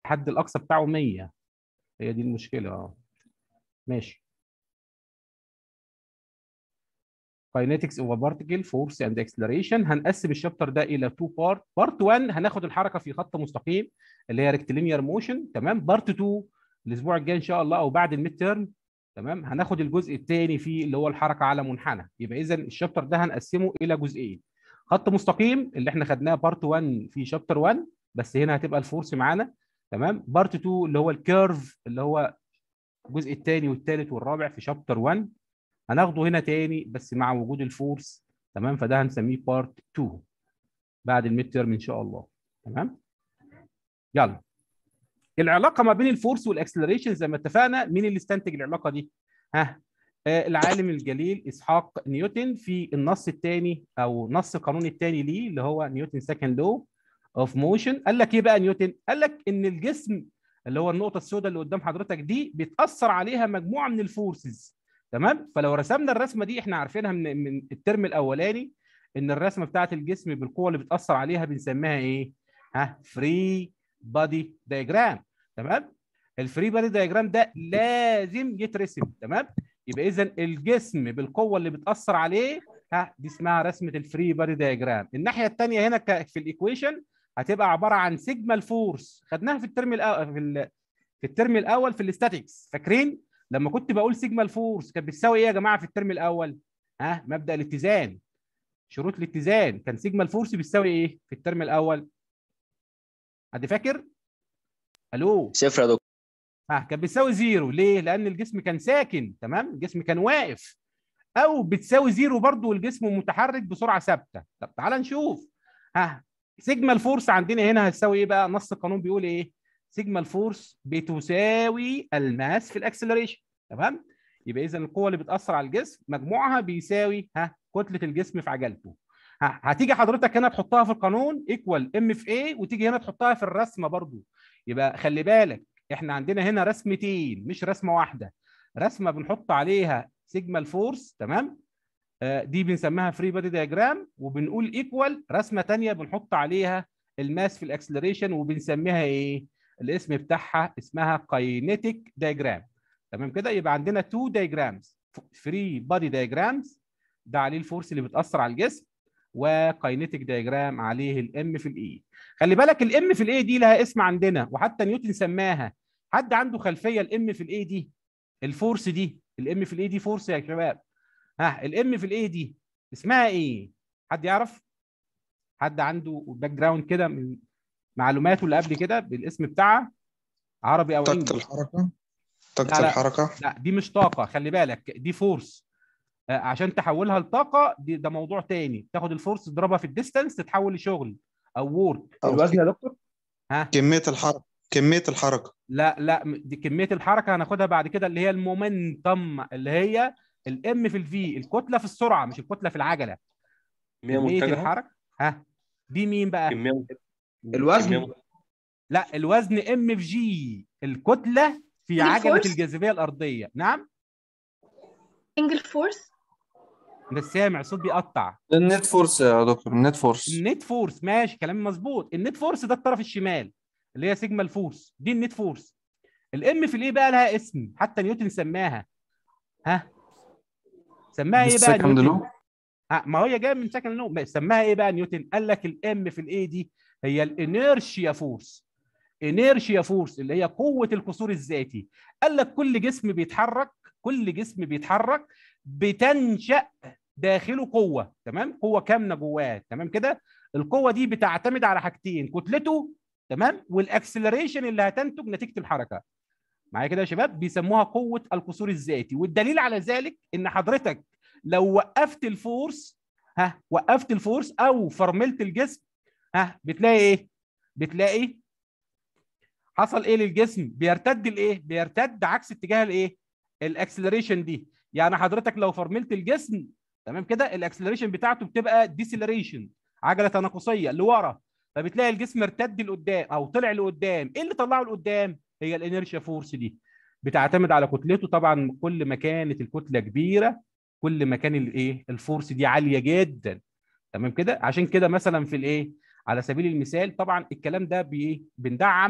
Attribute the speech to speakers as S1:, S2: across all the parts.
S1: الحد الاقصى بتاعه 100. هي دي المشكله. ماشي. Kinetics of a particle force and acceleration. هنقسم الشابتر ده الى 2 بارت. بارت 1 هناخد الحركه في خط مستقيم اللي هي ريكتيلينير موشن. تمام. بارت 2 الاسبوع الجاي ان شاء الله او بعد الميد تيرم. تمام. هناخد الجزء الثاني فيه اللي هو الحركه على منحنى. يبقى اذا الشابتر ده هنقسمه الى جزئين. خط مستقيم اللي احنا خدناه بارت 1 في شابتر 1، بس هنا هتبقى الفورس معانا. تمام. بارت 2 اللي هو الكيرف اللي هو الجزء الثاني والثالث والرابع في شابتر 1 هناخده هنا تاني بس مع وجود الفورس. تمام. فده هنسميه بارت 2 بعد الميد تيرم ان شاء الله. تمام. يلا. العلاقه ما بين الفورس والاكسلريشن زي ما اتفقنا، مين اللي استنتج العلاقه دي؟ العالم الجليل اسحاق نيوتن في النص الثاني او نص القانون الثاني ليه اللي هو نيوتن سكند لو اوف موشن. قال لك ايه بقى نيوتن؟ قال لك ان الجسم اللي هو النقطه السوداء اللي قدام حضرتك دي بيتاثر عليها مجموعه من الفورسز. تمام. فلو رسمنا الرسمه دي احنا عارفينها من الترم الاولاني ان الرسمه بتاعت الجسم بالقوه اللي بتاثر عليها بنسميها ايه؟ فري بادي دايجرام. تمام. الفري بادي دايجرام ده لازم يترسم. تمام. يبقى اذا الجسم بالقوه اللي بتاثر عليه دي اسمها رسمه الفري بادي دايجرام. الناحيه الثانيه هنا في الايكويشن هتبقى عباره عن سيجما الفورس. خدناها في الترم الاول في الترم الاول في الاستاتيكس. فاكرين لما كنت بقول سيجما الفورس كانت بتساوي ايه يا جماعه في الترم الاول؟ مبدا الاتزان، شروط الاتزان. كان سيجما الفورس بتساوي ايه في الترم الاول؟ حد فاكر؟ الو.
S2: صفر يا دكتور.
S1: كانت بتساوي زيرو. ليه؟ لان الجسم كان ساكن. تمام. الجسم كان واقف. او بتساوي زيرو برضو والجسم متحرك بسرعه ثابته. طب تعال نشوف. سيجما الفورس عندنا هنا هتساوي ايه بقى؟ نص القانون بيقول ايه؟ سيجما الفورس بتساوي الماس في الاكسلريشن. تمام. يبقى اذا القوه اللي بتاثر على الجسم مجموعها بيساوي كتله الجسم في عجلته. هتيجي حضرتك هنا تحطها في القانون ايكوال ام في ايه، وتيجي هنا تحطها في الرسمه برضو. يبقى خلي بالك احنا عندنا هنا رسمتين مش رسمه واحده. رسمه بنحط عليها سيجما الفورس. تمام. دي بنسميها فري بادي دايجرام، وبنقول ايكوال رسمه ثانيه بنحط عليها الماس في الاكسلريشن وبنسميها ايه؟ الاسم بتاعها اسمها كاينيتيك دايجرام. تمام كده. يبقى عندنا تو دايجرامز. فري بادي دايجرامز ده عليه الفورس اللي بتاثر على الجسم، وكاينيتيك دايجرام عليه الام في الاي. خلي بالك الام في الاي دي لها اسم عندنا وحتى نيوتن سماها. حد عنده خلفيه الام في الاي دي؟ الفورس دي الام في الاي دي فورس يا شباب. الام في الاي دي اسمها ايه؟ حد يعرف؟ حد عنده باك جراوند كده من معلوماته اللي قبل كده بالاسم بتاعها عربي او
S3: طاقة
S1: انجلش؟
S3: الحركة.
S1: لا
S3: طاقة
S1: لا
S3: الحركة.
S1: لا، دي مش طاقه. خلي بالك دي فورس. عشان تحولها لطاقه ده موضوع تاني. تاخد الفورس تضربها في الديستانس تتحول لشغل او وورك.
S4: الوزن يا دكتور.
S3: كمية الحركة. كمية الحركة.
S1: لا لا، دي كميه الحركه هناخدها بعد كده اللي هي المومنتم اللي هي الام في الفي. الكتله في السرعه مش الكتله في العجله. كميه الحركه. دي مين بقى؟
S4: الوزن.
S1: لا، الوزن ام في جي. الكتله في عجله الجاذبيه الارضيه. نعم.
S5: سنجل فورس.
S1: بس سامع صوت بيقطع.
S6: النت فورس يا دكتور. النت فورس.
S1: النت فورس. ماشي كلام مظبوط. النت فورس ده الطرف الشمال اللي هي سيجما الفورس. دي النت فورس. الام في الايه بقى لها اسم حتى نيوتن سماها. سماها ايه بقى نيوتن؟ ما هي جايه من سكند لو. سماها ايه بقى نيوتن؟ قال لك الام في الايه دي هي الانيرشيا فورس. انيرشيا فورس اللي هي قوه القصور الذاتي. قال لك كل جسم بيتحرك بتنشأ داخله قوه. تمام. قوه كامنه جواه. تمام كده. القوه دي بتعتمد على حاجتين: كتلته تمام والاكسلريشن اللي هتنتج نتيجه الحركه. معايا كده يا شباب؟ بيسموها قوه القصور الذاتي. والدليل على ذلك ان حضرتك لو وقفت الفورس او فرملت الجسم بتلاقي ايه؟ بتلاقي حصل ايه للجسم؟ بيرتد الايه؟ بيرتد عكس اتجاه الايه؟ الاكسلريشن دي. يعني حضرتك لو فرملت الجسم تمام كده الاكسلريشن بتاعته بتبقى ديسيلريشن، عجله تناقصيه لورا. فبتلاقي الجسم ارتد لقدام او طلع لقدام. ايه اللي طلعه لقدام؟ هي الانيرشيا فورس دي. بتعتمد على كتلته. طبعا كل ما كانت الكتله كبيره كل ما كان الايه؟ الفورس دي عاليه جدا. تمام كده. عشان كده مثلا في الايه؟ على سبيل المثال طبعا الكلام ده بندعم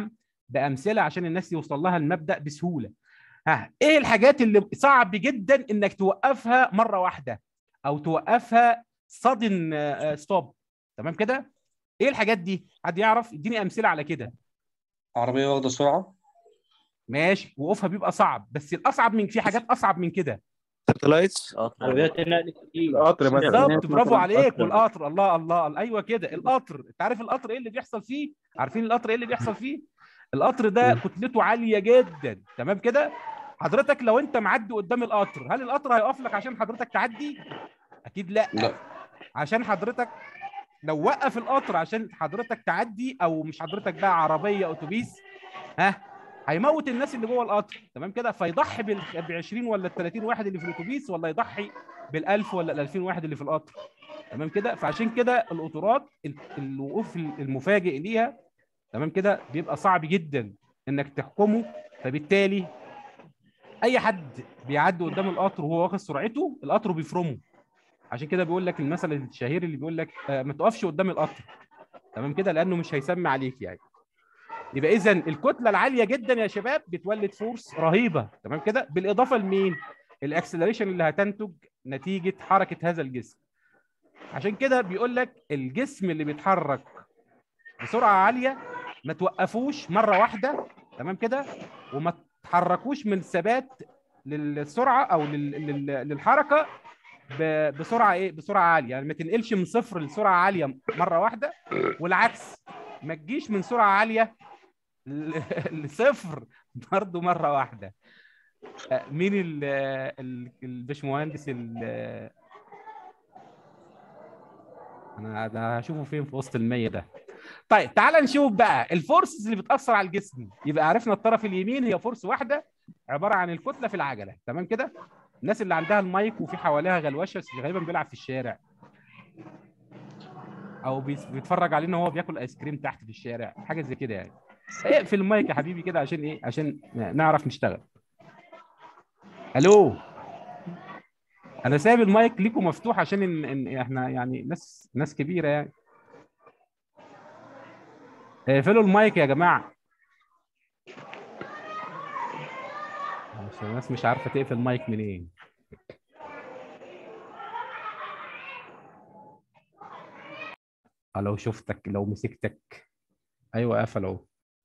S1: بامثله عشان الناس يوصل لها المبدا بسهوله. ايه الحاجات اللي صعب جدا انك توقفها مره واحده او توقفها صدن ستوب؟ تمام كده. ايه الحاجات دي؟ حد يعرف يديني امثله على كده؟
S6: عربية واخدة سرعة.
S1: ماشي، وقوفها بيبقى صعب، بس الاصعب من في حاجات اصعب من كده.
S2: ساتلايتس.
S4: عربيات النقل الكتير.
S2: القطر مثلا.
S1: بالظبط، برافو عليك. والقطر، الله الله، ايوه كده. القطر، انت عارف القطر ايه اللي بيحصل فيه؟ عارفين القطر ايه اللي بيحصل فيه؟ القطر ده كتلته عاليه جدا، تمام كده. حضرتك لو انت معدي قدام القطر، هل القطر هيقف لك عشان حضرتك تعدي؟ اكيد لا.
S6: لا.
S1: عشان حضرتك لو وقف القطر عشان حضرتك تعدي، او مش حضرتك بقى عربيه اتوبيس، هيموت الناس اللي جوه القطر، تمام كده. فيضحي ب 20 ولا ال 30 واحد اللي في الاتوبيس، ولا يضحي بال1000 ولا ال2000 واحد اللي في القطر، تمام كده. فعشان كده القطورات الوقوف المفاجئ ليها، تمام كده، بيبقى صعب جدا انك تحكمه. فبالتالي اي حد بيعدي قدام القطر وهو واخد سرعته، القطر بيفرمه. عشان كده بيقول لك المثل الشهير اللي بيقول لك ما تقفش قدام القطر، تمام كده، لانه مش هيسمع عليك يعني. يبقى اذا الكتله العاليه جدا يا شباب بتولد فورس رهيبه، تمام كده، بالاضافه لمين؟ الاكسلريشن اللي هتنتج نتيجه حركه هذا الجسم. عشان كده بيقول لك الجسم اللي بيتحرك بسرعه عاليه ما توقفوش مره واحده، تمام كده، وما تحركوش من ثبات للسرعه او للحركه بسرعه ايه؟ بسرعه عاليه. يعني ما تنقلش من صفر لسرعه عاليه مره واحده، والعكس ما تجيش من سرعه عاليه لصفر برضه مره واحده. مين الباشمهندس انا ده هشوفه فين في وسط المية ده؟ طيب تعال نشوف بقى الفورسز اللي بتاثر على الجسم. يبقى عرفنا الطرف اليمين هي فورس واحده عباره عن الكتله في العجله، تمام كده. الناس اللي عندها المايك وفي حواليها غلوشه غالبا بيلعب في الشارع او بيتفرج علينا وهو بياكل ايس كريم تحت في الشارع، حاجه زي كده يعني. اقفل المايك يا حبيبي كده عشان ايه؟ عشان نعرف نشتغل. الو، انا سايب المايك ليكم مفتوح عشان إن احنا يعني ناس كبيره يعني. اقفلوا المايك يا جماعه عشان الناس مش عارفه تقفل المايك منين. لو شفتك، لو مسكتك. ايوه قفل اهو.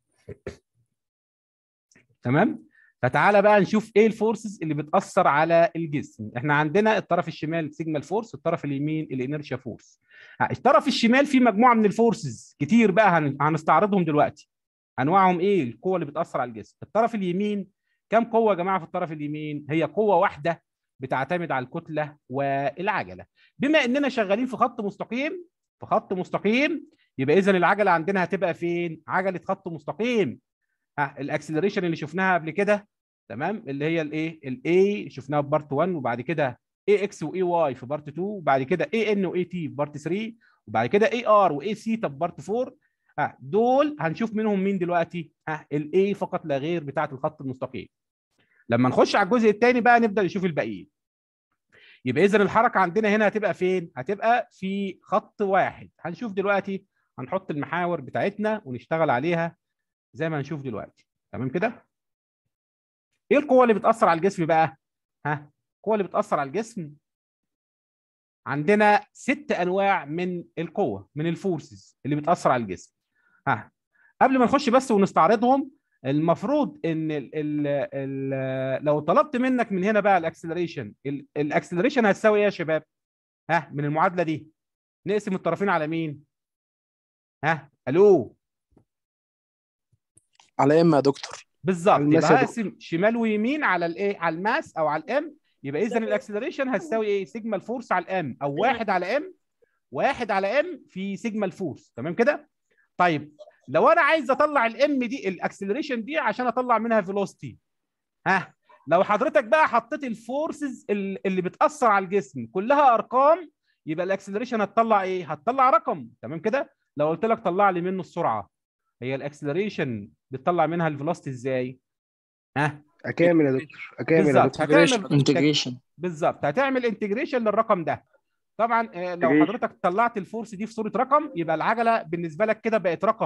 S1: تمام. فتعالى بقى نشوف ايه الفورسز اللي بتاثر على الجسم. احنا عندنا الطرف الشمال سيجما الفورس، الطرف اليمين الانيرشيا فورس. الطرف الشمال فيه مجموعه من الفورسز كتير بقى هنستعرضهم دلوقتي. انواعهم ايه؟ القوه اللي بتاثر على الجسم. الطرف اليمين كم قوه يا جماعه في الطرف اليمين؟ هي قوه واحده بتعتمد على الكتله والعجله. بما اننا شغالين في خط مستقيم، في خط مستقيم، يبقى اذا العجله عندنا هتبقى فين؟ عجله خط مستقيم. الاكسلريشن اللي شفناها قبل كده، تمام، اللي هي الايه؟ الاي شفناها في بارت 1، وبعد كده اي اكس واي واي في بارت 2، وبعد كده اي ان واي تي في بارت 3، وبعد كده اي ار واي سيتا في بارت 4. دول هنشوف منهم مين دلوقتي؟ الاي فقط لا غير بتاعه الخط المستقيم. لما نخش على الجزء الثاني بقى نبدا نشوف الباقيين. يبقى اذا الحركه عندنا هنا هتبقى فين؟ هتبقى في خط واحد. هنشوف دلوقتي، هنحط المحاور بتاعتنا ونشتغل عليها زي ما هنشوف دلوقتي، تمام كده. ايه القوه اللي بتاثر على الجسم بقى؟ القوه اللي بتاثر على الجسم عندنا 6 انواع من القوه، من الفورسز اللي بتاثر على الجسم. قبل ما نخش بس ونستعرضهم، المفروض ان لو طلبت منك من هنا بقى الاكسلريشن هتساوي ايه يا شباب؟ من المعادله دي نقسم الطرفين على مين؟ الو،
S2: على ام يا دكتور.
S1: بالظبط. يبقى هقسم شمال ويمين على الايه؟ على الماس او على الام. يبقى اذا الاكسلريشن هتساوي ايه؟ سيجما الفورس على الام، او 1 على ام، 1 على ام في سيجما الفورس، تمام كده. طيب لو انا عايز اطلع الام دي، الاكسلريشن دي، عشان اطلع منها فيلوسيتي، لو حضرتك بقى حطيت الفورسز اللي بتاثر على الجسم كلها ارقام، يبقى الاكسلريشن هتطلع ايه؟ هتطلع رقم، تمام كده. لو قلت لك طلع لي منه السرعه، هي الاكسلريشن بتطلع منها الفيلوسيتي ازاي؟
S2: اكامل يا دكتور، اكامل يا
S1: بالظبط،
S2: دكتور.
S1: هتعمل
S6: انتجريشن.
S1: بالظبط، هتعمل انتجريشن للرقم ده. طبعا لو حضرتك طلعت الفورس دي في صوره رقم، يبقى العجله بالنسبه لك كده بقت رقم،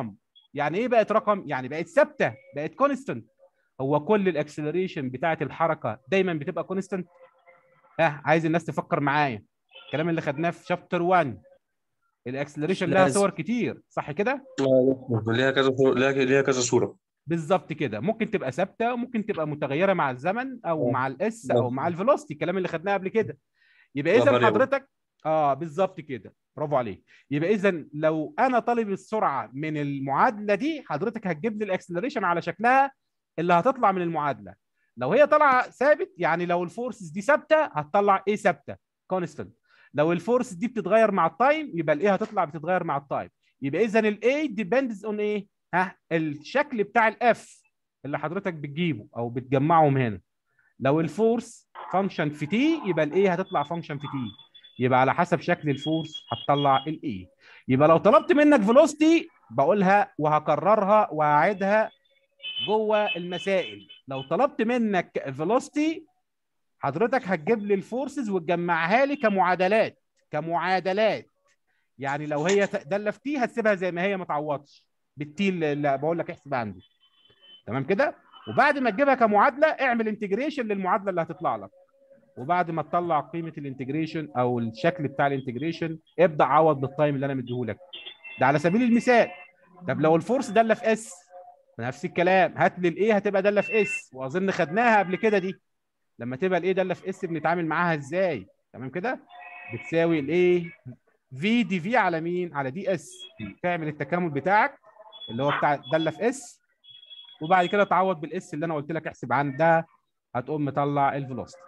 S1: يعني ايه بقت رقم؟ يعني بقت ثابته، بقت كونستنت. هو كل الاكسلريشن بتاعه الحركه دايما بتبقى كونستنت؟ عايز الناس تفكر معايا الكلام اللي خدناه في شابتر 1. الاكسلريشن لها
S2: لازم.
S1: صور كتير، صح كده؟
S6: ليها كذا صورة، ليها كذا صورة.
S1: بالظبط كده. ممكن تبقى ثابته، وممكن تبقى متغيره مع الزمن او مع الاس او مع الفيلوسيتي، الكلام اللي خدناه قبل كده. يبقى اذا حضرتك بالظبط كده، برافو عليك. يبقى اذا لو انا طالب السرعه من المعادله دي، حضرتك هتجيب لي الاكسلريشن على شكلها اللي هتطلع من المعادله. لو هي طالعه ثابت، يعني لو الفورسز دي ثابته هتطلع ايه ثابته؟ كونستنت. لو الفورس دي بتتغير مع التايم، يبقى الايه هتطلع بتتغير مع التايم. يبقى اذا الاي ديبندز اون ايه؟ الشكل بتاع الاف اللي حضرتك بتجيبه او بتجمعهم هنا. لو الفورس فانكشن في تي، يبقى الايه هتطلع فانكشن في تي. يبقى على حسب شكل الفورس هتطلع الايه. يبقى لو طلبت منك فيلوسيتي، بقولها وهكررها وهعيدها جوه المسائل. لو طلبت منك فيلوسيتي، حضرتك هتجيب لي الفورسز وتجمعها لي كمعادلات. كمعادلات يعني لو هي داله في تي، هتسيبها زي ما هي ما تعوضش بالتي اللي بقول لك احسب عندي. تمام كده؟ وبعد ما تجيبها كمعادله، اعمل انتجريشن للمعادله اللي هتطلع لك. وبعد ما تطلع قيمه الانتجريشن او الشكل بتاع الانتجريشن، ابدا عوض بالتايم اللي انا مديهولك ده على سبيل المثال. طب لو الفورس داله في اس، نفس الكلام، هات لي الايه هتبقى داله في اس، واظن خدناها قبل كده دي. لما تبقى الايه داله في اس بنتعامل معاها ازاي؟ تمام كده؟ بتساوي الايه في دي في على مين؟ على دي اس. تعمل التكامل بتاعك اللي هو بتاع داله في اس، وبعد كده تعوض بالاس اللي انا قلت لك احسب عن ده، هتقوم مطلع الفيلوسيتي.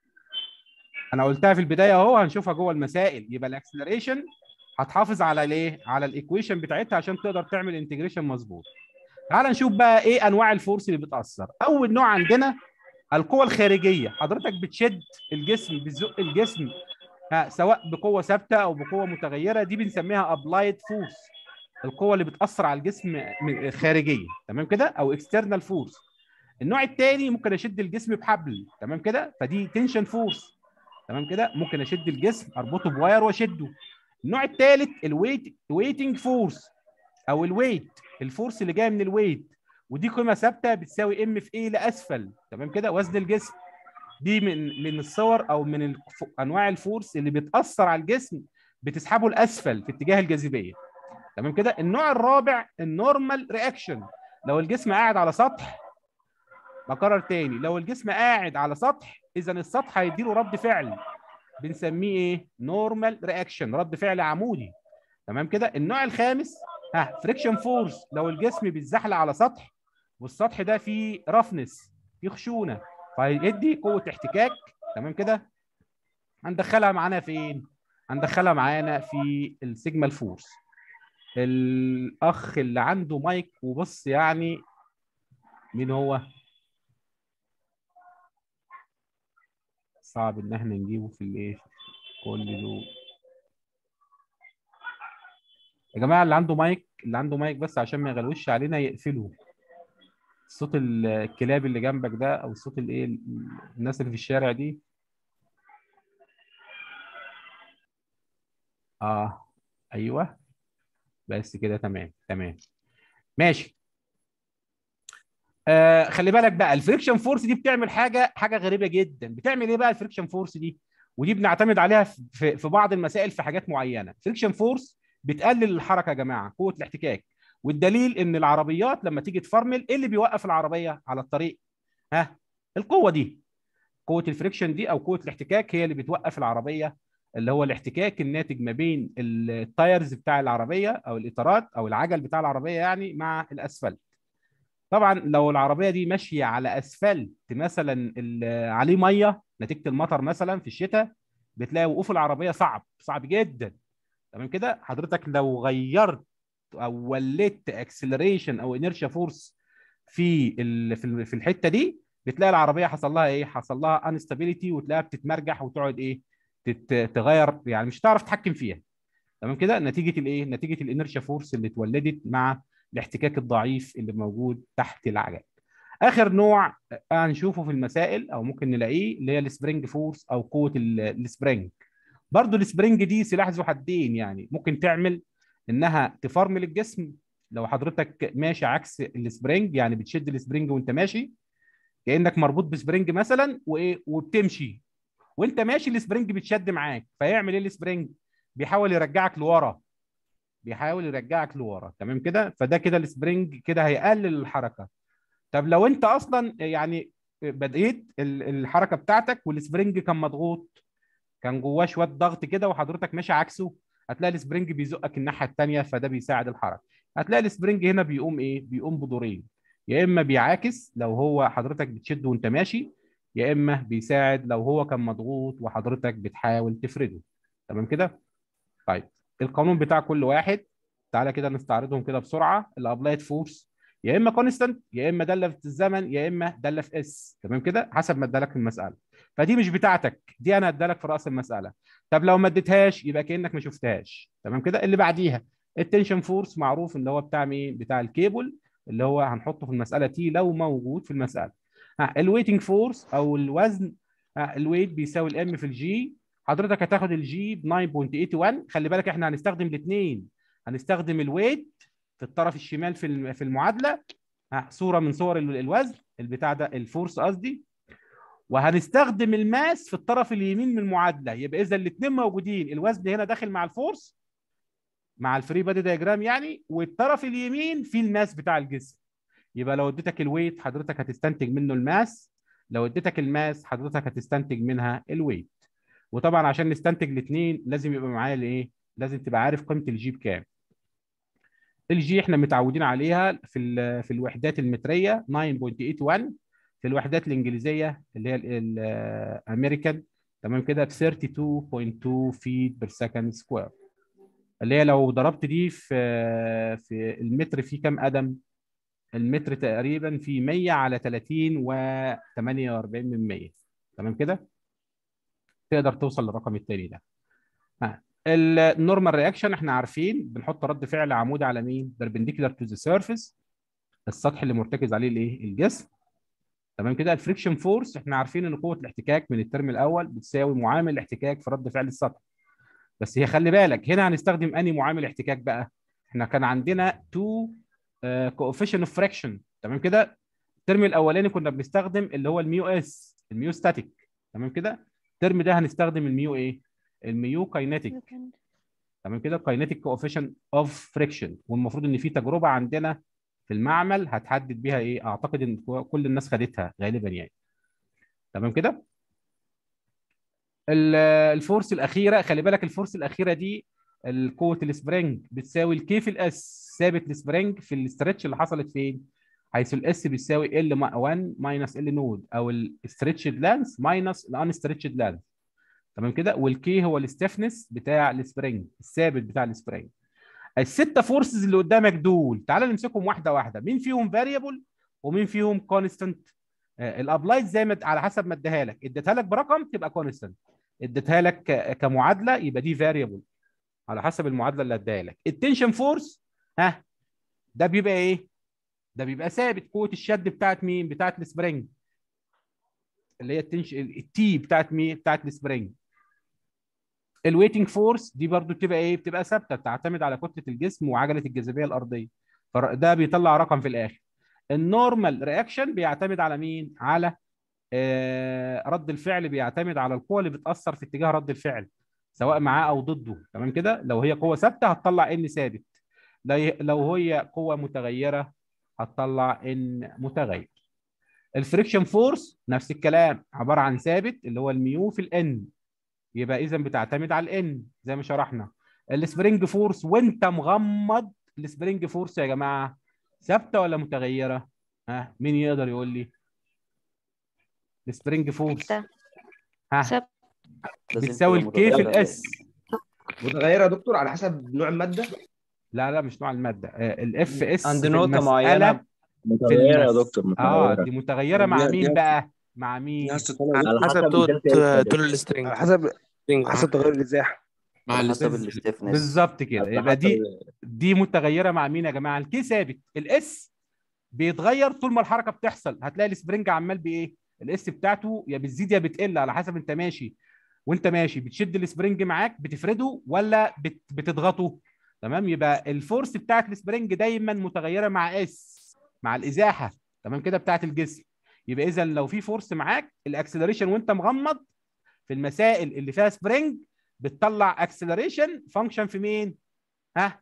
S1: انا قلتها في البدايه اهو، هنشوفها جوه المسائل. يبقى الاكسلريشن هتحافظ على الايه؟ على الايكويشن بتاعتها عشان تقدر تعمل انتجريشن مظبوط. تعال نشوف بقى ايه انواع الفورس اللي بتاثر. اول نوع عندنا القوى الخارجيه. حضرتك بتشد الجسم، بتزق الجسم سواء بقوه ثابته او بقوه متغيره، دي بنسميها ابلايد فورس. القوه اللي بتاثر على الجسم خارجيه، تمام كده؟ او اكسترنال فورس. النوع الثاني ممكن اشد الجسم بحبل، تمام كده؟ فدي تنشن فورس، تمام كده؟ ممكن اشد الجسم اربطه بواير واشده. النوع الثالث ويتنج فورس، او الويت، الفورس اللي جايه من الويت، ودي قيمه ثابته بتساوي ام في ايه لاسفل، تمام كده؟ وزن الجسم. دي من الصور او من انواع الفورس اللي بتاثر على الجسم، بتسحبه لاسفل في اتجاه الجاذبيه، تمام كده؟ النوع الرابع النورمال رياكشن. لو الجسم قاعد على سطح، بكرر تاني، لو الجسم قاعد على سطح، اذا السطح هيديله رد فعل بنسميه ايه؟ نورمال رياكشن، رد فعل عمودي، تمام كده؟ النوع الخامس فريكشن فورس. لو الجسم بيتزحلق على سطح، والسطح ده فيه رفنس، فيه خشونه، فهيدي قوه احتكاك، تمام كده؟ هندخلها معانا فين؟ هندخلها معانا في السيجما الفورس. الاخ اللي عنده مايك وبص يعني، مين هو؟ صعب ان احنا نجيبه في الايه، كل دول. يا جماعه اللي عنده مايك، اللي عنده مايك بس عشان ما يغلوش علينا يقفله. صوت الكلاب اللي جنبك ده، او صوت الايه، الناس اللي في الشارع دي. ايوه، بس كده تمام تمام ماشي. خلي بالك بقى، الفريكشن فورس دي بتعمل حاجه غريبه جدا. بتعمل ايه بقى الفريكشن فورس دي؟ ودي بنعتمد عليها في بعض المسائل في حاجات معينه. فريكشن فورس بتقلل الحركه يا جماعه، قوه الاحتكاك. والدليل ان العربيات لما تيجي تفرمل، ايه اللي بيوقف العربيه على الطريق؟ القوه دي، قوه الفريكشن دي او قوه الاحتكاك هي اللي بتوقف العربيه، اللي هو الاحتكاك الناتج ما بين التايرز بتاع العربيه او الاطارات او العجل بتاع العربيه يعني مع الاسفلت. طبعا لو العربيه دي ماشيه على اسفلت مثلا عليه ميه نتيجه المطر مثلا في الشتاء، بتلاقي وقوف العربيه صعب جدا، تمام كده؟ حضرتك لو غيرت او ولدت اكسلريشن او انيرشيا فورس في الحته دي، بتلاقي العربيه حصل لها ايه؟ حصل لها انستابيليتي، وتلاقيها بتتمرجح وتقعد ايه؟ تغير، يعني مش هتعرف تتحكم فيها، تمام كده؟ نتيجه الايه؟ نتيجه الانيرشيا فورس اللي اتولدت مع الاحتكاك الضعيف اللي موجود تحت العجل. اخر نوع هنشوفه في المسائل او ممكن نلاقيه اللي هي السبرينج فورس او قوه السبرينج. برضو السبرينج دي سلاح ذو حدين، يعني ممكن تعمل انها تفرمل الجسم، لو حضرتك ماشي عكس السبرينج، يعني بتشد السبرينج وانت ماشي كانك مربوط بسبرينج مثلا وايه وبتمشي، وانت ماشي السبرينج بتشد معاك، فيعمل ايه السبرينج؟ بيحاول يرجعك لورا، بيحاول يرجعك لورا. تمام كده؟ فده كده السبرينج كده هيقلل الحركه. طب لو انت اصلا يعني بدأت الحركه بتاعتك والسبرينج كان مضغوط، كان جواه شويه ضغط كده وحضرتك ماشي عكسه، هتلاقي السبرينج بيزقك الناحيه الثانيه، فده بيساعد الحركه. هتلاقي السبرينج هنا بيقوم ايه؟ بيقوم بدورين، يا اما بيعاكس لو هو حضرتك بتشده وانت ماشي، يا اما بيساعد لو هو كان مضغوط وحضرتك بتحاول تفرده. تمام كده؟ طيب القانون بتاع كل واحد تعالى كده نستعرضهم كده بسرعه. الابلايد فورس يا اما كونستانت، يا اما داله في الزمن، يا اما داله في اس. تمام كده؟ حسب ما ادالك في المساله. فدي مش بتاعتك، دي انا ادالك في راس المساله. طب لو ما اديتهاش يبقى كانك ما شفتهاش. تمام كده؟ اللي بعديها التنشن فورس، معروف ان هو بتاع مين؟ بتاع الكيبل، اللي هو هنحطه في المساله تي لو موجود في المساله. الويتنج فورس او الوزن، الويت بيساوي الام في الجي. حضرتك هتاخد الجي ب 9.81. خلي بالك احنا هنستخدم الاثنين، هنستخدم الويت في الطرف الشمال في المعادله، صوره من صور الوزن البتاع ده الفورس قصدي، وهنستخدم الماس في الطرف اليمين من المعادله. يبقى اذا الاثنين موجودين، الوزن هنا داخل مع الفورس مع الفري بادي دايجرام يعني، والطرف اليمين فيه الماس بتاع الجسم. يبقى لو اديتك الويت حضرتك هتستنتج منه الماس، لو اديتك الماس حضرتك هتستنتج منها الويت. وطبعا عشان نستنتج الاثنين لازم يبقى معايا الايه؟ لازم تبقى عارف قيمه الجي بكام. الجي احنا متعودين عليها في الوحدات المتريه 9.81، في الوحدات الانجليزيه اللي هي الامريكان تمام كده ب 32.2 فيت بير سكند سكوير، اللي هي لو ضربت دي في المتر فيه كام قدم؟ المتر تقريبا فيه 100 على 30 و48 من 100. تمام كده؟ تقدر توصل للرقم التاني ده. النورمال رياكشن احنا عارفين بنحط رد فعل عمودي على مين؟ بيربنديكولار تو ذا سيرفيس، السطح اللي مرتكز عليه الايه؟ الجسم. تمام كده؟ الفريكشن فورس احنا عارفين ان قوه الاحتكاك من الترم الاول بتساوي معامل الاحتكاك في رد فعل السطح. بس هي خلي بالك هنا هنستخدم انهي معامل احتكاك بقى؟ احنا كان عندنا تو كوفيشن اوف فريكشن. تمام كده؟ الترم الاولاني كنا بنستخدم اللي هو الميو اس، الميو ستاتيك. تمام كده؟ الترم ده هنستخدم الميو ايه؟ الميو كاينيتيك. تمام كده؟ كاينيتيك كوفيشن اوف فريكشن. والمفروض ان في تجربه عندنا في المعمل هتحدد بيها ايه؟ اعتقد ان كل الناس خدتها غالبا يعني. تمام كده؟ الفورس الاخيره، خلي بالك الفورس الاخيره دي قوه السبرينج بتساوي الكي في الاس، ثابت السبرينج في الاسترتش اللي حصلت فين؟ حيث الاس بيساوي ال 1 ماينس ال نود، او الاسترتشد لانس ماينس الانسترتشد لانس. تمام كده؟ والكي هو الستيفنس بتاع السبرينج، الثابت بتاع السبرينج. السته فورسز اللي قدامك دول تعال نمسكهم واحده واحده، مين فيهم فاريبل ومين فيهم كونستنت؟ الابلايد زي ما على حسب ما اديها لك، اديتها لك برقم تبقى كونستنت، اديتها لك كمعادله يبقى دي فاريبل على حسب المعادله اللي اديها لك. التنشن فورس ده بيبقى ايه؟ ده بيبقى ثابت، قوه الشد بتاعت مين؟ بتاعت السبرينج، اللي هي التي بتاعت مين؟ بتاعت السبرينج. الويتنج فورس دي برضو بتبقى ايه؟ بتبقى ثابته، بتعتمد على كتله الجسم وعجله الجاذبيه الارضيه، فده بيطلع رقم في الاخر. النورمال رياكشن بيعتمد على مين؟ على رد الفعل، بيعتمد على القوه اللي بتاثر في اتجاه رد الفعل سواء معاه او ضده. تمام كده؟ لو هي قوه ثابته هتطلع ان ثابت، لو هي قوه متغيره هتطلع ان متغير. الفريكشن فورس نفس الكلام، عباره عن ثابت اللي هو الميو في الان، يبقى اذا بتعتمد على الان زي ما شرحنا. السبرينج فورس وانت مغمض، السبرينج فورس يا جماعه ثابته ولا متغيره؟ مين يقدر يقول لي؟ السبرينج فورس
S7: ثابتة.
S1: بتساوي الكي في الاس.
S4: متغيرة يا دكتور على حسب نوع المادة؟
S1: لا مش نوع الماده، الاف اس
S2: عند
S1: في
S2: نقطة معينة متغيرة يا دكتور، متغيرة.
S1: دي متغيره مع مين بقى؟ مع مين؟
S2: على حسب طول السترينج،
S8: على حسب تغير الازاحه،
S7: على حسب الستيفنس.
S1: بالظبط كده. يبقى دي متغيره مع مين يا جماعه؟ الكي ثابت، الاس بيتغير طول ما الحركه بتحصل. هتلاقي السبرينج عمال بايه؟ الاس بتاعته يا بتزيد يا بتقل على حسب انت ماشي. وانت ماشي بتشد السبرينج معاك بتفرده ولا بتضغطه؟ تمام. يبقى الفورس بتاعت السبرينج دايما متغيره مع اس، مع الازاحه، تمام كده، بتاعت الجسم. يبقى اذا لو في فورس معاك، الاكسلريشن وانت مغمض في المسائل اللي فيها سبرينج بتطلع اكسلريشن فانكشن في مين؟ ها؟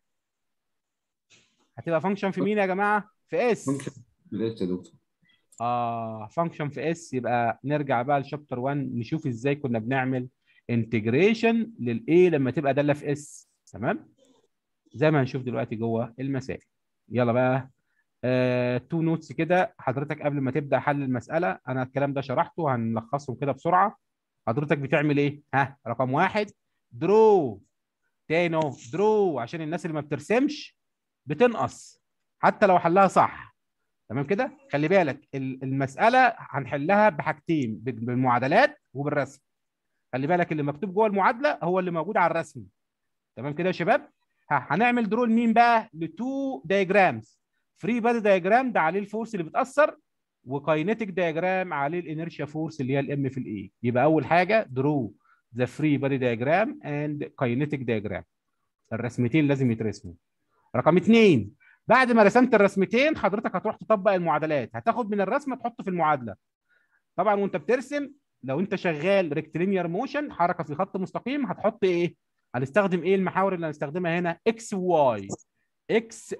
S1: هتبقى فانكشن في مين يا جماعه؟ في اس.
S6: ممكن ليش يا دكتور؟
S1: فانكشن في اس. يبقى نرجع بقى لشابتر 1 نشوف ازاي كنا بنعمل انتجريشن للايه لما تبقى داله في اس. تمام، زي ما هنشوف دلوقتي جوه المسائل. يلا بقى، تو نوتس كده حضرتك قبل ما تبدا حل المساله. انا الكلام ده شرحته، هنلخصهم كده بسرعه. حضرتك بتعمل ايه؟ ها، رقم 1 درو. تاني اهو درو، عشان الناس اللي ما بترسمش بتنقص حتى لو حلها صح. تمام كده. خلي بالك المساله هنحلها بحاجتين، بالمعادلات وبالرسم. خلي بالك اللي مكتوب جوه المعادله هو اللي موجود على الرسم. تمام كده يا شباب. هنعمل درو لمين بقى؟ لتو دايجرامز. فري بادي دايجرام ده عليه الفورس اللي بتاثر، وكاينيتيك دايجرام عليه الانيرشيا فورس اللي هي الام في الاي. يبقى اول حاجه درو ذا فري بادي دايجرام اند كاينيتيك دايجرام. الرسمتين لازم يترسموا. رقم 2، بعد ما رسمت الرسمتين حضرتك هتروح تطبق المعادلات. هتاخد من الرسمه تحطه في المعادله. طبعا وانت بترسم، لو انت شغال ريكتيلينير موشن، حركه في خط مستقيم، هتحط ايه؟ هنستخدم ايه المحاور اللي هنستخدمها هنا؟ اكس وواي. اكس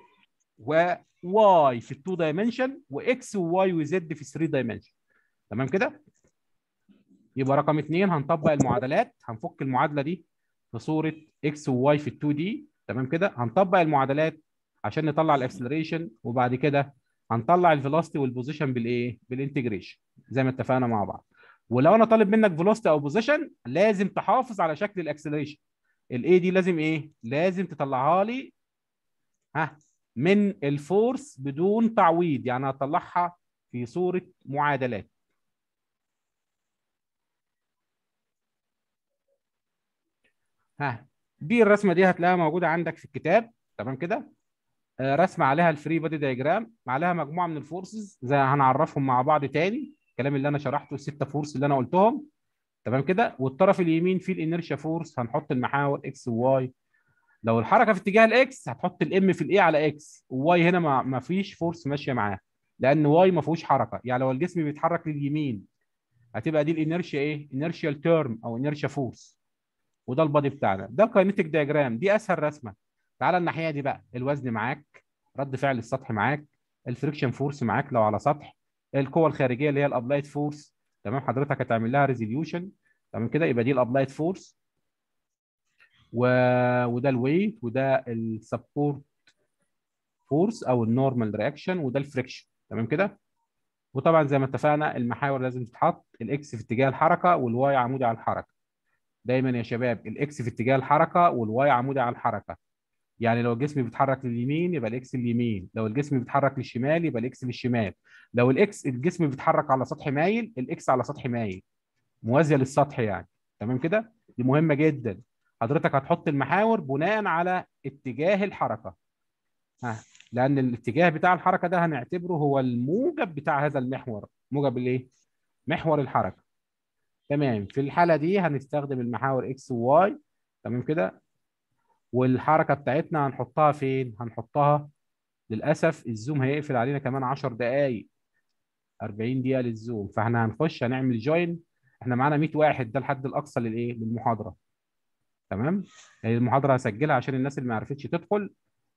S1: وواي في التو دايمنشن، واكس وواي وزد في 3 دايمنشن. تمام كده. يبقى رقم 2 هنطبق المعادلات. هنفك المعادله دي في صوره اكس وواي في ال2 دي. تمام كده. هنطبق المعادلات عشان نطلع الاكسلريشن، وبعد كده هنطلع الفيلوسيتي والبوزيشن بالايه؟ بالانتجريشن زي ما اتفقنا مع بعض. ولو انا طالب منك فيلوسيتي او بوزيشن لازم تحافظ على شكل الاكسلريشن. الاي دي لازم ايه؟ لازم تطلعها لي من الفورس بدون تعويض، يعني هطلعها في صوره معادلات. دي الرسمه دي هتلاقيها موجوده عندك في الكتاب. تمام كده. رسمه عليها الفري بودي دايجرام، عليها مجموعه من الفورسز زي هنعرفهم مع بعض تاني. الكلام اللي انا شرحته، الستة فورس اللي انا قلتهم. تمام كده. والطرف اليمين فيه الانيرشيا فورس، هنحط المحاور اكس وواي. لو الحركه في اتجاه الاكس هتحط الام في الاي على اكس، وواي هنا ما فيش فورس ماشيه معاه، لان واي ما فيهوش حركه. يعني لو الجسم بيتحرك لليمين هتبقى دي الانيرشيا ايه؟ انيرشيال تيرم او انيرشيا فورس. وده البادي بتاعنا، ده الكاينيتيك دايجرام. دي اسهل رسمه. تعالى الناحيه دي بقى. الوزن معاك، رد فعل السطح معاك، الفريكشن فورس معاك لو على سطح، القوه الخارجيه اللي هي الابلايد فورس. تمام. حضرتك هتعمل لها ريزوليوشن. تمام كده. يبقى دي الابلايد فورس، وده الويت، وده السبورت فورس او النورمال رياكشن، وده الفريكشن. تمام كده. وطبعا زي ما اتفقنا المحاور لازم تتحط الاكس في اتجاه الحركه والواي عمودي على الحركه. دايما يا شباب الاكس في اتجاه الحركه والواي عمودي على الحركه. يعني لو الجسم بيتحرك لليمين يبقى الاكس اليمين، لو الجسم بيتحرك للشمال يبقى الاكس للشمال، لو الجسم بيتحرك على سطح مايل الاكس على سطح مايل موازيه للسطح يعني. تمام كده. دي مهمه جدا. حضرتك هتحط المحاور بناء على اتجاه الحركه. لان الاتجاه بتاع الحركه ده هنعتبره هو الموجب بتاع هذا المحور. موجب الايه؟ محور الحركه. تمام. في الحاله دي هنستخدم المحاور اكس وواي. تمام كده. والحركه بتاعتنا هنحطها فين؟ هنحطها، للاسف الزوم هيقفل علينا كمان 10 دقائق، 40 دقيقه للزوم. فاحنا هنخش هنعمل جوين. احنا معانا 100 واحد، ده الحد الاقصى للايه؟ للمحاضره. تمام. المحاضره هسجلها عشان الناس اللي ما عرفتش تدخل،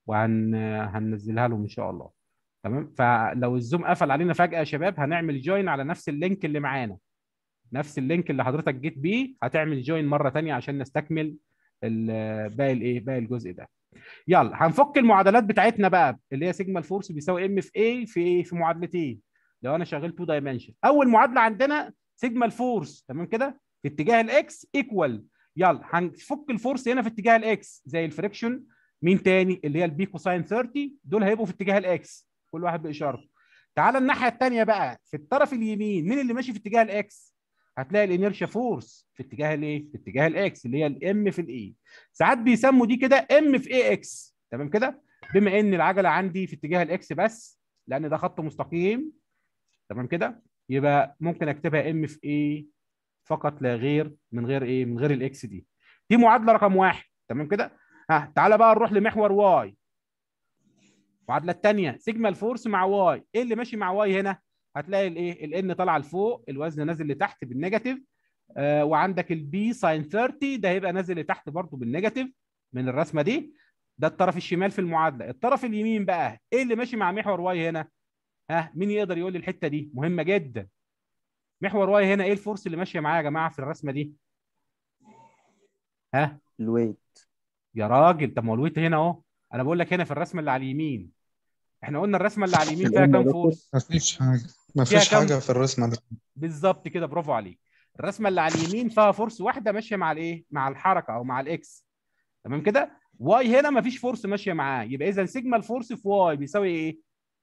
S1: هننزلها لهم ان شاء الله. تمام. فلو الزوم قفل علينا فجاه يا شباب هنعمل جوين على نفس اللينك اللي معانا، نفس اللينك اللي حضرتك جيت بيه. هتعمل جوين مره ثانيه عشان نستكمل باقي الايه؟ باقي الجزء ده. يلا هنفك المعادلات بتاعتنا بقى، اللي هي سيجما الفورس بيساوي ام في ايه في ايه في معادلتين. لو انا شغال 2 دايمنشن، اول معادله عندنا سيجما الفورس. تمام كده. في اتجاه الاكس ايكوال. يلا هنفك الفورس هنا في اتجاه الاكس زي الفريكشن. مين تاني؟ اللي هي البي كوساين 30. دول هيبقوا في اتجاه الاكس كل واحد باشارته. تعال الناحيه الثانيه بقى، في الطرف اليمين مين اللي ماشي في اتجاه الاكس؟ هتلاقي الانيرشيا فورس في اتجاه الايه؟ في اتجاه الاكس اللي هي الام في الاي. ساعات بيسموا دي كده ام في اي اكس. تمام كده. بما ان العجله عندي في اتجاه الاكس بس، لان ده خط مستقيم. تمام كده. يبقى ممكن اكتبها ام في اي فقط لا غير، من غير ايه؟ من غير الاكس دي. دي معادله رقم 1. تمام كده. تعالى بقى نروح لمحور واي. المعادله الثانيه سيجما الفورس مع واي. ايه اللي ماشي مع واي هنا؟ هتلاقي الايه؟ الان طالعه لفوق، الوزن نازل لتحت بالنيجاتيف، وعندك البي ساين 30 ده هيبقى نازل لتحت برضه بالنيجاتيف من الرسمه دي. ده الطرف الشمال في المعادله. الطرف اليمين بقى ايه اللي ماشي مع محور واي هنا؟ مين يقدر يقول لي الحته دي مهمه جدا؟ محور واي هنا ايه الفورس اللي ماشيه معاه يا جماعه في الرسمه دي؟
S7: الويت.
S1: يا راجل، طب ما هو الويت هنا اهو. انا بقول لك هنا في الرسمه اللي على اليمين. احنا قلنا الرسمه اللي على اليمين فيها كام فورس؟
S3: مفيش حاجة
S1: فيها
S3: مفيش
S1: كام؟
S3: حاجة في الرسمة دي.
S1: بالظبط كده، برافو عليك. الرسمه اللي على اليمين فيها فورس واحده ماشيه مع الايه؟ مع الحركه او مع الاكس. تمام كده؟ واي هنا مفيش فورس ماشيه معاه، يبقى اذا سيجما الفورس في واي بيساوي ايه؟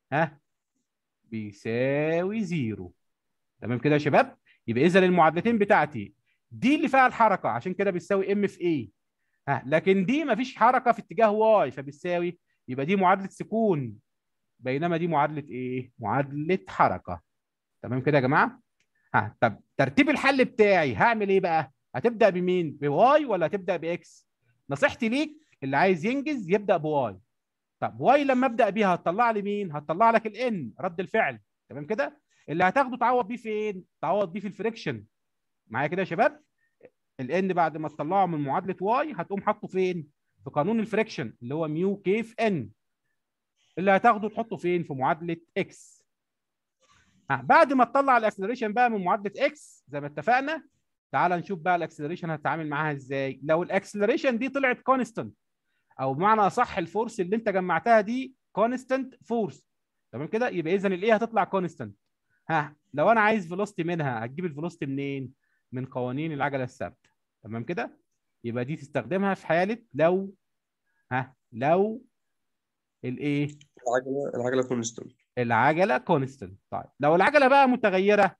S1: بيساوي زيرو. تمام كده يا شباب؟ يبقى اذا المعادلتين بتاعتي دي اللي فيها الحركه عشان كده بتساوي ام في ايه. لكن دي مفيش حركه في اتجاه واي فبتساوي، يبقى دي معادله سكون، بينما دي معادله ايه؟ معادله حركه. تمام كده يا جماعه؟ طب ترتيب الحل بتاعي هعمل ايه بقى؟ هتبدا بمين؟ بواي ولا هتبدا باكس؟ نصيحتي ليك اللي عايز ينجز يبدا بواي. طب واي لما ابدا بيها هتطلع لي مين؟ هتطلع لك الان رد الفعل. تمام كده؟ اللي هتاخده تعوض بيه فين؟ تعوض بيه في الفريكشن. معايا كده يا شباب؟ الان بعد ما تطلعه من معادله واي هتقوم حاطه فين؟ في قانون الفريكشن اللي هو ميو كيف ان. اللي هتاخده تحطه فين؟ في معادله اكس. بعد ما تطلع الاكسلريشن بقى من معادله اكس زي ما اتفقنا، تعال نشوف بقى الاكسلريشن هتتعامل معاها ازاي. لو الاكسلريشن دي طلعت كونستنت، او بمعنى اصح الفورس اللي انت جمعتها دي كونستنت فورس، تمام كده؟ يبقى اذا الايه هتطلع كونستنت. لو انا عايز فيلوستي منها هتجيب الفيلوستي منين؟ من قوانين العجله الثابته. تمام كده؟ يبقى دي تستخدمها في حاله لو الايه؟
S6: العجله كونستنت.
S1: العجله كونستنت. طيب لو العجله بقى متغيره،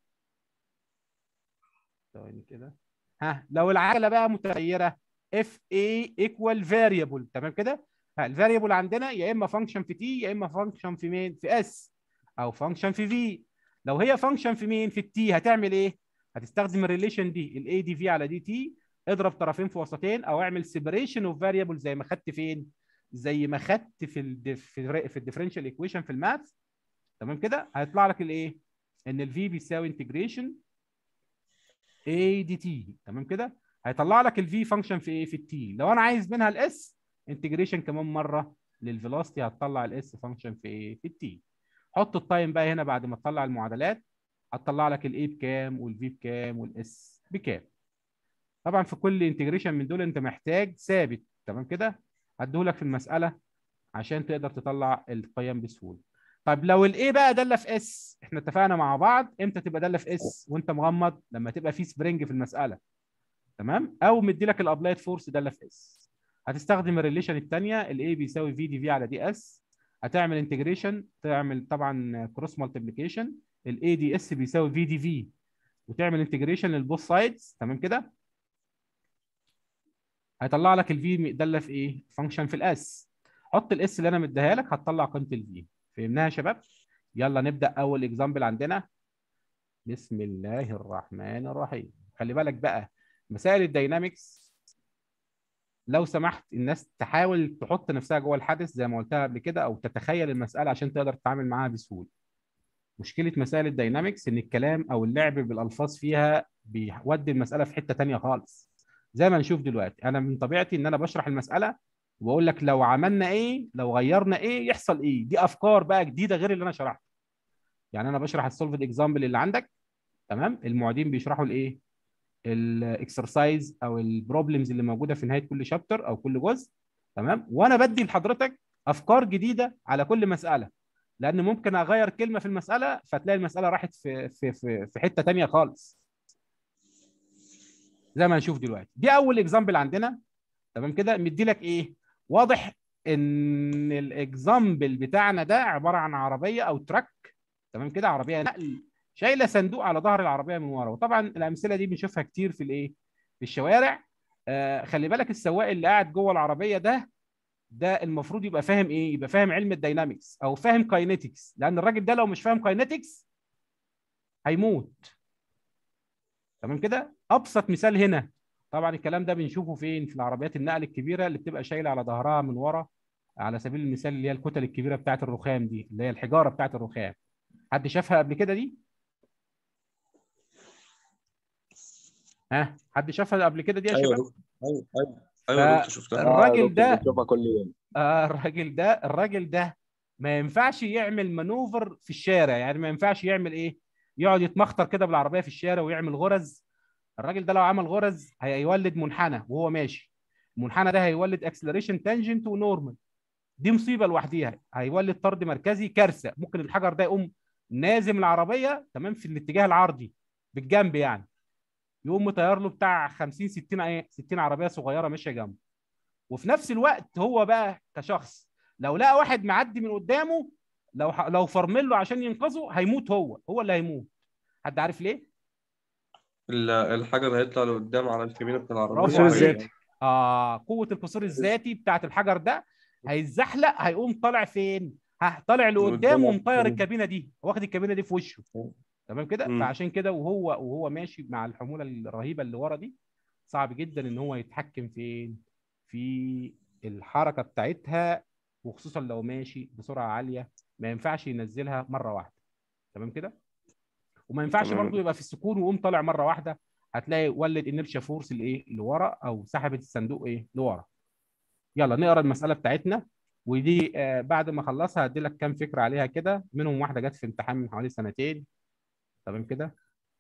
S1: ثواني كده. لو العجله بقى متغيره اف اي ايكوال فاريبل. تمام كده؟ الفاريبل عندنا يا اما فانكشن في تي يا اما فانكشن في مين؟ في اس، او فانكشن في في. لو هي فانكشن في مين؟ في التي، هتعمل ايه؟ هتستخدم الريليشن دي الاي دي في على دي تي، اضرب طرفين في وسطين، او اعمل سيبريشن اوف فاريبل زي ما خدت فين؟ زي ما خدت في الديفرنشال ايكويشن في الماث. تمام كده؟ هيطلع لك الايه؟ ان الفي بيساوي انتجريشن اي دي تي. تمام كده؟ هيطلع لك الفي فانكشن في ايه؟ في التي. لو انا عايز منها الاس انتجريشن كمان مره للفيلوسيتي، هتطلع الاس فانكشن في ايه؟ في التي. حط التايم بقى هنا بعد ما تطلع المعادلات، هتطلع لك الاي بكام والفي بكام والاس بكام. طبعا في كل انتجريشن من دول انت محتاج ثابت. تمام كده؟ هديهولك في المساله عشان تقدر تطلع القيم بسهوله. طيب لو الايه بقى داله في اس، احنا اتفقنا مع بعض امتى تبقى داله في اس وانت مغمض؟ لما تبقى في سبرينج في المساله. تمام؟ او مدي لك الابلايد فورس داله في اس، هتستخدم الريليشن الثانيه الاي بيساوي في دي في على دي اس. هتعمل انتجريشن، تعمل طبعا كروس مالتيبليكيشن، الاي دي اس بيساوي في دي في، وتعمل انتجريشن للبوث سايدز. تمام كده؟ هيطلع لك الفي داله في ايه؟ فانكشن في الاس. حط الاس اللي انا مديها لك هتطلع قيمه الفي. فهمناها يا شباب؟ يلا نبدا اول اكزامبل عندنا. بسم الله الرحمن الرحيم. خلي بالك بقى مسائل الداينامكس لو سمحت الناس تحاول تحط نفسها جوه الحدث زي ما قلتها قبل كده، او تتخيل المساله عشان تقدر تتعامل معاها بسهوله. مشكله مسائل الداينامكس ان الكلام او اللعب بالالفاظ فيها بيودي المساله في حته ثانيه خالص. زي ما نشوف دلوقتي، انا من طبيعتي ان انا بشرح المساله وبقول لك لو عملنا ايه، لو غيرنا ايه يحصل ايه. دي افكار بقى جديده غير اللي انا شرحته. يعني انا بشرح السولفد اكزامبل اللي عندك، تمام؟ المعيدين بيشرحوا الايه؟ الاكسرسايز او البروبلمز اللي موجوده في نهايه كل شابتر او كل جزء. تمام؟ وانا بدي لحضرتك افكار جديده على كل مساله، لان ممكن اغير كلمه في المساله فتلاقي المساله راحت في حته ثانيه خالص. زي ما هنشوف دلوقتي، دي اول اكزامبل عندنا. تمام كده؟ مدي لك ايه؟ واضح ان الاكزامبل بتاعنا ده عباره عن عربيه او تراك. تمام كده؟ عربيه نقل شايله صندوق على ظهر العربيه من ورا. وطبعا الامثله دي بنشوفها كتير في الايه؟ في الشوارع. خلي بالك السواق اللي قاعد جوه العربيه ده المفروض يبقى فاهم ايه؟ يبقى فاهم علم الداينامكس او فاهم كاينetics، لان الراجل ده لو مش فاهم كاينetics هيموت. تمام كده؟ ابسط مثال هنا، طبعا الكلام ده بنشوفه فين؟ في العربيات النقل الكبيره اللي بتبقى شايله على ظهرها من ورا، على سبيل المثال اللي هي الكتل الكبيره بتاعت الرخام دي، اللي هي الحجاره بتاعت الرخام. حد شافها قبل كده دي؟ حد شافها قبل كده دي يا شباب؟
S6: ايوه دكتور شفتها.
S1: الراجل ده
S2: بنشوفها كل يوم.
S1: الراجل ده ما ينفعش يعمل مانوفر في الشارع، يعني ما ينفعش يعمل ايه؟ يقعد يتمخطر كده بالعربيه في الشارع ويعمل غرز. الراجل ده لو عمل غرز هيولد منحنى وهو ماشي. المنحنى ده هيولد اكسلريشن تانجنت ونورمال، دي مصيبه لوحديها. هيولد طرد مركزي، كارثه. ممكن الحجر ده يقوم نازم العربيه تمام في الاتجاه العرضي بالجنب، يعني يقوم مطير له بتاع 50 60 عربيه صغيره ماشيه جنبه. وفي نفس الوقت هو بقى كشخص لو لقى واحد معدي من قدامه، لو فرمل له عشان ينقذه هيموت، هو اللي هيموت. حد عارف ليه؟
S6: الحجر هيطلع لقدام على الكابينه بتاع العربيه.
S1: برافو عليك. قوه القصور الذاتي بتاعت الحجر ده هيتزحلق، هيقوم طالع فين؟ طالع لقدام ومطير الكابينه دي، واخد الكابينه دي في وشه. تمام كده. فعشان كده وهو ماشي مع الحموله الرهيبه اللي ورا دي، صعب جدا ان هو يتحكم في الحركه بتاعتها، وخصوصا لو ماشي بسرعه عاليه ما ينفعش ينزلها مره واحده. تمام كده. وما ينفعش برضو يبقى في السكون ويقوم طالع مره واحده، هتلاقي ولد انرشيا فورس لورا، او سحبت الصندوق لورا. يلا نقرا المساله بتاعتنا، ودي بعد ما اخلصها هدي لك كام فكره عليها كده، منهم واحده جت في امتحان من حوالي سنتين. تمام كده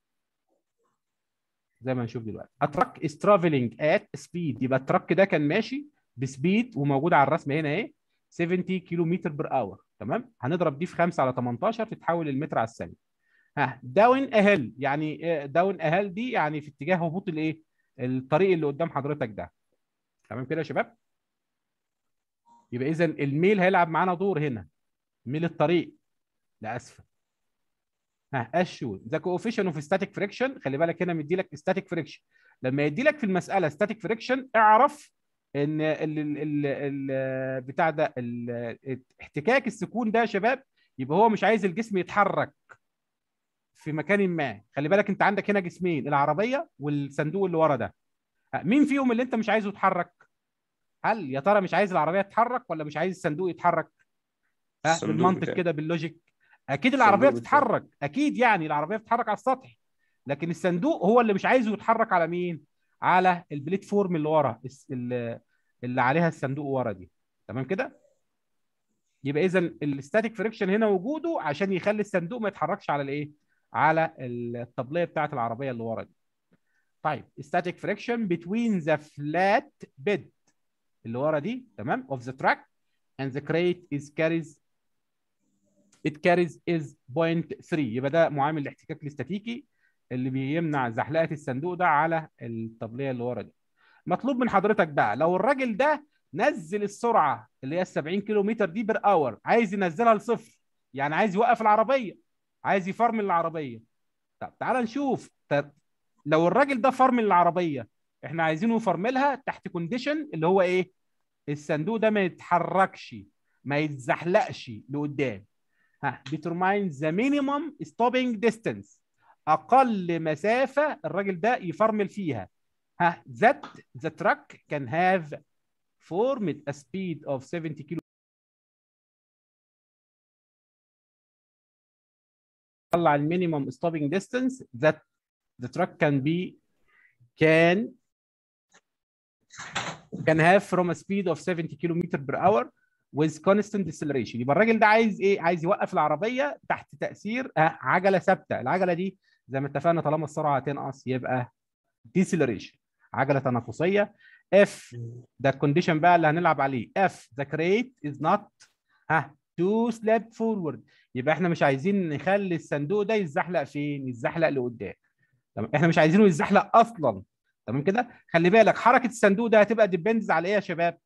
S1: زي ما نشوف دلوقتي. التراك is traveling at speed، يبقى التراك ده كان ماشي بسبيد، وموجود على الرسم هنا اهي 70 كيلو متر بر اور. تمام. هنضرب دي في 5 على 18 تتحول للمتر على الثانيه. داون اهيل، يعني داون اهيل دي يعني في اتجاه هبوط الطريق اللي قدام حضرتك ده. تمام كده يا شباب. يبقى اذا الميل هيلعب معانا دور هنا، ميل الطريق لاسفل. اشو ذا كوفيشن اوف ستاتيك فريكشن. خلي بالك هنا مدي لك ستاتيك فريكشن. لما يدي لك في المساله ستاتيك فريكشن اعرف ان بتاع ده احتكاك السكون ده يا شباب، يبقى هو مش عايز الجسم يتحرك في مكان ما. خلي بالك انت عندك هنا جسمين، العربيه والصندوق اللي ورا ده. مين فيهم اللي انت مش عايزه يتحرك؟ هل يا ترى مش عايز العربيه تتحرك ولا مش عايز الصندوق يتحرك؟ بالمنطق كده باللوجيك اكيد العربيه بتتحرك، اكيد يعني العربيه بتتحرك على السطح، لكن الصندوق هو اللي مش عايزه يتحرك على مين؟ على البلاتفورم اللي ورا، اللي عليها الصندوق ورا دي. تمام كده. يبقى اذا الستاتيك فريكشن هنا وجوده عشان يخلي الصندوق ما يتحركش على الايه؟ على الطبليه بتاعت العربيه اللي ورا دي. طيب static friction between the flat bed اللي ورا دي تمام of the track and the crate carries is 0.3. يبقى ده معامل الاحتكاك الاستاتيكي اللي بيمنع زحلقه الصندوق ده على الطبليه اللي ورا دي. مطلوب من حضرتك بقى لو الراجل ده نزل السرعه اللي هي 70 كيلو متر دي بر اور، عايز ينزلها لصفر، يعني عايز يوقف العربيه، عايز يفرمل العربيه. طب تعال نشوف. لو الراجل ده فرمل العربيه، احنا عايزينه يفرملها تحت كونديشن اللي هو ايه؟ الصندوق ده ما يتحركش، ما يتزحلقش لقدام. determine the minimum stopping distance، اقل مسافه الراجل ده يفرمل فيها. that the truck can have formed a speed of 70 كيلو. طلع المينيمم stopping distance that the truck can have from a speed of 70 كيلومتر per hour with constant deceleration. يبقى الراجل ده عايز ايه؟ عايز يوقف العربيه تحت تاثير عجله ثابته. العجله دي زي ما اتفقنا طالما السرعه هتنقص يبقى deceleration، عجله تناقصيه. if ده الكونديشن بقى اللي هنلعب عليه. if the crate is not to slip forward، يبقى احنا مش عايزين نخلي الصندوق ده يتزحلق فين؟ يتزحلق لقدام. تمام. احنا مش عايزينه يتزحلق اصلا. تمام كده. خلي بالك حركه الصندوق ده هتبقى ديبندز على ايه يا شباب؟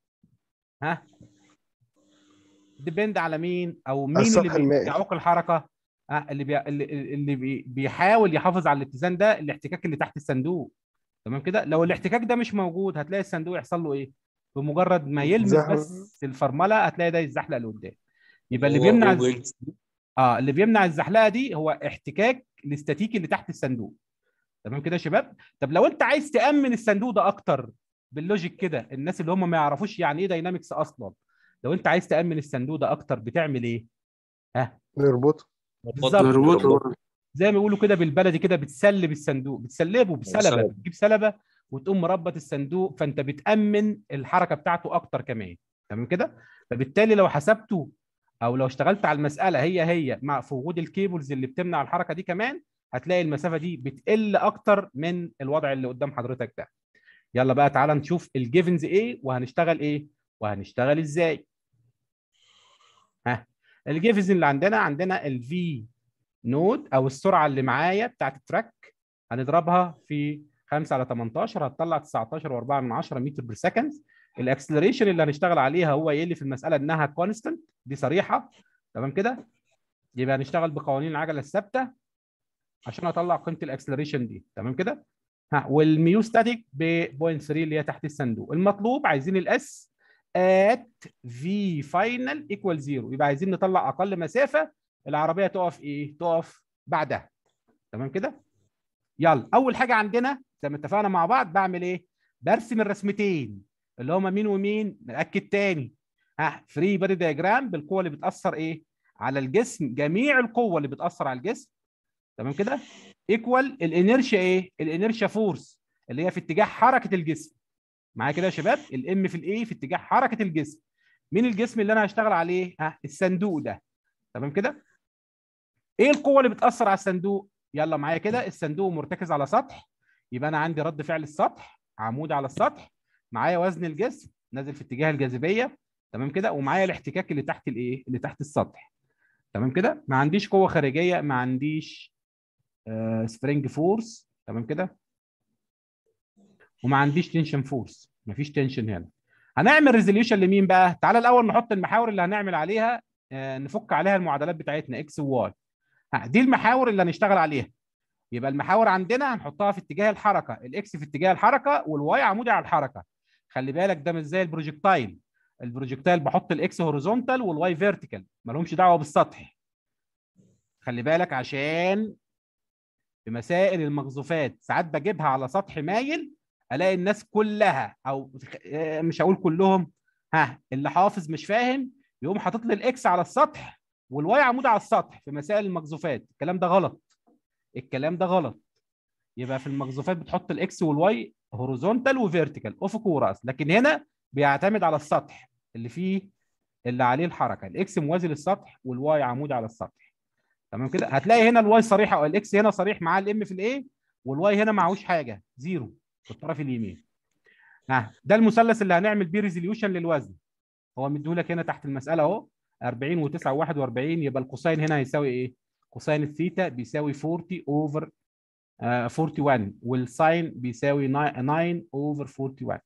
S1: ديبند على مين؟ او مين اللي بيعوق الحركه؟ اللي بيحاول يحافظ على الاتزان ده الاحتكاك اللي تحت الصندوق. تمام كده. لو الاحتكاك ده مش موجود هتلاقي الصندوق يحصل له ايه؟ بمجرد ما يلمس بس الفرمله هتلاقي ده يتزحلق لقدام. يبقى اللي بيمنع الزحلقه دي هو احتكاك الاستاتيكي اللي تحت الصندوق. تمام كده يا شباب؟ طب لو انت عايز تامن الصندوق ده اكتر باللوجيك كده، الناس اللي هم ما يعرفوش يعني ايه داينامكس اصلا، لو انت عايز تامن الصندوق ده اكتر بتعمل ايه؟ ها؟
S8: نربطه.
S1: بالظبط،
S2: نربطه.
S1: زي ما بيقولوا كده بالبلدي كده، بتسلب الصندوق، بتسلبه بسلبه، بتجيب سلبه وتقوم مربط الصندوق، فانت بتامن الحركه بتاعته اكتر كمان. تمام كده؟ فبالتالي لو حسبته او لو اشتغلت على المساله هي مع في وجود الكيبلز اللي بتمنع الحركه دي كمان، هتلاقي المسافه دي بتقل اكتر من الوضع اللي قدام حضرتك ده. يلا بقى تعالى نشوف الجيفنز ايه وهنشتغل ايه وهنشتغل ازاي. ها، الجيفنز اللي عندنا الفي نود او السرعه اللي معايا بتاعت التراك، هنضربها في 5 على 18 هتطلع 19.4 متر بير سكند. الاكسلريشن اللي هنشتغل عليها هو ايه اللي في المساله انها كونستنت، دي صريحه. تمام كده؟ يبقى هنشتغل بقوانين العجله الثابته عشان اطلع قيمه الاكسلريشن دي. تمام كده؟ ها، والميو ستاتيك ب 0.3 اللي هي تحت الصندوق. المطلوب عايزين الاس ات في فاينل ايكوال 0، يبقى عايزين نطلع اقل مسافه العربيه تقف ايه؟ تقف بعدها. تمام كده؟ يلا اول حاجه عندنا زي ما اتفقنا مع بعض بعمل ايه؟ برسم الرسمتين اللي هما مين ومين. ناكد تاني، ها، فري بادي دياجرام بالقوه اللي بتاثر ايه؟ على الجسم، جميع القوه اللي بتاثر على الجسم. تمام كده؟ ايكوال الانيرشيا ايه؟ الانيرشيا فورس اللي هي في اتجاه حركه الجسم. معايا كده يا شباب؟ الام في الايه في اتجاه حركه الجسم. مين الجسم اللي انا هشتغل عليه؟ ها، الصندوق ده. تمام كده؟ ايه القوه اللي بتاثر على الصندوق؟ يلا معايا كده، الصندوق مرتكز على سطح، يبقى انا عندي رد فعل السطح، عمود على السطح، معايا وزن الجسم نازل في اتجاه الجاذبيه. تمام كده؟ ومعايا الاحتكاك اللي تحت الايه؟ اللي تحت السطح. تمام كده؟ ما عنديش قوه خارجيه، ما عنديش سبرينج فورس. تمام كده؟ وما عنديش تنشن فورس، مفيش تنشن هنا. هنعمل ريزوليوشن لمين بقى؟ تعالى الاول نحط المحاور اللي هنعمل عليها، نفك عليها المعادلات بتاعتنا اكس وواي. دي المحاور اللي هنشتغل عليها. يبقى المحاور عندنا هنحطها في اتجاه الحركه، الاكس في اتجاه الحركه والواي عمودي على الحركه. خلي بالك ده مش زي البروجكتايل. البروجكتايل بحط الاكس هوريزونتال والواي فيرتيكال، مالهمش دعوه بالسطح. خلي بالك عشان في مسائل المقذوفات ساعات بجيبها على سطح مايل، الاقي الناس كلها او مش هقول كلهم، ها، اللي حافظ مش فاهم يقوم حاطط لي الاكس على السطح والواي عمود على السطح. في مسائل المقذوفات الكلام ده غلط، الكلام ده غلط. يبقى في المقذوفات بتحط الاكس والواي هوريزونتال وفيرتيكال، افق وراس، لكن هنا بيعتمد على السطح اللي فيه اللي عليه الحركه، الاكس موازي للسطح والواي عمود على السطح. تمام كده؟ هتلاقي هنا الواي صريحه او الاكس هنا صريح مع الام في الايه، والواي هنا معهوش حاجه، زيرو في الطرف اليمين. ده المثلث اللي هنعمل بيه ريزوليوشن للوزن. هو مديهولك هنا تحت المساله اهو 40 و9 و41. يبقى الكوساين هنا هيساوي ايه؟ كوساين الثيتا بيساوي 40 اوفر 41، والساين بيساوي 9 اوفر 41.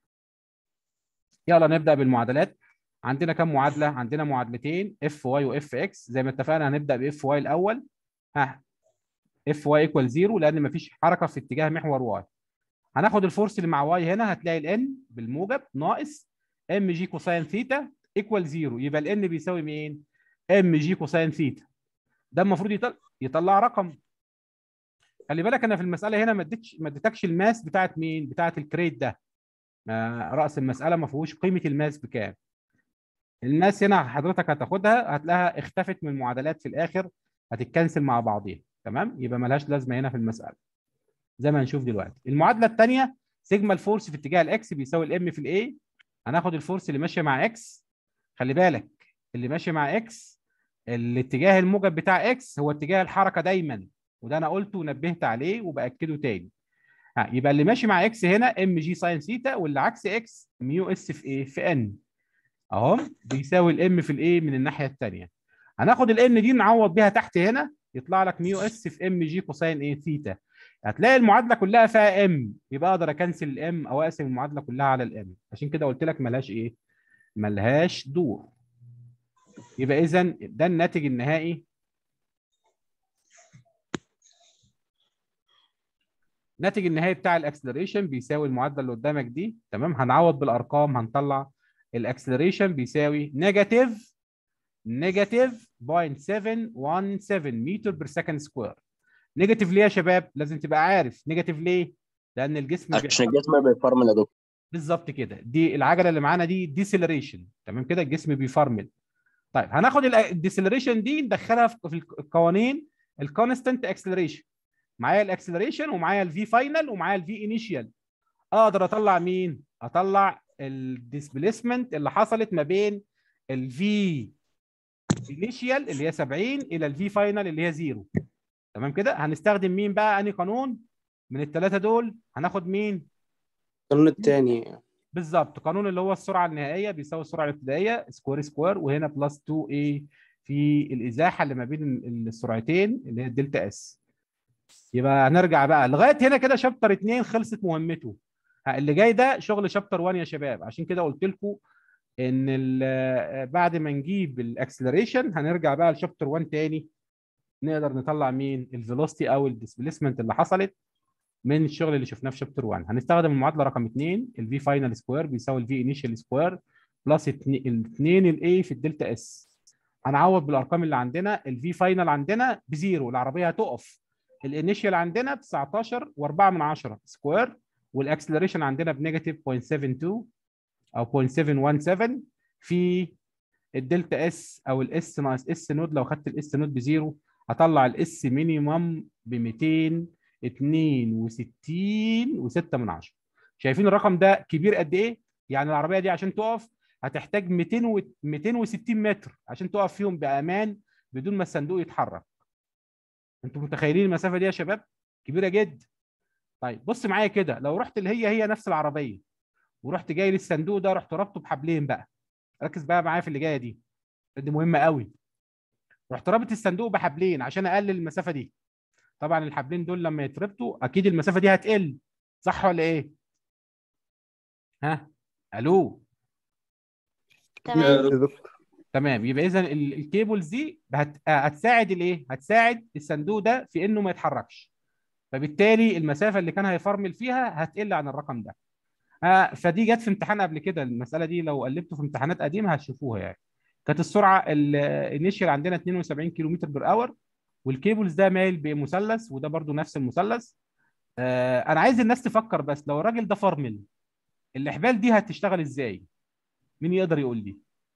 S1: يلا نبدا بالمعادلات. عندنا كم معادله؟ عندنا معادلتين، اف واي واف اكس. زي ما اتفقنا هنبدا باف واي الاول. اف واي ايكوال 0 لان مفيش حركه في اتجاه محور واي. هناخد الفورس اللي مع واي هنا، هتلاقي الان بالموجب ناقص ام جي كوساين ثيتا ايكوال 0. يبقى الان بيساوي مين؟ ام جي كوساين ثيتا. ده المفروض يطلع رقم. خلي بالك انا في المساله هنا ما اديتكش الماس بتاعت مين؟ بتاعت الكريت ده. راس المساله ما فيهوش قيمه الماس بكام. الماس هنا حضرتك هتاخدها هتلاقيها اختفت من المعادلات في الاخر، هتتكنسل مع بعضيها. تمام؟ يبقى ملهاش لازمه هنا في المساله زي ما هنشوف دلوقتي. المعادله الثانيه سيجما الفورس في اتجاه الاكس بيساوي الام في الاي. هناخد الفورس اللي ماشيه مع اكس. خلي بالك اللي ماشي مع اكس الاتجاه الموجب بتاع اكس هو اتجاه الحركه دايما، وده انا قلته ونبهت عليه وباكده تاني. يبقى اللي ماشي مع اكس هنا ام جي ساين ثيتا، واللي عكس اكس ميو اس في ايه؟ في ان اهو، بيساوي الام في الايه من الناحيه الثانيه. هناخد الان دي نعوض بيها تحت هنا، يطلع لك ميو اس في ام جي كوساين ايه؟ ثيتا. هتلاقي المعادله كلها فيها ام، يبقى اقدر اكنسل الام او اقسم المعادله كلها على الام. عشان كده قلت لك ملهاش ايه؟ ملهاش دور. يبقى اذا ده الناتج النهائي. الناتج النهائي بتاع الاكسلريشن بيساوي المعادله اللي قدامك دي. تمام؟ هنعوض بالارقام، هنطلع الاكسلريشن بيساوي نيجاتيف 0.717 متر بير سكند سكوير. نيجاتيف ليه يا شباب؟ لازم تبقى عارف نيجاتيف ليه؟ لان الجسم
S2: عشان الجسم بيفرمل يا دكتور.
S1: بالظبط كده. دي العجله اللي معانا دي ديسيلريشن، تمام كده، الجسم بيفرمل. طيب هناخد الديسيلريشن دي ندخلها في القوانين الكونستنت اكسلريشن. معايا الاكسلريشن ومعايا الفي فاينل ومعايا الفي انيشيال. اقدر اطلع مين؟ اطلع الديسبيسمنت اللي حصلت ما بين الفي انيشيال اللي هي 70 الى الفي فاينل اللي هي 0. تمام كده. هنستخدم مين بقى؟ انهي قانون من الثلاثه دول؟ هناخد مين؟
S8: القانون الثاني.
S1: بالظبط، قانون اللي هو السرعه النهائيه بيساوي السرعه الابتدائيه سكوير سكوير، وهنا بلس 2 ايه في الازاحه اللي ما بين السرعتين اللي هي الدلتا اس. يبقى هنرجع بقى لغايه هنا كده شابتر 2 خلصت مهمته. اللي جاي ده شغل شابتر 1 يا شباب. عشان كده قلت لكم ان بعد ما نجيب الاكسلريشن هنرجع بقى لشابتر 1 تاني، نقدر نطلع مين؟ الفيلوسيتي او الديسبيسمنت اللي حصلت من الشغل اللي شفناه في شابتر 1. هنستخدم المعادله رقم 2 الفي فاينل سكوير بيساوي الفي انيشال سكوير بلس 2 الاي في الدلتا اس. هنعوض بالارقام اللي عندنا. الفي فاينل عندنا بزيرو، العربيه هتقف. الانيشال عندنا 19 و4 سكوير، والاكسلريشن عندنا بنيجاتيف 0.72 او 0.717 في الدلتا اس او الاس ناقص اس نود. لو خدت الاس نود بزيرو هطلع الاس مينيمم ب 262.6. شايفين الرقم ده كبير قد ايه؟ يعني العربيه دي عشان تقف هتحتاج 260 متر عشان تقف فيهم بامان بدون ما الصندوق يتحرك. انتوا متخيلين المسافه دي يا شباب؟ كبيره جدا. طيب بص معايا كده، لو رحت اللي هي نفس العربيه ورحت جاي للصندوق ده رحت رابطه بحبلين بقى. ركز بقى معايا في اللي جايه دي مهمه قوي. رحت رابط الصندوق بحبلين عشان اقلل المسافه دي. طبعا الحبلين دول لما يتربطوا اكيد المسافه دي هتقل، صح ولا ايه؟ ها؟ الو؟
S5: تمام.
S1: تمام. يبقى اذا الكيبلز دي هتساعد الايه؟ هتساعد الصندوق ده في انه ما يتحركش، فبالتالي المسافه اللي كان هيفرمل فيها هتقل عن الرقم ده. فدي جت في امتحان قبل كده، المساله دي لو قلبتوا في امتحانات قديمه هتشوفوها يعني. كانت السرعه الانيشال عندنا 72 كيلو متر بر اور، والكيبلز ده مايل بمثلث وده برضو نفس المثلث. انا عايز الناس تفكر بس، لو الراجل ده فرمل الاحبال دي هتشتغل ازاي؟ مين يقدر يقول لي؟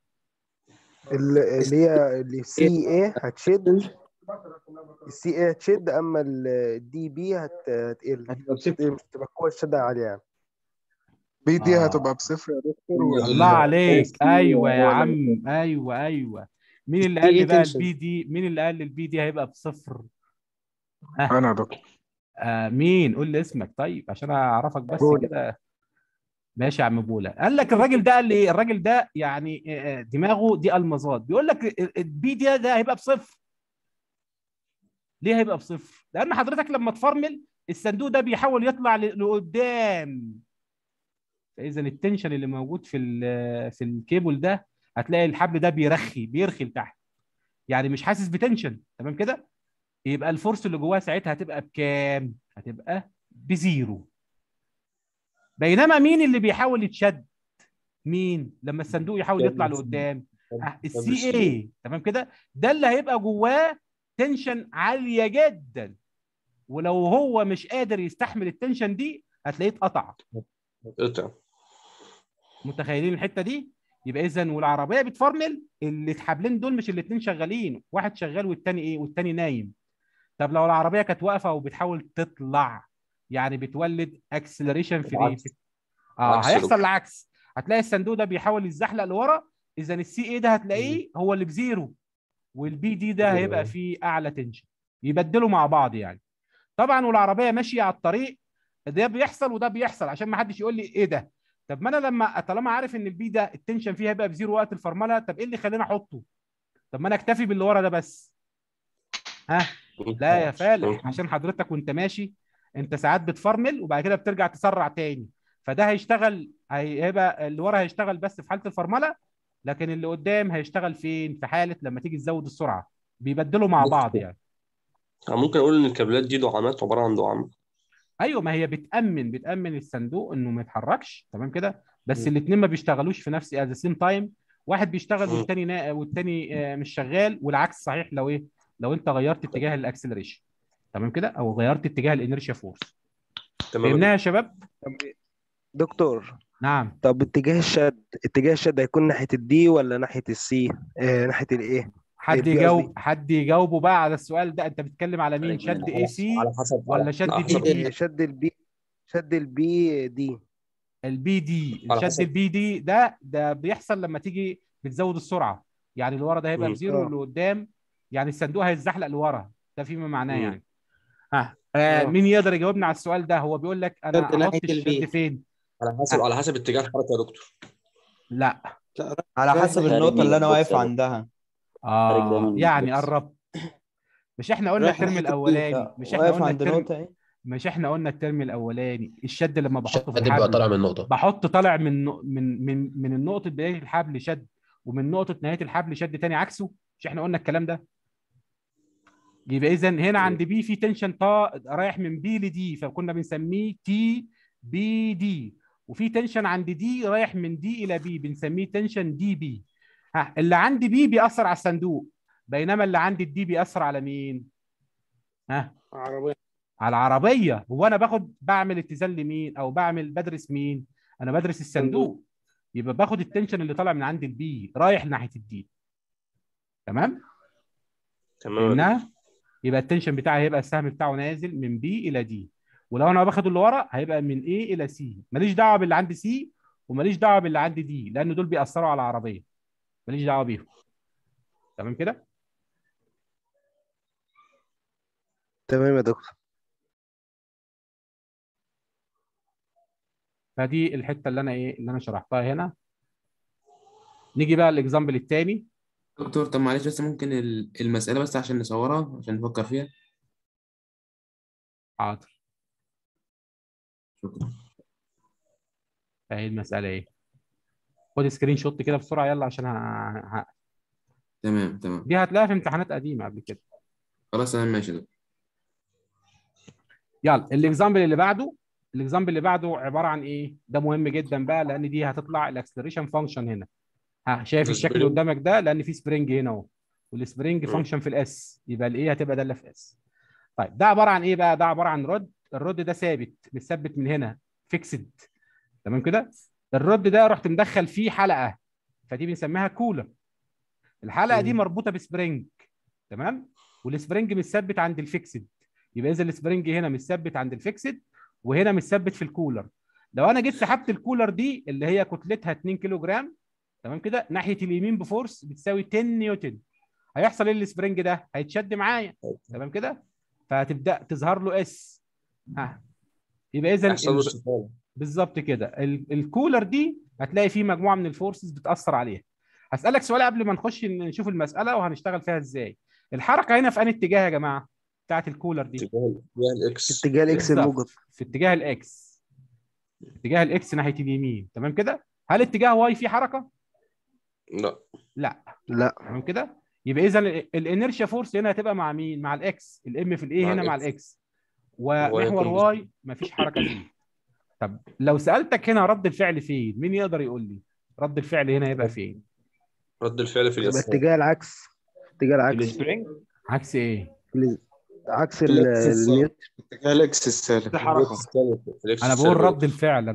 S8: اللي هي السي اي هتشد، السي اي هتشد، اما الدي بي هتقل، مش تبقى قوه الشد عاليه يعني.
S3: بي دي هتبقى بصفر يا دكتور.
S1: الله عليك، ايوه يا عم، ايوه. مين اللي قال لي بقى البي دي؟ مين اللي قال لي البي دي هيبقى بصفر؟
S3: انا يا دكتور.
S1: مين؟ قول لي اسمك طيب عشان اعرفك بس كده. ماشي يا عم بولا. قال لك الراجل ده قال لي ايه؟ الراجل ده يعني دماغه دي المظات، بيقول لك البي دي ده هيبقى بصفر. ليه هيبقى بصفر؟ لان حضرتك لما تفرمل الصندوق ده بيحاول يطلع لقدام، فاذا التنشن اللي موجود في الكيبل ده هتلاقي الحبل ده بيرخي لتحت، يعني مش حاسس بتنشن. تمام كده. يبقى الفورس اللي جواه ساعتها هتبقى بكام؟ هتبقى بزيرو. بينما مين اللي بيحاول يتشد؟ مين؟ لما الصندوق يحاول يطلع لقدام السي اي. تمام كده. ده اللي هيبقى جواه تنشن عاليه جدا، ولو هو مش قادر يستحمل التنشن دي هتلاقيه اتقطع. متخيلين الحته دي؟ يبقى اذا والعربيه بتفرمل الحبلين دول مش الاثنين شغالين، واحد شغال والتاني ايه؟ والتاني نايم. طب لو العربيه كانت واقفه وبتحاول تطلع، يعني بتولد اكسلريشن في ايه؟ هيحصل العكس. هتلاقي الصندوق ده بيحاول يتزحلق لورا، اذا السي اي ده هتلاقيه هو اللي بزيرو، والبي دي ده هيبقى فيه اعلى تنشن، يبدلوا مع بعض يعني. طبعا والعربيه ماشيه على الطريق ده بيحصل وده بيحصل، عشان ما حدش يقول لي ايه ده. طب ما انا لما طالما عارف ان البي ده التنشن فيه هيبقى بزيرو وقت الفرمله، طب ايه اللي خلاني احطه؟ طب ما انا اكتفي باللي ورا ده بس. لا يا فالح، عشان حضرتك وانت ماشي انت ساعات بتفرمل وبعد كده بترجع تسرع تاني، فده هيشتغل، هيبقى اللي ورا هيشتغل بس في حاله الفرمله، لكن اللي قدام هيشتغل فين؟ في حاله لما تيجي تزود السرعه، بيبدلوا مع بعض يعني.
S6: ممكن اقول ان الكابلات دي دعامات، عباره عن دعامه.
S1: ايوه، ما هي بتامن الصندوق انه ما يتحركش. تمام كده. بس الاثنين ما بيشتغلوش في نفس ات ذا سيم تايم، واحد بيشتغل والتاني مش شغال، والعكس صحيح لو ايه؟ لو انت غيرت اتجاه الاكسلريشن. تمام كده، او غيرت اتجاه الانيرشيا فورس.
S6: تمام
S1: فهمناها يا شباب؟
S8: طب دكتور،
S1: نعم.
S8: طب اتجاه الشد هيكون ناحية الدي ولا ناحية السي؟ ناحية الايه؟
S1: حد
S8: البي قصدي.
S1: يجاوب، حد يجاوبه بقى على السؤال ده. انت بتتكلم على مين؟ شد اي سي
S6: على حسب
S1: ولا شد
S6: على
S1: دي
S6: حسب
S1: بي؟
S8: شد البي دي.
S1: البي دي،
S6: على
S1: شد
S6: حسب.
S1: البي دي ده بيحصل لما تيجي بتزود السرعه. يعني اللي ورا ده هيبقى
S6: مم.
S1: بزيرو واللي قدام يعني الصندوق هيتزحلق لورا، ده فيما معناه
S6: مم.
S1: يعني. ها
S8: اه
S1: مين يقدر يجاوبنا على السؤال ده؟ هو بيقول لك انا
S9: شد ناحية
S1: احط الشد
S9: البي.
S1: فين؟
S6: على
S1: ها
S6: حسب اتجاه الحركه يا دكتور.
S1: لا.
S9: لا،
S7: على حسب
S9: حسب
S7: خارج
S9: النقطة اللي
S7: من
S9: أنا
S7: البوكس
S9: واقف
S7: يا دكتور.
S9: عندها.
S7: خارج دايما من
S1: يعني
S7: البوكس.
S1: قربت. مش احنا قلنا
S9: رايح
S1: الترم
S9: ناحية البي،
S1: الاولاني مش احنا
S9: واقف
S1: قلنا
S9: عند
S1: الترم
S9: نقطة إيه؟
S1: مش احنا قلنا الترم الاولاني الشد لما بحطه في
S10: الشد بيبقى
S1: الحبل
S10: طالع من النقطة.
S1: بحط طالع من النقطه بدايه الحبل شد، ومن نقطه نهايه الحبل شد تاني عكسه. مش احنا قلنا الكلام ده؟ يبقى اذا هنا عند بي في تنشن رايح من بي لدي، فكنا بنسميه تي بي دي. وفي تنشن عند دي رايح من دي الى بي، بنسميه تنشن دي بي. ها اللي عند بي بيأثر على الصندوق، بينما اللي عند الدي بيأثر على مين؟ ها
S9: عربية.
S1: على العربيه. هو انا بعمل اتزان لمين او بدرس مين؟ انا بدرس الصندوق. يبقى باخد التنشن اللي طالع من عند البي رايح ناحيه الدي. تمام؟
S6: تمام يا دكتور.
S1: فهمناها؟ يبقى التنشن بتاعي هيبقى السهم بتاعه نازل من بي الى دي، ولو انا باخد اللي ورا هيبقى من ايه الى سي. ماليش دعوه باللي عند سي وماليش دعوه باللي عند دي، لان دول بيأثروا على العربيه، ماليش دعوه بيهم. تمام كده؟
S8: تمام يا دكتور.
S1: فدي الحته اللي انا شرحتها هنا. نيجي بقى الاكزامبل الثاني.
S11: دكتور طب معلش بس ممكن المسألة بس عشان نصورها عشان نفكر فيها.
S1: حاضر.
S11: شكرا.
S1: اهي المساله ايه. خد سكرين شوت كده بسرعه يلا عشان
S11: تمام
S1: دي هتلاقيها في امتحانات قديمه قبل كده.
S11: خلاص تمام ماشي يا دكتور.
S1: يلا الاكزامبل اللي بعده عباره عن ايه؟ ده مهم جدا بقى، لان دي هتطلع الاكسلريشن فانكشن هنا. شايف الشكل اللي قدامك ده؟ لان في سبرينج هنا اهو، والسبرينج فانكشن في الاس، يبقى الايه هتبقى داله في اس. طيب ده عباره عن ايه بقى؟ ده عباره عن رود. الرود ده ثابت، متثبت من هنا، فيكسد. تمام كده؟ الرود ده رحت مدخل فيه حلقه، فدي بنسميها كولر. الحلقه دي مربوطه بسبرينج، تمام؟ والسبرينج متثبت عند الفيكسد. يبقى اذا السبرينج هنا متثبت عند الفيكسد وهنا متثبت في الكولر. لو انا جيت سحبت الكولر دي اللي هي كتلتها 2 كيلو جرام، تمام كده، ناحيه اليمين بفورس بتساوي 10 نيوتن، هيحصل ايه؟ السبرينج ده هيتشد معايا، تمام كده، فهتبدا تظهر له اس. يبقى اذا بالظبط كده الكولر دي هتلاقي فيه مجموعه من الفورسز بتاثر عليها. هسالك سؤال قبل ما نخش نشوف المساله وهنشتغل فيها ازاي. الحركه هنا في انهي اتجاه يا جماعه بتاعت الكولر دي؟
S6: اتجاه الاكس.
S8: اتجاه الاكس الموجب.
S1: في اتجاه الاكس. اتجاه الاكس ناحيه اليمين، تمام كده. هل اتجاه واي فيه حركه؟
S6: لا.
S1: تمام كده. يبقى اذا الانيرشيا فورس هنا هتبقى مع مين؟ مع الاكس. الام في الايه هنا مع الاكس، ومحور واي مفيش حركه فيه. طب لو سالتك هنا رد الفعل فين؟ مين يقدر يقول لي رد الفعل هنا هيبقى فين؟
S6: رد الفعل في
S8: يبقى
S6: اليسار.
S8: اتجاه العكس.
S9: السبرينج.
S1: عكس ايه؟
S8: عكس
S3: اتجاه
S8: النيوتن.
S3: الاكس السالب.
S9: حركة.
S1: انا بقول رد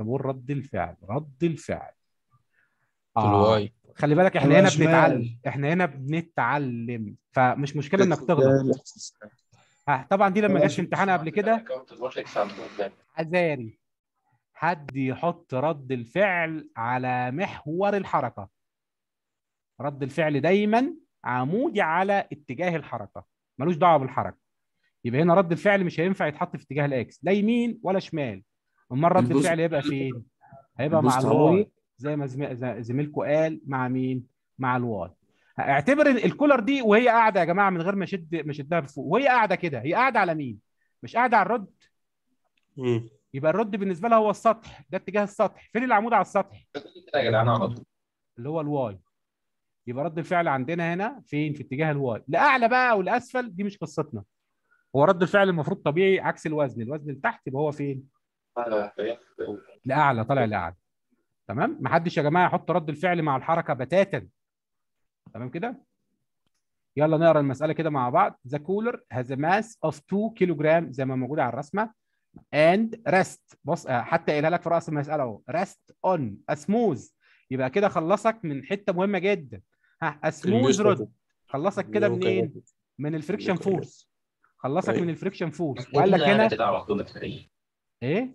S1: الفعل.
S10: في الواي.
S1: خلي بالك احنا هنا بنتعلم، فمش مشكله انك تغلط. طبعا دي لما جت في امتحان قبل كده حذاري، حد يحط رد الفعل على محور الحركه. رد الفعل دايما عمودي على اتجاه الحركه، ملوش دعوه بالحركه. يبقى هنا رد الفعل مش هينفع يتحط في اتجاه الاكس، لا يمين ولا شمال. امال رد الفعل هيبقى فين؟ هيبقى مع الواي، زي ما زميلكم قال. مع مين؟ مع الواي. اعتبر الكولر دي وهي قاعده يا جماعه، من غير ما اشدها بفوق، وهي قاعده كده، هي قاعده على مين؟ مش قاعده على الرد. يبقى الرد بالنسبه لها هو السطح، ده اتجاه السطح. فين العمود على السطح؟
S10: يا جدعان
S1: اللي هو الواي. يبقى رد الفعل عندنا هنا فين؟ في اتجاه الواي. لاعلى بقى او لاسفل دي مش قصتنا. هو رد الفعل المفروض طبيعي عكس الوزن لتحت، يبقى هو فين؟ لاعلى، طالع لاعلى. تمام. محدش يا جماعه يحط رد الفعل مع الحركه بتاتا. تمام كده. يلا نقرا المساله كده مع بعض. The cooler has a mass of 2 كيلوغرام زي ما موجوده على الرسمه and rest. بص حتى قايلها لك في راس المساله اهو rest on a smooth. يبقى كده خلصك من حته مهمه جدا. ها a smooth rod خلصك كده منين؟ من الفريكشن فورس. خلصك من الفريكشن فورس وقال لك هنا ايه؟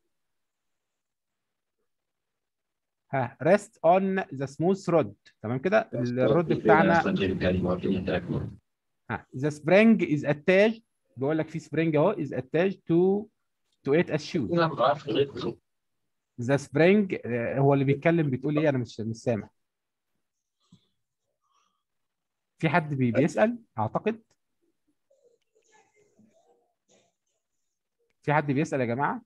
S1: ها rest on the smooth rod. تمام كده الرود بتاعنا. ها the spring is attached. بيقول لك في spring اهو is attached to it as shoes. the spring هو اللي بيتكلم بتقول ايه؟ انا مش سامع. في حد بيسأل اعتقد. في حد بيسأل يا جماعة؟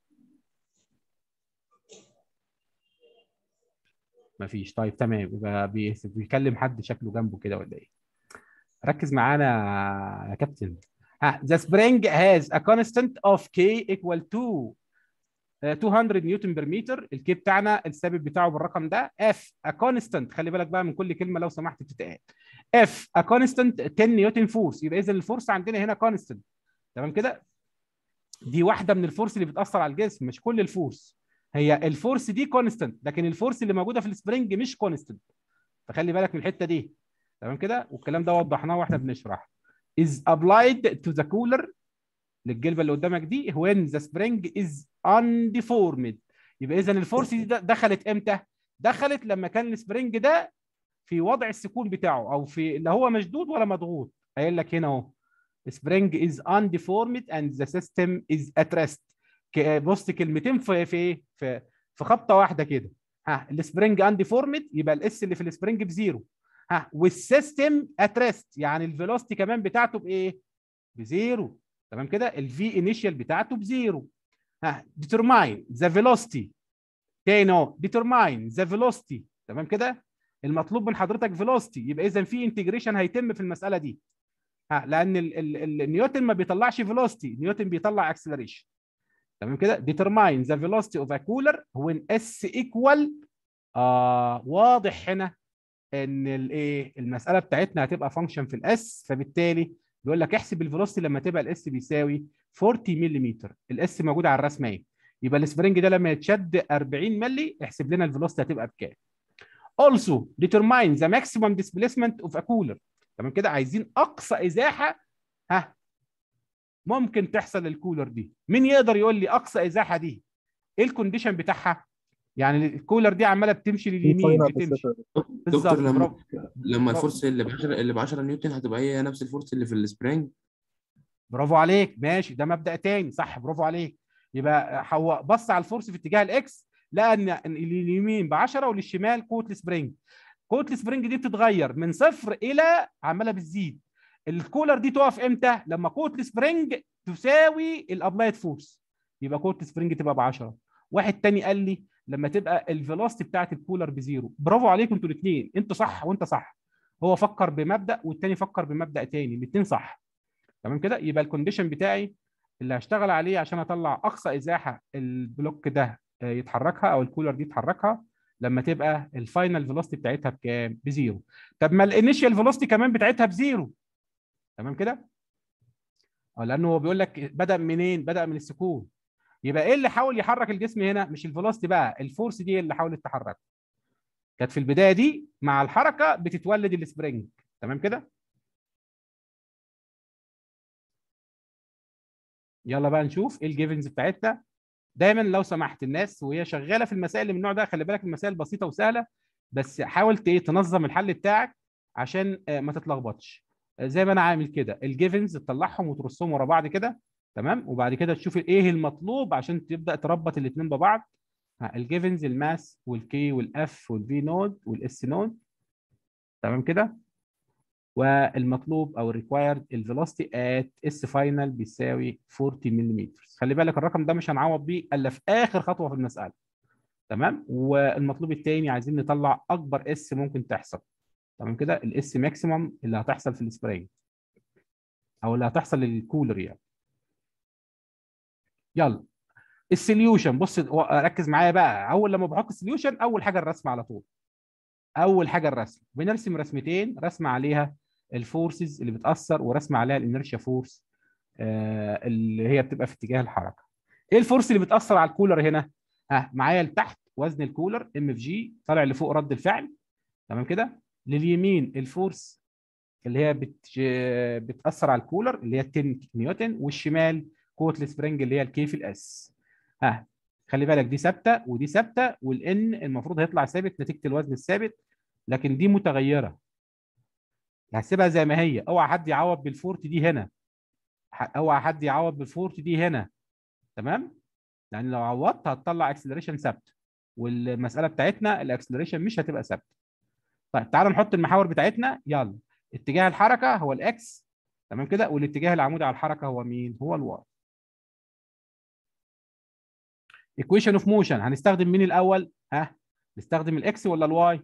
S1: مفيش. طيب تمام يبقى بيكلم حد شكله جنبه كده ولا ايه؟ ركز معانا يا كابتن. The spring has a constant of K equal to 200 نيوتن بر متر. الكي بتاعنا الثابت بتاعه بالرقم ده. F a constant. خلي بالك بقى من كل كلمة لو سمحت بتتقال. F a constant 10 نيوتن فورس. يبقى إذا الفورس عندنا هنا constant. تمام كده؟ دي واحدة من الفورس اللي بتأثر على الجسم مش كل الفورس. هي الفورس دي كونستنت لكن الفورس اللي موجوده في السبرينج مش كونستنت. فخلي بالك من الحته دي. تمام كده والكلام ده وضحناه واحنا بنشرح. is applied to the cooler للجلبه اللي قدامك دي when the spring is undeformed. يبقى اذا الفورس دي دخلت امتى؟ دخلت لما كان السبرينج ده في وضع السكون بتاعه او في لا هو مشدود ولا مضغوط. قايل لك هنا اهو spring is undeformed and the system is at rest. بص كلمتين في خبطه واحده كده. ها السبرينج انديفورمد يبقى الاس اللي في السبرينج بزيرو. ها والسيستم ات ريست يعني الفيلوسيتي كمان بتاعته بايه؟ بزيرو. تمام كده الفي انيشال بتاعته بزيرو. ها ديترماين ذا فيلوسيتي تاني اهو ديترماين ذا فيلوسيتي. تمام كده المطلوب من حضرتك فيلوسيتي. يبقى اذا في انتجريشن هيتم في المساله دي. ها لان النيوتن ما بيطلعش فيلوسيتي نيوتن بيطلع اكسلريشن. تمام كده determine the velocity of a cooler when s equal واضح هنا ان الايه المساله بتاعتنا هتبقى فانكشن في الاس. فبالتالي بيقول لك احسب الفيلوسيتي لما تبقى الاس بيساوي 40 ملم. الاس موجوده على الرسمه اهي. يبقى السبرينج ده لما يتشد 40 ملي احسب لنا الفيلوسيتي هتبقى بكام. also determine the maximum displacement of a cooler. تمام كده عايزين اقصى ازاحه ممكن تحصل للكولر دي. مين يقدر يقول لي اقصى ازاحه دي ايه الكونديشن بتاعها؟ يعني الكولر دي عماله بتمشي لليمين بتمشي
S11: دكتور لما الفورس اللي ب 10 نيوتن هتبقى هي نفس الفورس اللي في السبرينج.
S1: برافو عليك ماشي ده مبدأ تاني صح برافو عليك. يبقى هو بص على الفورس في اتجاه الاكس لقى ان اليمين ب 10 وللشمال قوه السبرينج. قوه السبرينج دي بتتغير من صفر الى عماله بتزيد. الكولر دي تقف امتى؟ لما قوه السبرينج تساوي الابلايد فورس يبقى قوه السبرينج تبقى ب 10. واحد تاني قال لي لما تبقى الفيلوسيتي بتاعت الكولر بزيرو. برافو عليكم انتوا الاثنين انتوا صح وانت صح. هو فكر بمبدا والتاني فكر بمبدا تاني الاثنين صح. تمام كده يبقى الكونديشن بتاعي اللي هشتغل عليه عشان اطلع اقصى ازاحه البلوك ده يتحركها او الكولر دي يتحركها لما تبقى الفاينل فيلوسيتي بتاعتها بكام؟ بزيرو. طب ما الانيشال فيلوسيتي كمان بتاعتها بزيرو. تمام كده؟ لانه هو بيقول لك بدا منين؟ بدا من السكون. يبقى ايه اللي حاول يحرك الجسم هنا؟ مش الفيلوسيتي بقى، الفورس دي اللي حاولت تحرك. كانت في البدايه دي مع الحركه بتتولد السبرينج. تمام كده؟ يلا بقى نشوف ايه الجيفنز بتاعتنا. دايما لو سمحت الناس وهي شغاله في المسائل اللي من النوع ده خلي بالك المسائل بسيطه وسهله بس حاول تنظم الحل بتاعك عشان ما تتلخبطش. زي ما انا عامل كده الجيفنز تطلعهم وترصهم ورا بعض كده. تمام وبعد كده تشوف ايه المطلوب عشان تبدا تربط الاثنين ببعض. الجيفنز الماس والكي والاف والفي نود والاس نود. تمام كده والمطلوب او الريكوايرد الفيلوسيتي ات اس فاينل بيساوي 40 ملم. خلي بالك الرقم ده مش هنعوض بيه الا في اخر خطوه في المساله. تمام والمطلوب الثاني عايزين نطلع اكبر اس ممكن تحصل. تمام كده الاس ماكسيمم اللي هتحصل في السبراي او اللي هتحصل للكولر يعني. يلا السوليوشن بص ركز معايا بقى. اول لما بحط السوليوشن اول حاجه الرسم على طول. اول حاجه الرسم بنرسم رسمتين رسمه عليها الفورسز اللي بتاثر ورسم عليها الانرشيا فورس اللي هي بتبقى في اتجاه الحركه. ايه الفورس اللي بتاثر على الكولر هنا؟ معايا لتحت وزن الكولر ام في جي، طالع لفوق رد الفعل، تمام كده. لليمين الفورس اللي هي بتاثر على الكولر اللي هي 10 نيوتن، والشمال قوه السبرينج اللي هي الكي في الاس. خلي بالك دي ثابته ودي ثابته، والان المفروض هيطلع ثابت نتيجه الوزن الثابت، لكن دي متغيره. هسيبها زي ما هي، اوعى حد يعوض بالفورت دي هنا، اوعى حد يعوض بالفورت دي هنا، تمام؟ لان لو عوضت هتطلع اكسلريشن ثابت، والمساله بتاعتنا الاكسلريشن مش هتبقى ثابته. طيب تعالوا نحط المحاور بتاعتنا. يلا، اتجاه الحركه هو الاكس، تمام كده، والاتجاه العمودي على الحركه هو مين؟ هو الواي. ايكويشن اوف موشن هنستخدم مين الاول؟ نستخدم الاكس ولا الواي؟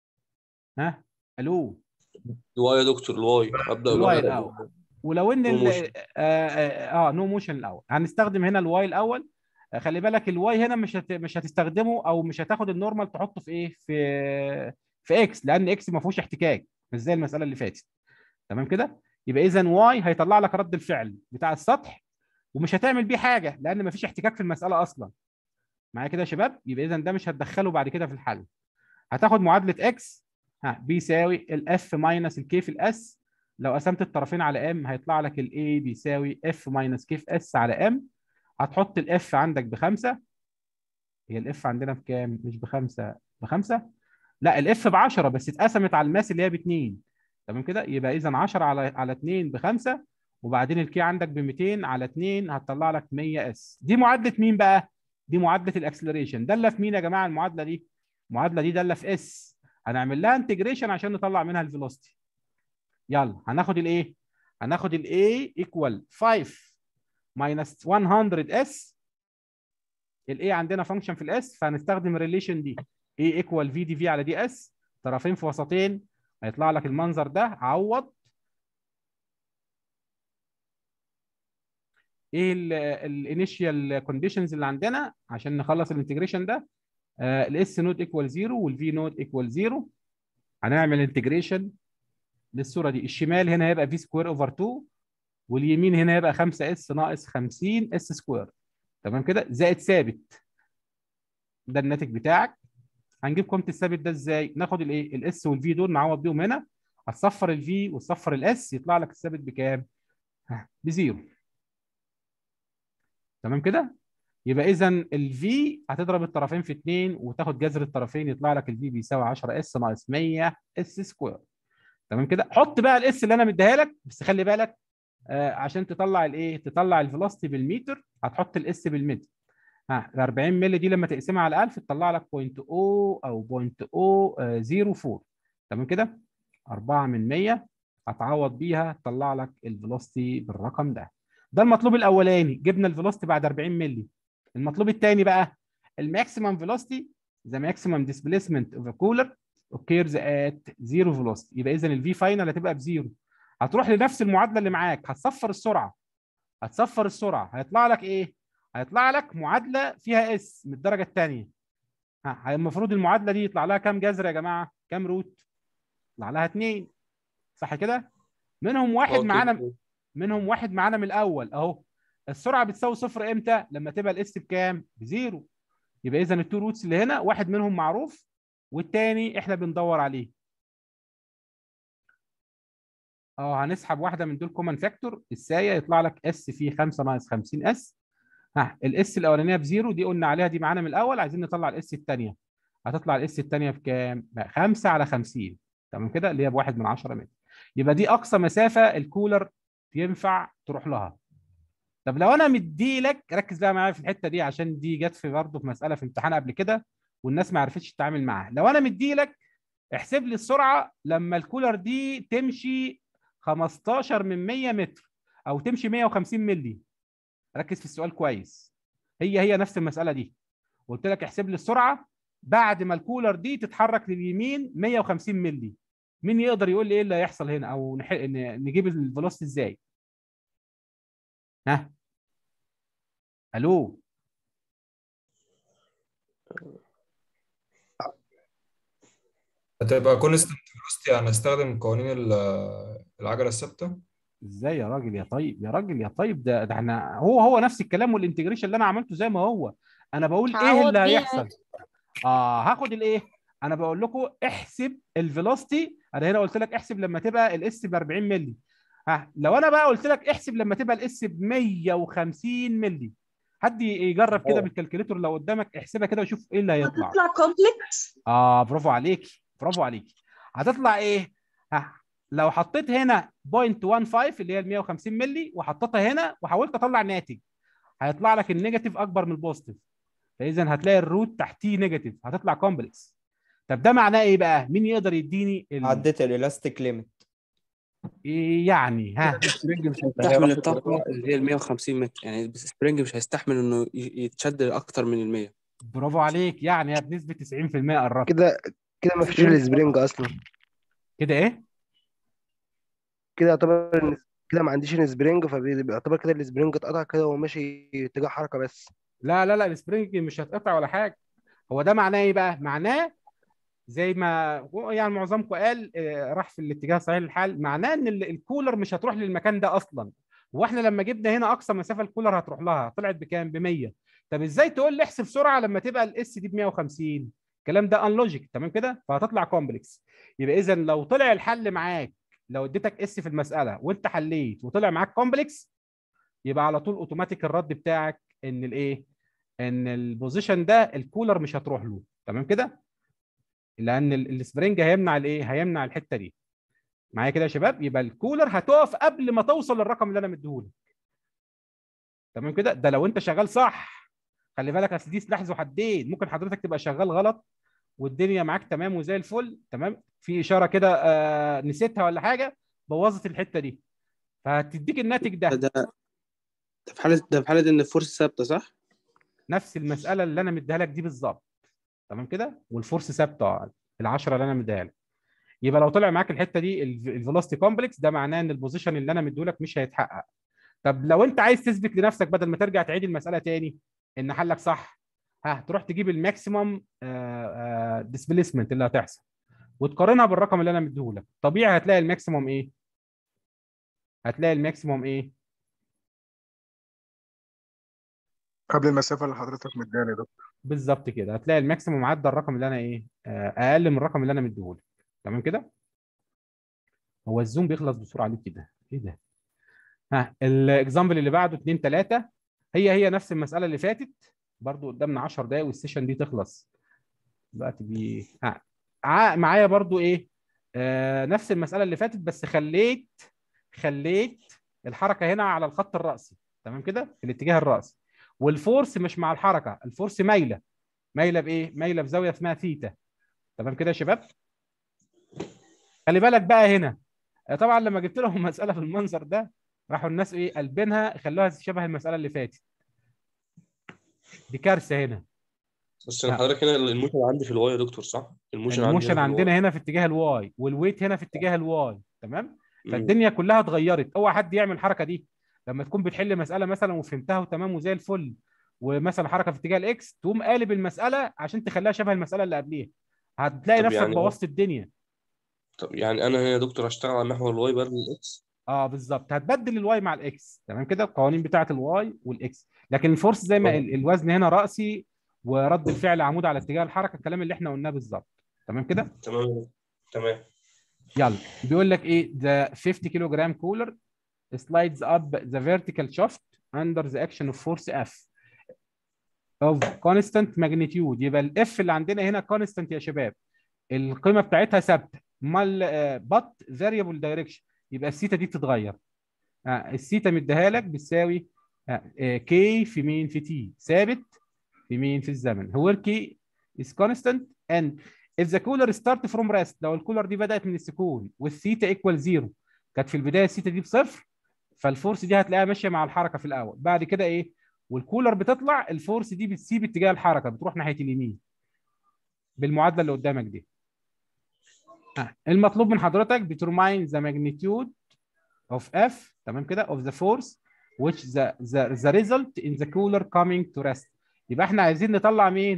S1: الو؟
S6: الواي يا دكتور، الواي ابدا
S1: الواي
S6: بالواي.
S1: الاول. ولو ان نو موشن الاول، هنستخدم هنا الواي الاول. خلي بالك الواي هنا مش هتستخدمه، او مش هتاخد النورمال تحطه في ايه، في اكس، لان اكس ما فيهوش احتكاك مش زي المساله اللي فاتت، تمام كده. يبقى اذا واي هيطلع لك رد الفعل بتاع السطح، ومش هتعمل بيه حاجه لان ما فيش احتكاك في المساله اصلا. معايا كده يا شباب؟ يبقى اذا ده مش هتدخله بعد كده في الحل. هتاخد معادله اكس بيساوي الاف ماينس الكي في الاس. لو قسمت الطرفين على ام هيطلع لك الاي بيساوي اف ماينس كي في اس على ام. هتحط الاف عندك بخمسه. هي الاف عندنا بكام؟ مش بخمسه، بخمسه؟ لا، الاف ب 10 بس اتقسمت على الماس اللي هي ب 2، تمام كده. يبقى اذا 10 على 2 بخمسه، وبعدين الكي عندك ب 200 على 2 هتطلع لك 100 اس. دي معادله مين بقى؟ دي معادله الاكسلريشن. داله في مين يا جماعه المعادله دي؟ المعادله دي داله في اس. هنعمل لها انتجريشن عشان نطلع منها الفيلوسيتي. يلا هناخد الايه؟ هناخد الاي ايكوال 5 ماينس 100 اس. الاي عندنا فانكشن في الاس، فهنستخدم الريليشن دي، اي ايكوال في دي في على دي اس، طرفين في وسطين، هيطلع لك المنظر ده. عوض ايه الانيشيال كونديشنز اللي عندنا عشان نخلص الانتجريشن ده. الاس نوت ايكوال 0 والفي نوت ايكوال 0. هنعمل انتجريشن للصوره دي. الشمال هنا هيبقى في سكوير اوفر 2، واليمين هنا هيبقى 5 اس ناقص 50 اس سكوير، تمام كده، زائد ثابت. ده الناتج بتاعك. هنجيب قيمه الثابت ده ازاي؟ ناخد الايه؟ الاس والفي دول نعوض بيهم هنا، هتصفر الفي وتصفر الاس، يطلع لك الثابت بكام؟ بزيرو، تمام كده. يبقى اذا الفي هتضرب الطرفين في 2 وتاخد جذر الطرفين، يطلع لك الفي بيساوي 10 اس ناقص 100 اس سكوير، تمام كده. حط بقى الاس اللي انا مديها لك، بس خلي بالك عشان تطلع الايه؟ تطلع الفيلوسيتي بالمتر، هتحط الاس بالمتر. ال 40 مللي دي لما تقسمها على 1000 تطلع لك 0.0 او 0.004، تمام كده. 4 من 100 هتعوض بيها تطلع لك الفيلوسيتي بالرقم ده. ده المطلوب الاولاني، جبنا الفيلوسيتي بعد 40 مللي. المطلوب الثاني بقى الماكسيمم فيلوسيتي ذا ماكسيمم ديسبيسمنت اوف ا كولر اوكيرز ات زيرو فيلوسيتي. يبقى اذا الفي فاينل هتبقى بزيرو. هتروح لنفس المعادله اللي معاك، هتصفر السرعه، هتصفر السرعه، هيطلع لك ايه؟ هيطلع لك معادله فيها اس من الدرجه الثانيه. المفروض المعادله دي يطلع لها كام جذر يا جماعه؟ كام روت؟ يطلع لها 2، صح كده؟ منهم واحد معانا، منهم واحد معانا من الاول اهو. السرعه بتساوي صفر امتى؟ لما تبقى الاس بكام؟ بزيرو. يبقى اذا التو روتس اللي هنا واحد منهم معروف والتاني احنا بندور عليه. هنسحب واحده من دول كومن فاكتور، السايه، يطلع لك اس في 5 ناقص 50 اس. الاس الاولانيه بزيرو، دي قلنا عليها دي معانا من الاول، عايزين نطلع الاس الثانيه. هتطلع الاس الثانيه بكام؟ 5 على 50، تمام كده، اللي هي بواحد من 10 متر. يبقى دي اقصى مسافه الكولر ينفع تروح لها. طب لو انا مدي لك، ركز بقى معايا في الحته دي عشان دي جت في برضه في مساله في امتحان قبل كده والناس ما عرفتش تتعامل معاها. لو انا مدي لك احسب لي السرعه لما الكولر دي تمشي 15 من 100 متر او تمشي 150 مللي. ركز في السؤال كويس، هي نفس المساله دي. قلت لك احسب لي السرعه بعد ما الكولر دي تتحرك لليمين 150 مللي. مين يقدر يقول لي ايه اللي هيحصل هنا، او نجيب الفيلوسيتي ازاي؟ الو؟
S12: هتبقى كونستنت فيلوسيتي، يعني هنستخدم قوانين العجله الثابته.
S1: ازاي يا راجل يا طيب يا راجل يا طيب، ده احنا هو نفس الكلام، والانتجريشن اللي انا عملته زي ما هو. انا بقول ايه
S5: هعوض
S1: اللي
S5: بيها.
S1: هيحصل. هاخد الايه. انا بقول لكم احسب الفيلوسيتي. انا هنا قلت لك احسب لما تبقى الاس ب 40 مللي. لو انا بقى قلت لك احسب لما تبقى الاس ب 150 مللي، حد يجرب كده بالكالكوليتور لو قدامك، احسبها كده وشوف ايه اللي هيطلع.
S5: هتطلع كومبلكس.
S1: برافو عليكي برافو عليكي. هتطلع ايه؟ لو حطيت هنا 0.15 اللي هي ال 150 مللي وحطيتها هنا وحاولت اطلع ناتج، هيطلع لك النيجاتيف اكبر من البوزيتيف، فاذا هتلاقي الروت تحتيه نيجاتيف، هتطلع كومبلكس. طب ده معناه ايه بقى؟ مين يقدر يديني
S9: عديت الالاستيك ليميت.
S1: يعني
S11: السبرينج مش هيستحمل الطاقة اللي هي ال 150 متر، يعني السبرينج مش هيستحمل انه يتشد اكتر من ال 100.
S1: برافو عليك، يعني بنسبة 90% قربت.
S8: كده ما فيش السبرينج اصلا.
S1: كده ايه؟
S8: كده يعتبر كده ما عنديش السبرينج، فبيعتبر كده السبرينج اتقطع كده وهو ماشي اتجاه حركه بس.
S1: لا لا لا، السبرينج مش هتقطع ولا حاجة. هو ده معناه ايه بقى؟ معناه زي ما يعني معظمكم قال راح في الاتجاه صحيح الحال، معناه ان الكولر مش هتروح للمكان ده اصلا. واحنا لما جبنا هنا اقصى مسافه الكولر هتروح لها طلعت بكام؟ ب 100. طب ازاي تقول لي احسب سرعه لما تبقى الاس دي ب 150؟ الكلام ده انلوجيك، تمام كده؟ فهتطلع كومبلكس. يبقى اذا لو طلع الحل معاك، لو اديتك اس في المساله وانت حليت وطلع معاك كومبلكس، يبقى على طول اوتوماتيك الرد بتاعك ان الايه؟ ان البوزيشن ده الكولر مش هتروح له، تمام كده؟ لان السبرينج هيمنع الايه؟ هيمنع الحته دي. معايا كده يا شباب؟ يبقى الكولر هتقف قبل ما توصل للرقم اللي انا مديهولك، تمام كده؟ ده لو انت شغال صح. خلي بالك اصل دي سلاح ذو حدين، ممكن حضرتك تبقى شغال غلط والدنيا معاك تمام وزي الفل، تمام، في اشاره كده نسيتها ولا حاجه بوظت الحته دي، فهتديك الناتج ده.
S11: ده في حاله ان الفورس ثابته، صح؟
S1: نفس المساله اللي انا مديها لك دي بالظبط، تمام كده؟ والفورس ثابته ال10 اللي انا مديها لك. يبقى لو طلع معاك الحته دي الفيلوسيتي كومبلكس، ده معناه ان البوزيشن اللي انا مديهولك مش هيتحقق. طب لو انت عايز تثبت لنفسك بدل ما ترجع تعيد المساله تاني ان حلك صح، تروح تجيب الماكسيمم ديسبيسمنت اللي هتحصل وتقارنها بالرقم اللي انا مديهولك. طبيعي هتلاقي الماكسيمم ايه؟ هتلاقي الماكسيمم ايه؟
S3: قبل المسافه اللي حضرتك مديها لي يا دكتور.
S1: بالظبط كده، هتلاقي الماكسيمم عدى الرقم اللي انا ايه؟ اقل من الرقم اللي انا مديهولك، تمام كده؟ هو الزوم بيخلص بسرعه ليه كده؟ ايه ده؟ الاكزامبل اللي بعده 2 3 هي نفس المساله اللي فاتت، برضو قدامنا 10 دقايق والسيشن دي تخلص دلوقتي. دي معايا برضو ايه؟ نفس المساله اللي فاتت، بس خليت الحركه هنا على الخط الرأسي، تمام كده؟ في الاتجاه الرأسي، والفورس مش مع الحركه، الفورس مايله بايه؟ مايله بزاويه اسمها ثيتا، تمام كده يا شباب؟ خلي بالك بقى هنا، طبعا لما جبت لهم مساله في المنظر ده راحوا الناس ايه؟ قلبينها خلوها شبه المساله اللي فاتت. دي كارثه هنا.
S6: بس انا حضرتك هنا الموشن عندي في الواي يا دكتور، صح؟
S1: الموشن عندنا هنا في اتجاه الواي، والويت هنا في اتجاه الواي، تمام؟ فالدنيا كلها اتغيرت. اوعى حد يعمل الحركه دي لما تكون بتحل مساله مثلا وفهمتها وتمام وزي الفل، ومثلا حركه في اتجاه الاكس، تقوم قالب المساله عشان تخليها شبه المساله اللي قبليها، هتلاقي نفسك
S6: يعني
S1: بوظت الدنيا.
S6: طب يعني انا هنا يا دكتور اشتغل على محور الواي بدل الاكس؟
S1: بالظبط، هتبدل الواي مع الاكس، تمام كده؟ القوانين بتاعه الواي والاكس، لكن الفورس زي ما الوزن هنا راسي ورد الفعل عمود على اتجاه الحركه، الكلام اللي احنا قلناه بالظبط، تمام كده؟
S6: تمام.
S1: يلا بيقول لك ايه؟ the 50 كيلو جرام كولر slides up the vertical shaft under the action of force F of constant magnitude. يبقى الاف اللي عندنا هنا constant يا شباب، القيمه بتاعتها ثابته، امال but variable direction، يبقى الثيتا دي بتتغير. الثيتا مديها لك بتساوي كي في مين؟ في تي، ثابت في مين؟ في الزمن. هو كي is constant and if the cooler start from rest، لو الكولر دي بدأت من السكون والثيتا equal 0، كانت في البدايه الثيتا دي بصفر، فالفورس دي هتلاقيها ماشيه مع الحركه في الاول، بعد كده ايه؟ والكولر بتطلع، الفورس دي بتسيب اتجاه الحركه، بتروح ناحيه اليمين بالمعادله اللي قدامك دي. المطلوب من حضرتك determine the magnitude of F، تمام كده؟ of the force which the result in the cooler coming to rest. يبقى احنا عايزين نطلع مين؟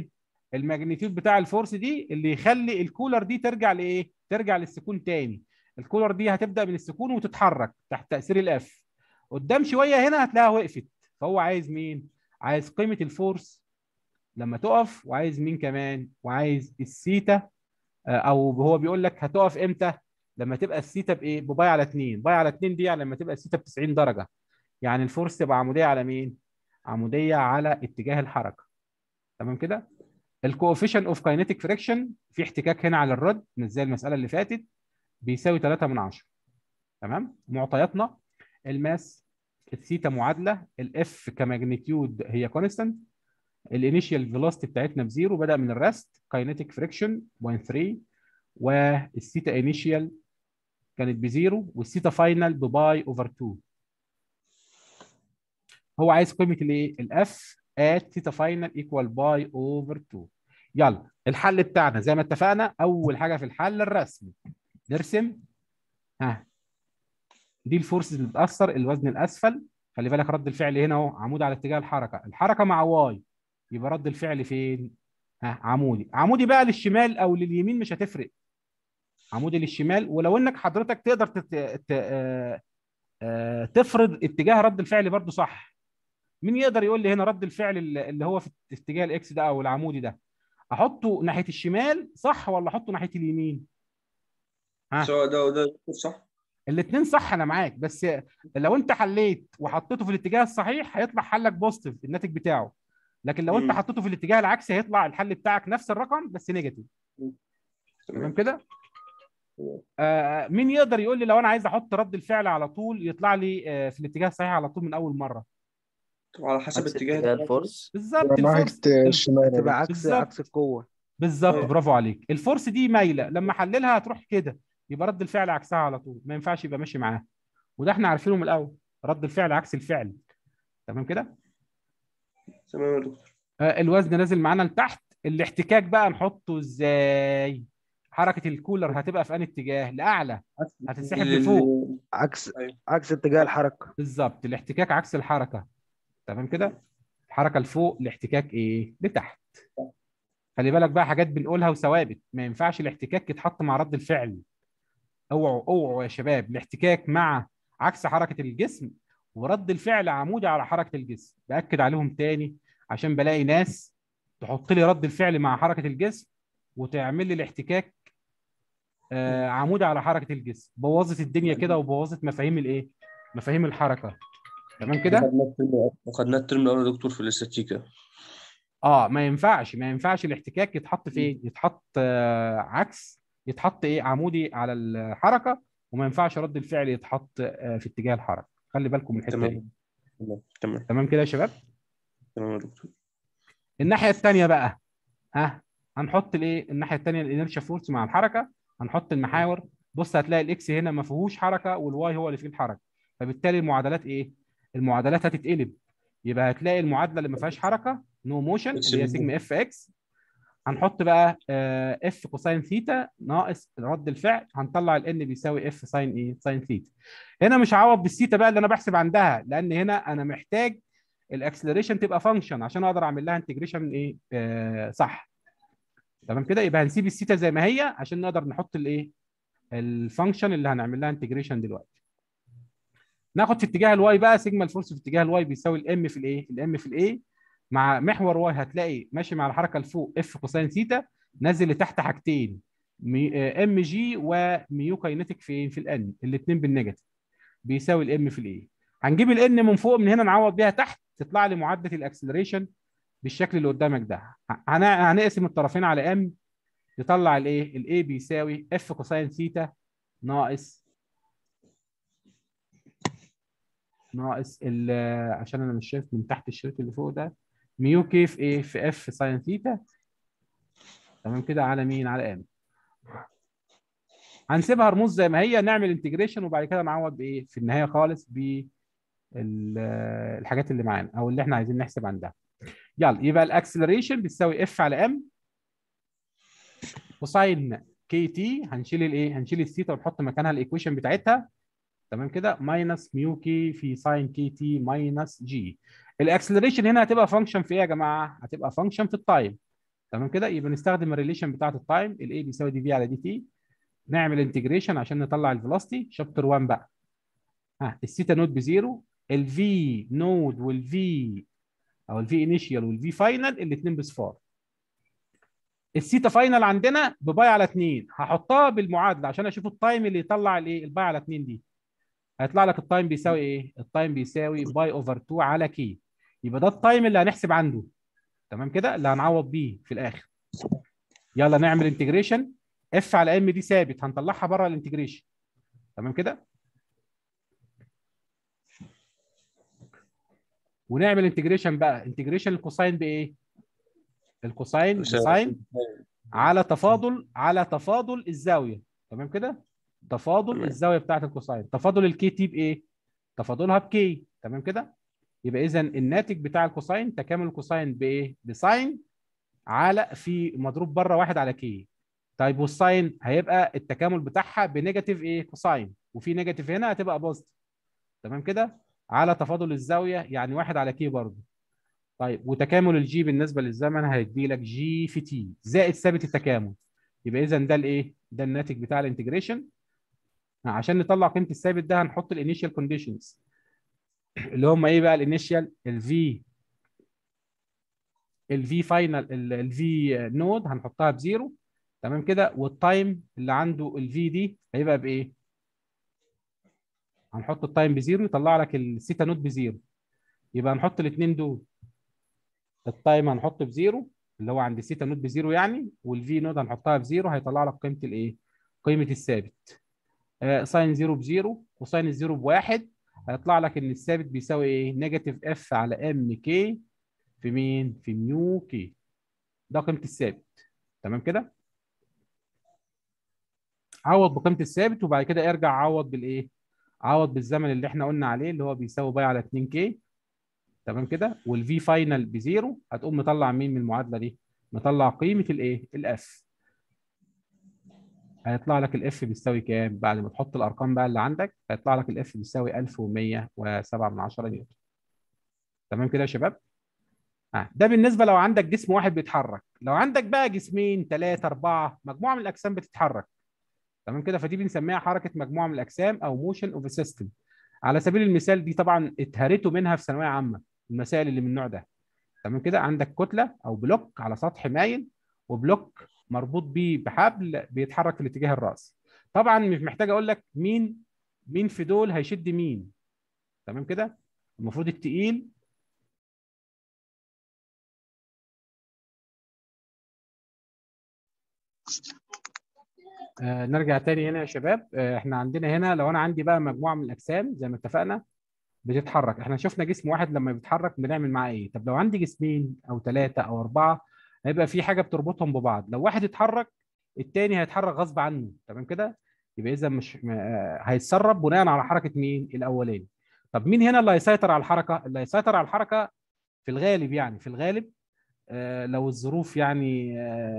S1: الماجنتيود بتاع الفورس دي اللي يخلي الكولر دي ترجع لايه؟ ترجع للسكون تاني. الكولر دي هتبدا من السكون وتتحرك تحت تاثير الاف. قدام شويه هنا هتلاقيها وقفت. فهو عايز مين؟ عايز قيمه الفورس لما تقف، وعايز مين كمان؟ وعايز الثيتا. او هو بيقول لك هتقف امتى؟ لما تبقى الثيتا بايه؟ بباي على 2. باي على 2 دي يعني لما تبقى الثيتا ب 90 درجه. يعني الفورس تبقى عموديه على مين؟ عموديه على اتجاه الحركه. تمام كده؟ الكوفيشن اوف كاينيتيك فريكشن، في احتكاك هنا على الرد مش زي المساله اللي فاتت، بيساوي 3 من 10. تمام؟ معطياتنا الماس، الثيتا معادله، الاف كماجنتيود هي كونستانت، الانيشيال فيلوسيتي بتاعتنا بزيرو بدا من الرست، كاينيتيك فريكشن 0.3، والثيتا انيشيال كانت بزيرو، والثيتا فاينل بباي اوفر 2. هو عايز قيمه الايه؟ الاف ات ثيتا فاينل ايكوال باي اوفر 2. يلا الحل بتاعنا زي ما اتفقنا، اول حاجه في الحل الرسم. نرسم دي الفورس اللي بتاثر، الوزن الاسفل. خلي بالك رد الفعل هنا اهو عمود على اتجاه الحركه، الحركه مع واي، يبقى رد الفعل فين؟ عمودي. عمودي بقى للشمال او لليمين مش هتفرق، عمودي للشمال. ولو انك حضرتك تقدر تفرض اتجاه رد الفعل برضو صح. مين يقدر يقول لي هنا رد الفعل اللي هو في اتجاه الاكس ده او العمودي ده، احطه ناحيه الشمال صح ولا احطه ناحيه اليمين؟
S6: سواء ده وده صح.
S1: الاثنين صح، انا معاك، بس لو انت حليت وحطيته في الاتجاه الصحيح هيطلع حلك بوزيتيف الناتج بتاعه، لكن لو انت حطيته في الاتجاه العكسي هيطلع الحل بتاعك نفس الرقم بس نيجاتيف. تمام كده؟ مين يقدر يقول لي لو انا عايز احط رد الفعل على طول يطلع لي في الاتجاه الصحيح على طول من اول مره؟
S6: على حسب اتجاه
S7: الفورس.
S1: بالظبط.
S3: ناحية
S1: الفورس
S3: الشمال
S8: هتبقى عكس
S1: بالظبط.
S8: القوه.
S1: بالظبط، برافو عليك. الفورس دي مايله، لما احللها هتروح كده، يبقى رد الفعل عكسها على طول، ما ينفعش يبقى ماشي معاها. وده احنا عارفينه من الاول، رد الفعل عكس الفعل. تمام كده؟
S6: تمام يا دكتور.
S1: الوزن نازل معانا لتحت. الاحتكاك بقى نحطه ازاي؟ حركه الكولر هتبقى في انهي اتجاه؟ لاعلى، هتنسحب لفوق.
S8: عكس اتجاه الحركه.
S1: بالظبط، الاحتكاك عكس الحركه. تمام كده؟ الحركه لفوق، الاحتكاك ايه؟ لتحت. خلي بالك بقى حاجات بنقولها وثوابت، ما ينفعش الاحتكاك يتحط مع رد الفعل. اوعوا اوعوا يا شباب، الاحتكاك مع عكس حركه الجسم، ورد الفعل عمودي على حركه الجسم. باكد عليهم تاني عشان بلاقي ناس تحط لي رد الفعل مع حركه الجسم وتعمل لي الاحتكاك عمودي على حركه الجسم. بوظت الدنيا كده وبوظت مفاهيم الايه؟ مفاهيم الحركه. تمام كده؟
S6: خدناه الترم الاول يا دكتور في الاستاتيكا.
S1: ما ينفعش الاحتكاك يتحط فين؟ يتحط عكس، يتحط ايه؟ عمودي على الحركه، وما ينفعش رد الفعل يتحط في اتجاه الحركه. خلي بالكم من الحته دي. تمام كده يا شباب؟
S6: تمام يا دكتور.
S1: الناحيه الثانيه بقى هنحط الايه؟ الناحيه الثانيه الانرشيا فورس مع الحركه، هنحط المحاور. بص هتلاقي الاكس هنا ما فيهوش حركه والواي هو اللي فيه الحركه، فبالتالي المعادلات ايه؟ المعادلات هتتقلب. يبقى هتلاقي المعادله اللي ما فيهاش حركه نو موشن اللي هي سيجما اف اكس. هنحط بقى اف كوساين ثيتا ناقص رد الفعل، هنطلع الان بيساوي اف ساين ايه؟ ساين ثيتا. هنا مش هعوض بالثيتا بقى اللي انا بحسب عندها، لان هنا انا محتاج الاكسلريشن تبقى فانكشن عشان اقدر اعمل لها انتجريشن ايه؟ صح. تمام كده؟ يبقى هنسيب الثيتا زي ما هي عشان نقدر نحط الايه؟ الفانكشن اللي هنعمل لها انتجريشن دلوقتي. ناخد في اتجاه الواي بقى، سيجما الفورس في اتجاه الواي بيساوي الام في الايه؟ الام في الايه مع محور واي. هتلاقي ماشي مع الحركه لفوق اف كوساين ثيتا، نازل لتحت حاجتين ام جي وميو كاينتيك فين؟ في الان، الاثنين بالنيجاتيف، بيساوي الام في الايه. هنجيب الان من فوق، من هنا نعوض بيها تحت، تطلع لي معادله الاكسلريشن بالشكل اللي قدامك ده. هنقسم الطرفين على ام، يطلع الايه؟ الاي بيساوي اف كوساين ثيتا ناقص عشان انا مش شايف من تحت الشريط اللي فوق ده، ميو كي في ايه؟ في اف ساين ثيتا. تمام كده؟ على مين؟ على ام. هنسيبها رموز زي ما هي، نعمل انتجريشن وبعد كده نعوض بايه في النهايه خالص بالحاجات اللي معانا او اللي احنا عايزين نحسب عندها. يلا يبقى الاكسلريشن بتساوي اف على ام كوساين كي تي. هنشيل الايه؟ هنشيل الثيتا ونحط مكانها الايكويشن بتاعتها. تمام كده؟ ماينس ميو كي في ساين كي تي ماينس جي. الاكسلريشن هنا هتبقى فانكشن في ايه يا جماعه؟ هتبقى فانكشن في التايم. تمام كده. يبقى نستخدم الريليشن بتاعت التايم، الاي بيساوي دي في على دي تي، نعمل انتجريشن عشان نطلع الفيلوسيتي. شابتر 1 بقى. الثيتا نود بزيرو، الفي نود والفي او الفي انيشيال والفي فاينل الاثنين بصفار. الثيتا فاينل عندنا بباي على 2، هحطها بالمعادله عشان اشوف التايم اللي يطلع الايه الباي على 2 دي. هيطلع لك التايم بيساوي ايه؟ التايم بيساوي باي اوفر 2 على كي. يبقى ده التايم اللي هنحسب عنده. تمام كده، اللي هنعوض بيه في الاخر. يلا نعمل انتجريشن. اف على ام دي ثابت، هنطلعها بره الانتجريشن. تمام كده. ونعمل انتجريشن بقى. انتجريشن الكوساين بايه؟ الكوساين بساين على تفاضل الزاويه. تمام كده. تفاضل الزاويه بتاعت الكوساين. تفاضل الكي تي بايه؟ تفاضلها بكي. تمام كده. يبقى اذا الناتج بتاع الكوساين تكامل الكوساين بايه؟ بساين على في مضروب بره 1 على كي. طيب والساين هيبقى التكامل بتاعها بنيجاتيف ايه؟ كوساين، وفي نيجاتيف هنا هتبقى بوزيتيف. تمام كده. على تفاضل الزاويه يعني 1 على كي برضه. طيب وتكامل الجي بالنسبه للزمن هيدي لك جي في تي زائد ثابت التكامل. يبقى اذا ده الايه؟ ده الناتج بتاع الانتجريشن. عشان نطلع قيمه الثابت ده هنحط الانيشال كونديشنز اللي هم ايه بقى؟ الانيشال الفي فاينل الفي نود هنحطها بزيرو. تمام كده. والتايم اللي عنده الفي دي هيبقى بايه؟ هنحط التايم بزيرو يطلع لك الثيتا نود بزيرو. يبقى هنحط الاثنين دول. التايم هنحط بزيرو اللي هو عند الثيتا نود بزيرو يعني، والفي نود هنحطها بزيرو هيطلع لك قيمه الايه؟ قيمه الثابت. ساين زيرو بزيرو وساين الزيرو بواحد، هيطلع لك ان الثابت بيساوي ايه؟ نيجاتيف اف على ام كي في مين؟ في ميو كي. ده قيمه الثابت. تمام كده. عوض بقيمه الثابت وبعد كده ارجع عوض بالايه؟ عوض بالزمن اللي احنا قلنا عليه اللي هو بيساوي باي على 2 كي. تمام كده. والفي فاينل بزيرو، هتقوم مطلع مين من المعادله دي؟ مطلع قيمه الايه؟ الاف. هيطلع لك الاف بيساوي كام؟ بعد ما تحط الارقام بقى اللي عندك هيطلع لك الاف بيساوي 1107 نيوتن. تمام كده يا شباب. ده بالنسبه لو عندك جسم واحد بيتحرك. لو عندك بقى جسمين 3 4 مجموعه من الاجسام بتتحرك. تمام كده. فدي بنسميها حركه مجموعه من الاجسام او موشن اوف سيستم. على سبيل المثال دي طبعا اتهرتوا منها في ثانويه عامه، المسائل اللي من النوع ده. تمام كده. عندك كتله او بلوك على سطح مايل، وبلوك مربوط بيه بحبل بيتحرك في الاتجاه الرأسي. طبعا مش محتاج اقول لك مين في دول هيشد مين. تمام كده. المفروض التقيل نرجع تاني هنا يا شباب. احنا عندنا هنا لو انا عندي بقى مجموعه من الاجسام زي ما اتفقنا بتتحرك. احنا شفنا جسم واحد لما بيتحرك بنعمل معاه ايه؟ طب لو عندي جسمين او 3 او 4 هيبقى في حاجه بتربطهم ببعض. لو واحد اتحرك التاني هيتحرك غصب عنه. تمام كده. يبقى اذا مش هيتسرب بناء على حركه مين؟ الاولاني. طب مين هنا اللي هيسيطر على الحركه؟ اللي هيسيطر على الحركه في الغالب يعني في الغالب لو الظروف يعني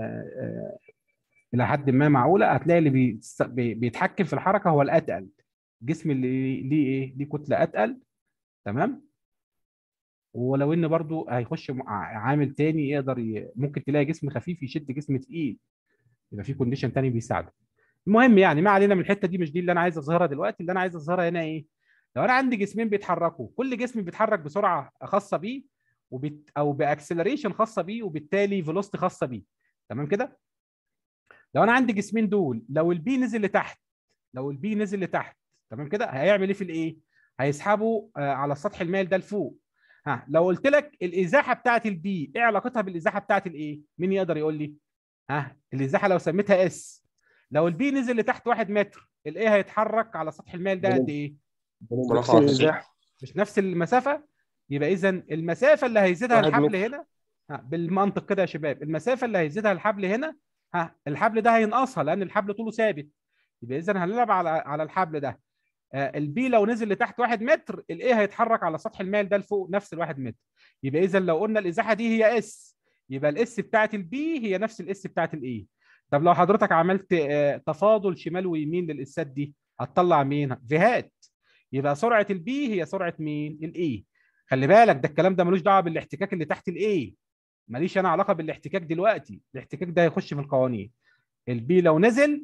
S1: الى حد ما معقوله، هتلاقي اللي بيتحكم في الحركه هو الاتقل. الجسم اللي ليه ايه؟ ليه كتله اتقل. تمام. ولو ان برضو هيخش عامل تاني يقدر ممكن تلاقي جسم خفيف يشد جسم تقيل، يبقى في كونديشن تاني بيساعده. المهم يعني ما علينا من الحته دي، مش دي اللي انا عايز اظهرها دلوقتي. اللي انا عايز اظهرها هنا ايه؟ لو انا عندي جسمين بيتحركوا، كل جسم بيتحرك بسرعه خاصه بيه او باكسلريشن خاصه بيه وبالتالي فيلوسيتي خاصه بيه. تمام كده. لو انا عندي جسمين دول، لو البي نزل لتحت تمام كده، هيعمل ايه في الايه؟ هيسحبه على السطح المائل ده لفوق. لو قلت لك الازاحه بتاعت البي ايه علاقتها بالازاحه بتاعت الايه؟ مين يقدر يقول لي؟ الازاحه لو سميتها اس، لو البي نزل لتحت 1 متر الايه هيتحرك على سطح المائل ده قد ايه؟
S8: نفس الازاحه.
S1: مش نفس المسافه؟ يبقى اذا المسافه اللي هيزيدها الحبل هنا بالمنطق كده يا شباب، المسافه اللي هيزيدها الحبل هنا الحبل ده هينقصها لان الحبل طوله ثابت. يبقى اذا هنلعب على الحبل ده. البي لو نزل لتحت 1 متر الايه هيتحرك على سطح المائل ده لفوق نفس ال1 متر. يبقى اذا لو قلنا الازاحه دي هي اس، يبقى الاس بتاعت البي هي نفس الاس بتاعت الايه. طب لو حضرتك عملت تفاضل شمال ويمين للاسات دي هتطلع مين؟ فيهات. يبقى سرعه البي هي سرعه مين؟ الايه. خلي بالك ده الكلام ده ملوش دعوه بالاحتكاك اللي تحت الايه. ماليش انا علاقه بالاحتكاك دلوقتي، الاحتكاك ده هيخش في القوانين. البي لو نزل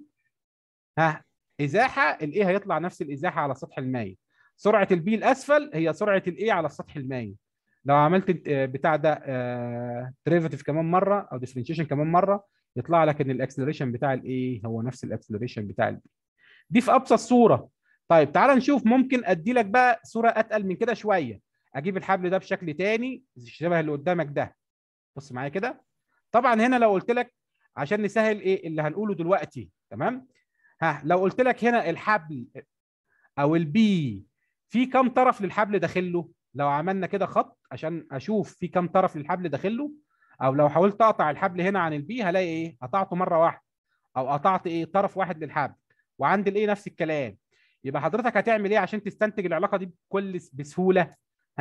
S1: ازاحه، الاي هيطلع نفس الازاحه على السطح المائل. سرعه البي الاسفل هي سرعه الاي على السطح المائل. لو عملت بتاع ده ديريفيتيف كمان مره او ديفرنشيشن كمان مره، يطلع لك ان الاكسلريشن بتاع الاي هو نفس الاكسلريشن بتاع البي. دي في ابسط صوره. طيب تعال نشوف، ممكن ادي لك بقى صوره اتقل من كده شويه. اجيب الحبل ده بشكل تاني شبه اللي قدامك ده. بص معايا كده. طبعا هنا لو قلت لك عشان نسهل ايه اللي هنقوله دلوقتي، تمام؟ لو قلت لك هنا الحبل او البي في كم طرف للحبل داخل له، لو عملنا كده خط عشان اشوف في كم طرف للحبل داخل له، او لو حاولت اقطع الحبل هنا عن البي هلاقي ايه؟ قطعته مره واحده، او قطعت ايه؟ طرف واحد للحبل. وعند الايه نفس الكلام. يبقى حضرتك هتعمل ايه عشان تستنتج العلاقه دي بسهوله؟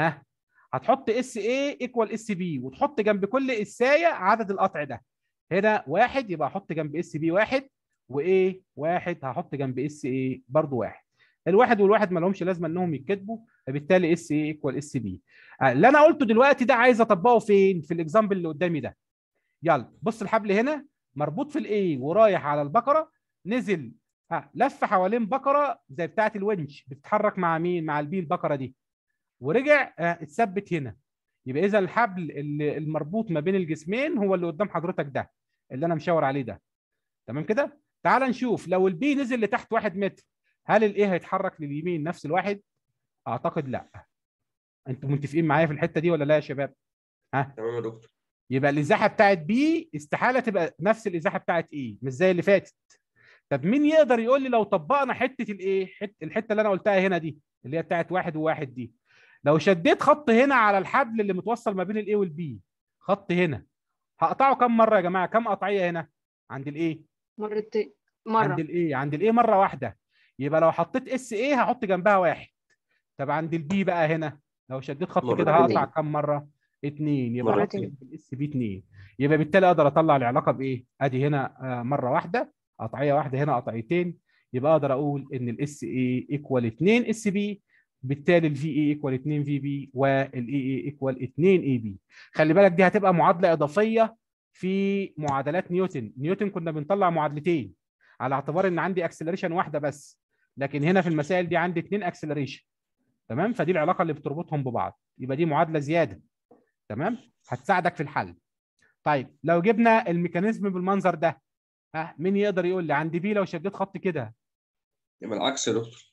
S1: هتحط اس اي ايكوال اس بي، وتحط جنب كل اسايه عدد القطع ده. هنا واحد، يبقى احط جنب اس بي واحد، وايه واحد هحط جنب اس اي برضه واحد. الواحد والواحد ما لهمش لازمه انهم يتكتبوا، فبالتالي اس اي ايكوال اس بي. اللي انا قلته دلوقتي ده عايز اطبقه فين؟ في الاكزامبل اللي قدامي ده. يلا بص، الحبل هنا مربوط في الاي ورايح على البقره، نزل لف حوالين بقره زي بتاعه الونش بتتحرك مع مين؟ مع البي البقره دي، ورجع اتثبت هنا. يبقى اذا الحبل المربوط ما بين الجسمين هو اللي قدام حضرتك ده، اللي انا مشاور عليه ده. تمام كده؟ تعال نشوف لو البي نزل لتحت 1 متر، هل الايه هيتحرك لليمين نفس الواحد؟ اعتقد لا. انتوا متفقين معايا في الحته دي ولا لا يا شباب؟
S6: تمام يا دكتور.
S1: يبقى الازاحه بتاعت بي استحاله تبقى نفس الازاحه بتاعت ايه، مش زي اللي فاتت. طب مين يقدر يقول لي لو طبقنا حته الايه، الحته اللي انا قلتها هنا دي اللي هي بتاعت واحد وواحد دي، لو شديت خط هنا على الحبل اللي متوصل ما بين الاي والبي، خط هنا، هقطعه كم مره يا جماعه؟ كم قطعيه هنا عند الايه؟
S5: مرتين.
S1: عند الايه مره واحده. يبقى لو حطيت اس ايه هحط جنبها واحد. طب عند البي بقى هنا لو شديت خط كده هقطع كم مره؟ 2. يبقى احط جنب الاس بي 2. يبقى بالتالي اقدر اطلع العلاقه بايه؟ ادي هنا مره واحده قطعيه واحده، هنا قطعيتين. يبقى اقدر اقول ان الاس اي ايكوال 2 اس بي، بالتالي الفي اي ايكوال 2 في بي، والاي اي ايكوال 2 اي بي. خلي بالك دي هتبقى معادله اضافيه في معادلات نيوتن. نيوتن كنا بنطلع معادلتين على اعتبار ان عندي اكسلريشن واحده بس، لكن هنا في المسائل دي عندي 2 اكسلريشن. تمام؟ فدي العلاقه اللي بتربطهم ببعض، يبقى دي معادله زياده. تمام؟ هتساعدك في الحل. طيب لو جبنا الميكانيزم بالمنظر ده، مين يقدر يقول لي عند بي لو شديت خط كده؟
S6: يبقى العكس يا دكتور.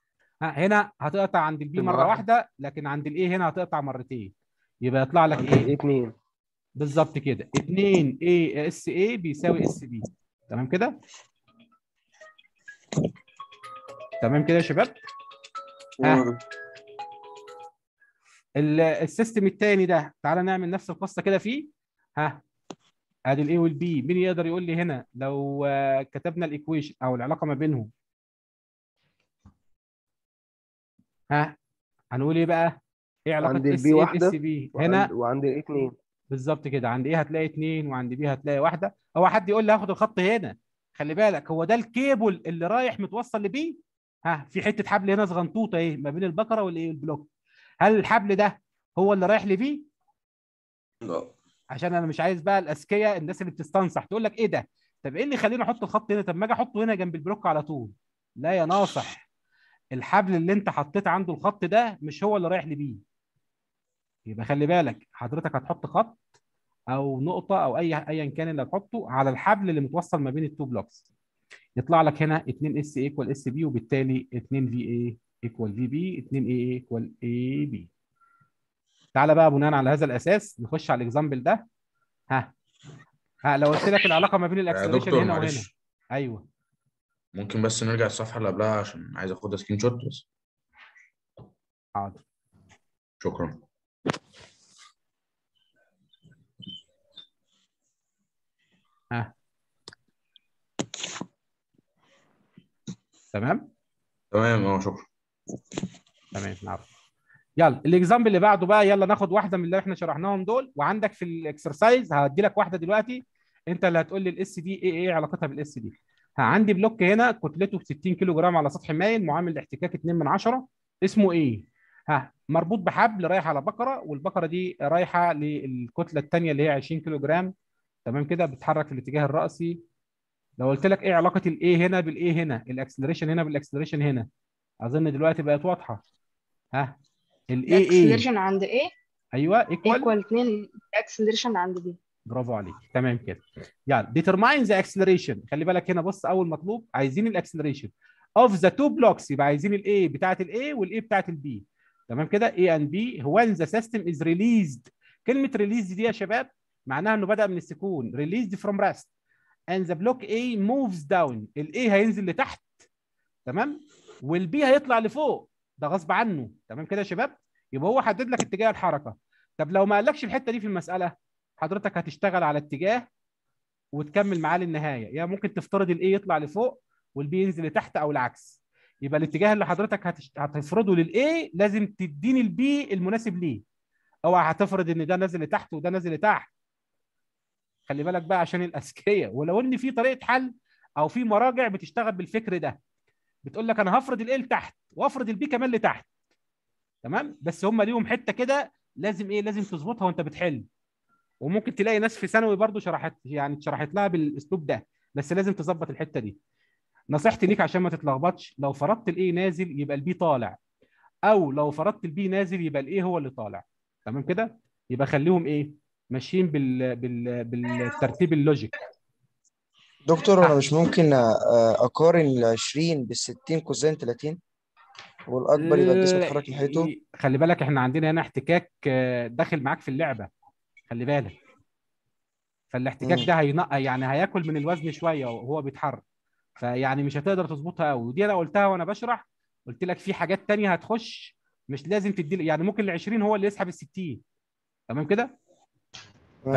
S1: هنا هتقطع عند البي مره واحده، لكن عند الاي هنا هتقطع مرتين. يبقى يطلع لك ايه؟
S8: 2
S1: بالظبط كده، 2 اي اس اي بيساوي اس بي. تمام كده؟ تمام كده يا شباب؟ السيستم الثاني ده تعالى نعمل نفس القصه كده فيه. ادي الاي والبي، مين يقدر يقول لي هنا لو كتبنا الايكويشن او العلاقه ما بينهم؟ هنقول ايه بقى؟ ايه علاقه
S8: عند
S1: اس
S8: البي
S1: اي
S8: واحده
S1: باس بي هنا؟
S8: وعند الاي 2.
S1: بالظبط كده، عند ايه هتلاقي 2 وعند بي هتلاقي واحده. هو حد يقول لي هاخد الخط هنا؟ خلي بالك هو ده الكيبل اللي رايح متوصل لبي. في حته حبل هنا صغنطوطه ايه ما بين البقره والايه والبلوك. هل الحبل ده هو اللي رايح لبي؟
S6: لا.
S1: عشان انا مش عايز بقى الاذكياء الناس اللي بتستنصح تقول لك ايه ده؟ طب ايه اللي يخليني احط الخط هنا؟ طب ما اجي احطه هنا جنب البلوك على طول. لا يا ناصح، الحبل اللي انت حطيت عنده الخط ده مش هو اللي رايح لبي. يبقى خلي بالك حضرتك هتحط خط او نقطه او ايا كان اللي هتحطه على الحبل اللي متوصل ما بين التو بلوكس. يطلع لك هنا 2 اس ايكوال اس بي، وبالتالي 2 في اي ايكوال في بي، 2 اي ايكوال اي بي. تعالى بقى بناء على هذا الاساس نخش على الاكزامبل ده. لو قلت لك العلاقه ما بين
S10: يا
S1: الاكسلريشن
S10: دكتور
S1: هنا وهنا.
S10: معلش،
S1: ايوه
S10: ممكن بس نرجع الصفحة اللي قبلها عشان عايز اخدها سكرين شوت بس.
S1: حاضر.
S10: شكرا.
S1: تمام
S10: شكرا.
S1: تمام نعرف. يلا الاكزامبل اللي بعده بقى، يلا ناخد واحده من اللي احنا شرحناهم دول. وعندك في الاكسرسايز هدي لك واحده دلوقتي، انت اللي هتقول لي الاس دي ايه علاقتها بالاس دي. عندي بلوك هنا كتلته 60 كيلو جرام على سطح مايل معامل الاحتكاك 2 من 10، اسمه ايه؟ مربوط بحبل رايح على بقره، والبقره دي رايحه للكتله الثانيه اللي هي 20 كيلو جرام. تمام كده، بتتحرك في الاتجاه الرأسي. لو قلت لك ايه علاقه الاي هنا بالاي هنا، الاكسلريشن هنا بالاكسلريشن هنا، اظن دلوقتي بقت واضحه. الاي
S5: الاكسلريشن عند ايه؟
S1: ايوه
S5: ايكوال 2 الاكسلريشن عند دي.
S1: برافو عليك، تمام كده. يعني determine the acceleration. خلي بالك هنا، بص، اول مطلوب عايزين الاكسلريشن of the two blocks، يبقى عايزين الاي بتاعت الاي والاي بتاعت البي. تمام كده، A and B when the system is released. كلمه released دي يا شباب معناها انه بدأ من السكون، released from rest and the block A moves down. الاي هينزل لتحت، تمام، والبي هيطلع لفوق، ده غصب عنه. تمام كده يا شباب، يبقى هو حدد لك اتجاه الحركه. طب لو ما قالكش الحته دي في المساله، حضرتك هتشتغل على اتجاه وتكمل معاه للنهايه. يعني ممكن تفترض الاي يطلع لفوق والبي ينزل لتحت او العكس. يبقى الاتجاه اللي حضرتك هتفرضه للاي لازم تديني البي المناسب ليه. اوعى هتفرض ان ده نازل لتحت وده نازل لتحت. خلي بالك بقى عشان الاذكياء، ولو ان في طريقه حل او في مراجع بتشتغل بالفكر ده، بتقول لك انا هفرض الاي لتحت وافرض البي كمان لتحت. تمام، بس هم ليهم حته كده لازم لازم تظبطها وانت بتحل. وممكن تلاقي ناس في ثانوي برضو اتشرحت لها بالاسلوب ده، بس لازم تظبط الحته دي. نصيحتي ليك عشان ما تتلخبطش، لو فرضت الاي نازل يبقى البي طالع، او لو فرضت البي نازل يبقى الاي هو اللي طالع. تمام كده، يبقى خليهم ماشيين بالترتيب اللوجيك.
S13: دكتور، انا مش ممكن اقارن ال 20 بال 60 كوزين 30 والاكبر يبقى الجسم اتحرك ناحيته؟
S1: خلي بالك احنا عندنا هنا احتكاك داخل معاك في اللعبه، خلي بالك. فالاحتكاك ده يعني هياكل من الوزن شويه وهو بيتحرك، فيعني مش هتقدر تظبطها قوي. ودي انا قلتها وانا بشرح، قلت لك في حاجات تانية هتخش، مش لازم تدي، يعني ممكن ال 20 هو اللي يسحب ال 60. تمام كده، ف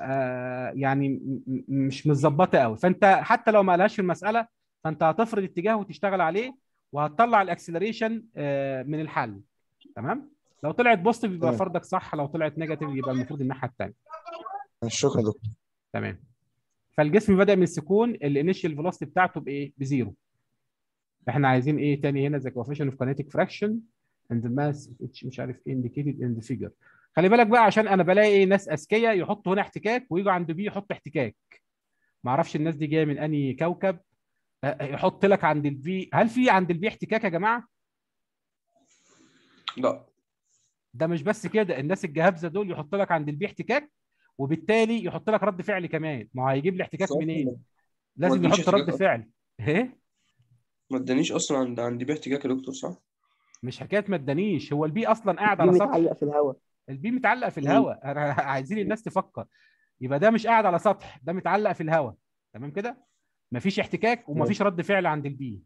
S1: يعني مش متظبطه قوي. فانت حتى لو ما قالهاش في المساله، فانت هتفرض اتجاه وتشتغل عليه، وهتطلع الاكسلريشن من الحل. تمام، لو طلعت بوزيتيف يبقى فرضك صح، لو طلعت نيجاتيف يبقى المفروض الناحيه الثانيه.
S13: شكرا دكتور.
S1: تمام، فالجسم بدأ من السكون، الانيشال فيلوسيتي بتاعته بزيرو. احنا عايزين ايه تاني هنا؟ the coefficient of kinetic fraction and the mass مش عارف ايه indicated in the figure. خلي بالك بقى، عشان انا بلاقي ناس اذكياء يحطوا هنا احتكاك ويجوا عند بي يحطوا احتكاك. ما اعرفش الناس دي جايه من انهي كوكب. يحط لك عند البي، هل في عند البي احتكاك يا جماعه؟
S6: لا،
S1: ده مش بس كده، الناس الجهابزه دول يحط لك عند البي احتكاك، وبالتالي يحط لك رد فعل كمان. ما هو هيجيب لي احتكاك منين؟ لازم يحط رد فعل. ايه؟
S6: ما ادانيش اصلا عند بيه احتكاك يا دكتور، صح؟
S1: مش حكايه ما ادانيش، هو البي اصلا قاعد
S8: البي
S1: على سطح.
S8: متعلق في الهواء.
S1: البي متعلق في الهواء، عايزين الناس تفكر. يبقى ده مش قاعد على سطح، ده متعلق في الهواء. تمام كده، مفيش احتكاك ومفيش رد فعل عند البي.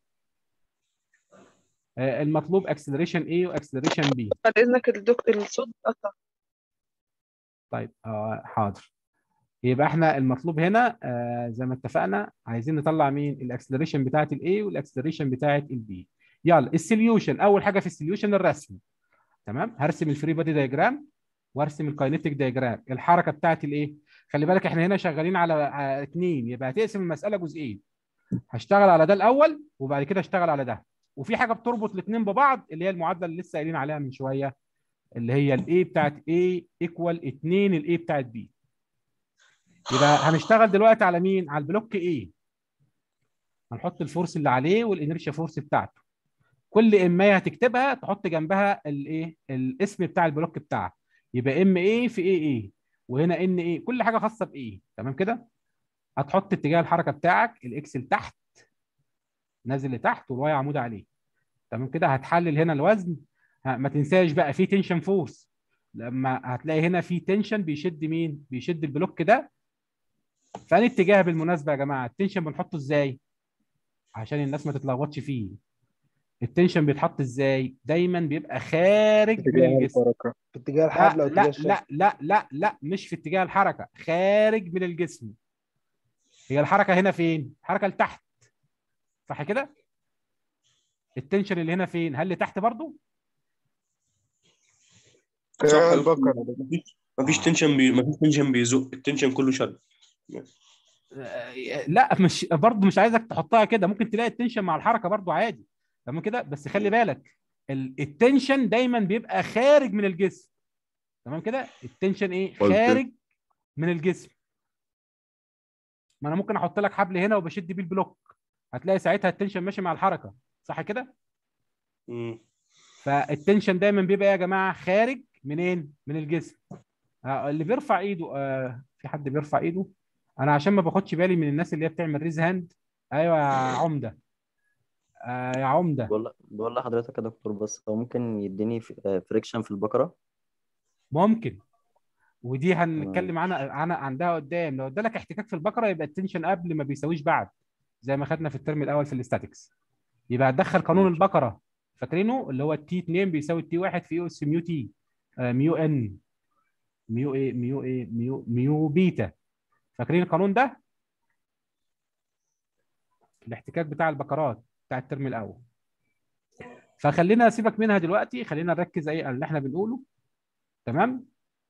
S1: المطلوب اكسلريشن A واكسلريشن B.
S14: بعد اذنك الدكتور الصوت اتقطع.
S1: طيب حاضر. يبقى احنا المطلوب هنا زي ما اتفقنا عايزين نطلع مين؟ الاكسلريشن بتاعت الاي والاكسلريشن بتاعت البي. يلا السوليوشن. اول حاجه في السوليوشن الرسم. تمام، هرسم الفري بادي دايجرام وارسم الكاينيتيك دايجرام. الحركه بتاعت الايه؟ خلي بالك احنا هنا شغالين على 2، يبقى هتقسم المساله جزئين. هشتغل على ده الاول وبعد كده اشتغل على ده. وفي حاجه بتربط الاثنين ببعض، اللي هي المعادله اللي لسه قايلين عليها من شويه، اللي هي الاي بتاعت A ايكوال 2 الاي بتاعت B. يبقى هنشتغل دلوقتي على مين؟ على البلوك A. هنحط الفورس اللي عليه والانرشيا فورس بتاعته. كل امايه هتكتبها تحط جنبها الايه؟ الاسم بتاع البلوك بتاعها. يبقى ام اي في اي اي، وهنا ان اي، كل حاجه خاصه بايه. تمام كده، هتحط اتجاه الحركه بتاعك، الاكس لتحت نازل لتحت والواي عمود عليه. تمام كده، هتحلل هنا الوزن. ما تنساش بقى في تنشن فورس، لما هتلاقي هنا في تنشن بيشد مين؟ بيشد البلوك ده. فأنهي اتجاه بالمناسبه يا جماعه؟ التنشن بنحطه ازاي عشان الناس ما تتلخبطش فيه؟ التنشن بيتحط ازاي؟ دايما بيبقى خارج من الجسم،
S8: في اتجاه الحبل او اتجاه الشمس.
S1: لا لا لا لا، مش في اتجاه الحركه، خارج من الجسم. هي الحركه هنا فين؟ الحركه لتحت، صح كده؟ التنشن اللي هنا فين؟ هل لتحت برضو؟
S6: صح، مفيش تنشن بيزق، التنشن كله شد.
S1: لا، مش عايزك تحطها كده، ممكن تلاقي التنشن مع الحركه برضو عادي. تمام كده، بس خلي بالك التنشن دايما بيبقى خارج من الجسم. تمام كده؟ التنشن ايه؟ خارج من الجسم. ما انا ممكن احط لك حبل هنا وبشد بيه البلوك، هتلاقي ساعتها التنشن ماشي مع الحركه، صح كده؟ فالتنشن دايما بيبقى يا جماعه خارج منين؟ من الجسم. اللي بيرفع ايده، في حد بيرفع ايده؟ انا عشان ما باخدش بالي من الناس اللي هي بتعمل ريز هاند. ايوه يا عمده. يا عمده.
S7: بقول لحضرتك يا دكتور، بس هو ممكن يديني فريكشن في البقرة؟
S1: ممكن، ودي هنتكلم عنها عندها قدام. لو ادالك احتكاك في البقره يبقى التنشن قبل ما بيساويش بعد، زي ما خدنا في الترم الاول في الاستاتكس. يبقى هتدخل قانون البقره، فاكرينه؟ اللي هو التي 2 بيساوي التي 1 في اس ميو تي، ميو ان، ميو بيتا. فاكرين القانون ده؟ الاحتكاك بتاع البقرات بتاع الترم الاول. فخلينا سيبك منها دلوقتي، خلينا نركز ايه اللي احنا بنقوله. تمام؟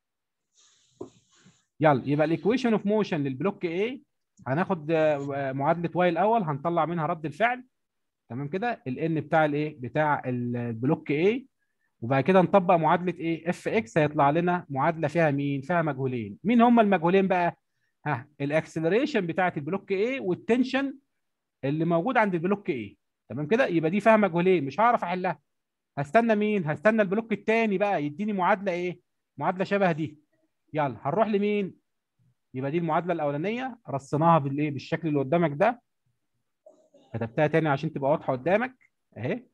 S1: يلا، يبقى الايكويشن اوف موشن للبلوك A هناخد معادله واي الاول، هنطلع منها رد الفعل. تمام كده؟ الان بتاع الايه؟ بتاع البلوك A، وبعد كده نطبق معادله ايه؟ اف اكس، هيطلع لنا معادله فيها مين؟ فيها مجهولين. مين هم المجهولين بقى؟ الاكسلريشن بتاعه البلوك A والتنشن اللي موجود عند البلوك A. تمام كده؟ يبقى دي فيها مجهولين، مش هعرف احلها. هستنى مين؟ هستنى البلوك الثاني بقى يديني معادله ايه؟ معادله شبه دي. يلا هنروح لمين؟ يبقى دي المعادله الاولانيه رصيناها بالايه؟ بالشكل اللي قدامك ده. كتبتها تاني عشان تبقى واضحه قدامك اهي.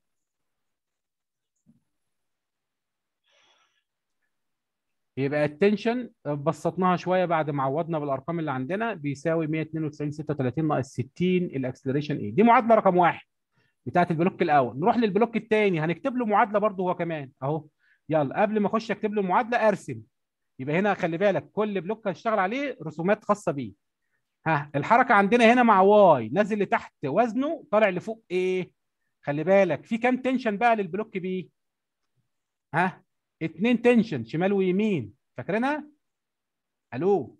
S1: يبقى التنشن بسطناها شويه بعد ما عوضنا بالارقام اللي عندنا، بيساوي 192.36 ناقص 60 الاكسلريشن ايه. دي معادله رقم 1 بتاعت البلوك الاول. نروح للبلوك الثاني، هنكتب له معادله برضه هو كمان اهو. يلا قبل ما اخش اكتب له المعادله ارسم. يبقى هنا خلي بالك كل بلوك هنشتغل عليه رسومات خاصه بيه. الحركه عندنا هنا مع واي، نازل لتحت وزنه، طالع لفوق ايه؟ خلي بالك في كام تنشن بقى للبلوك بي؟ 2 تنشن شمال ويمين، فاكرينها؟ الو؟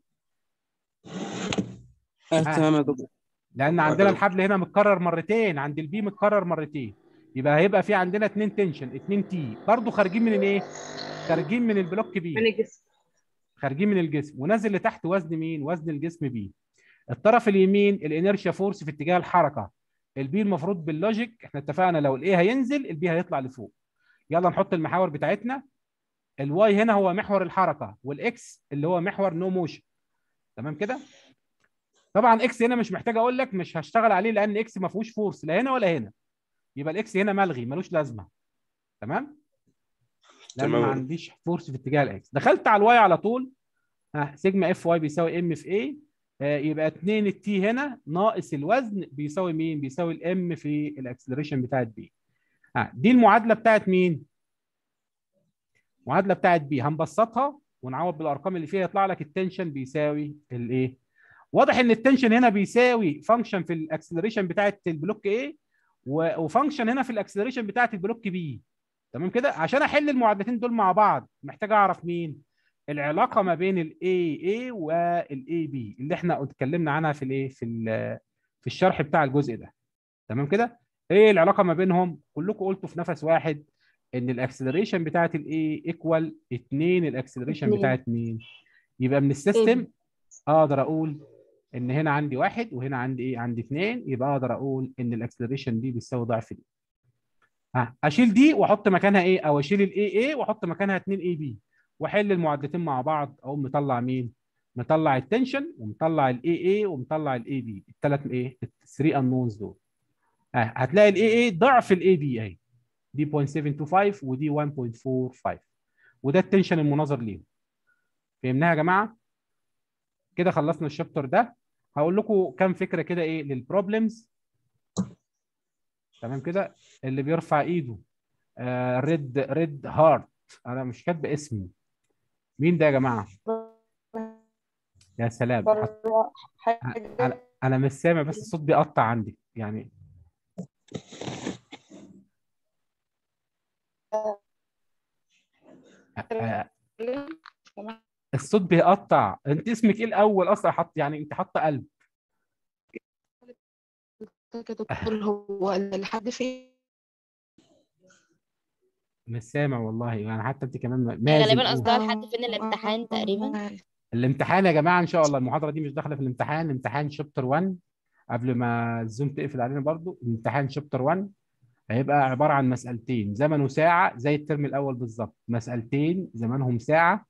S11: تمام يا دكتور.
S1: لان عندنا الحبل هنا متكرر مرتين، عند البي متكرر مرتين، يبقى هيبقى في عندنا 2 تنشن، 2 تي برضه خارجين من ايه؟ خارجين من البلوك بي،
S5: من الجسم،
S1: خارجين من الجسم، ونازل لتحت وزن مين؟ وزن الجسم بي. الطرف اليمين الانيرشيا فورس في اتجاه الحركه. البي المفروض باللوجيك احنا اتفقنا لو الاي هينزل البي هيطلع لفوق. يلا نحط المحاور بتاعتنا. الواي هنا هو محور الحركه، والاكس اللي هو محور نو موشن. تمام كده؟ طبعا اكس هنا مش محتاج اقول لك، مش هشتغل عليه لان اكس ما فيهوش فورس لا هنا ولا هنا، يبقى الاكس هنا ملغي، ملوش لازمه. تمام؟ لان ما عنديش فورس في اتجاه الاكس. دخلت على الواي على طول، سيجما اف واي بيساوي ام في اي، يبقى 2 التي هنا ناقص الوزن بيساوي مين؟ بيساوي الام في الاكسلريشن بتاعت بي. دي المعادله بتاعت مين؟ المعادله بتاعت بي. هنبسطها ونعوض بالارقام اللي فيها، يطلع لك التنشن بيساوي الايه؟ واضح ان التنشن هنا بيساوي فانكشن في الاكسلريشن بتاعت البلوك ايه، وفانكشن هنا في الاكسلريشن بتاعت البلوك بي. تمام كده؟ عشان احل المعادلتين دول مع بعض محتاج اعرف مين؟ العلاقه ما بين الاي اي والاي بي اللي احنا اتكلمنا عنها في الايه؟ في الشرح بتاع الجزء ده. تمام كده؟ ايه العلاقه ما بينهم؟ كلكم قلتوا في نفس واحد ان الاكسلريشن بتاعت الاي ايكوال 2 الاكسلريشن بتاعت مين؟ يبقى من السيستم اقدر اقول ان هنا عندي 1 وهنا عندي ايه؟ عندي 2، يبقى اقدر اقول ان الاكسلريشن دي بيساوي ضعف دي. اشيل دي واحط مكانها ايه؟ او اشيل الاي اي واحط مكانها 2 اي بي، واحل المعادلتين مع بعض، اقوم مطلع مين؟ مطلع التنشن ومطلع الاي اي ومطلع الاي بي، الثلاث ايه؟ الثري انونز دول. هتلاقي الاي اي ضعف الاي بي اهي، دي 0.725 ودي 1.45، وده التنشن المناظر ليهم. فهمناها يا جماعه؟ كده خلصنا الشابتر ده. هقول لكم كام فكره كده ايه للبروبلمز. تمام كده؟ اللي بيرفع ايده ريد هارت، انا مش كاتب اسمي، مين ده يا جماعه؟ يا سلام. انا مش سامع، بس الصوت بيقطع عندي يعني. الصوت بيقطع. انت اسمك ايه الاول اصلا؟ حط يعني انت حاطه قلب.
S5: دكتور هو لحد فين؟
S1: مش سامع والله، يعني حتى انت كمان
S15: هي
S1: مازن
S15: غالبا
S1: قول.
S15: قصدها لحد فين الامتحان تقريبا.
S1: الامتحان يا جماعه ان شاء الله المحاضره دي مش داخله في الامتحان. امتحان شابتر 1 قبل ما الزوم تقفل علينا برضو. امتحان شابتر 1 هيبقى عباره عن مسألتين زمن وساعه زي الترم الاول بالظبط. مسألتين زمنهم ساعه،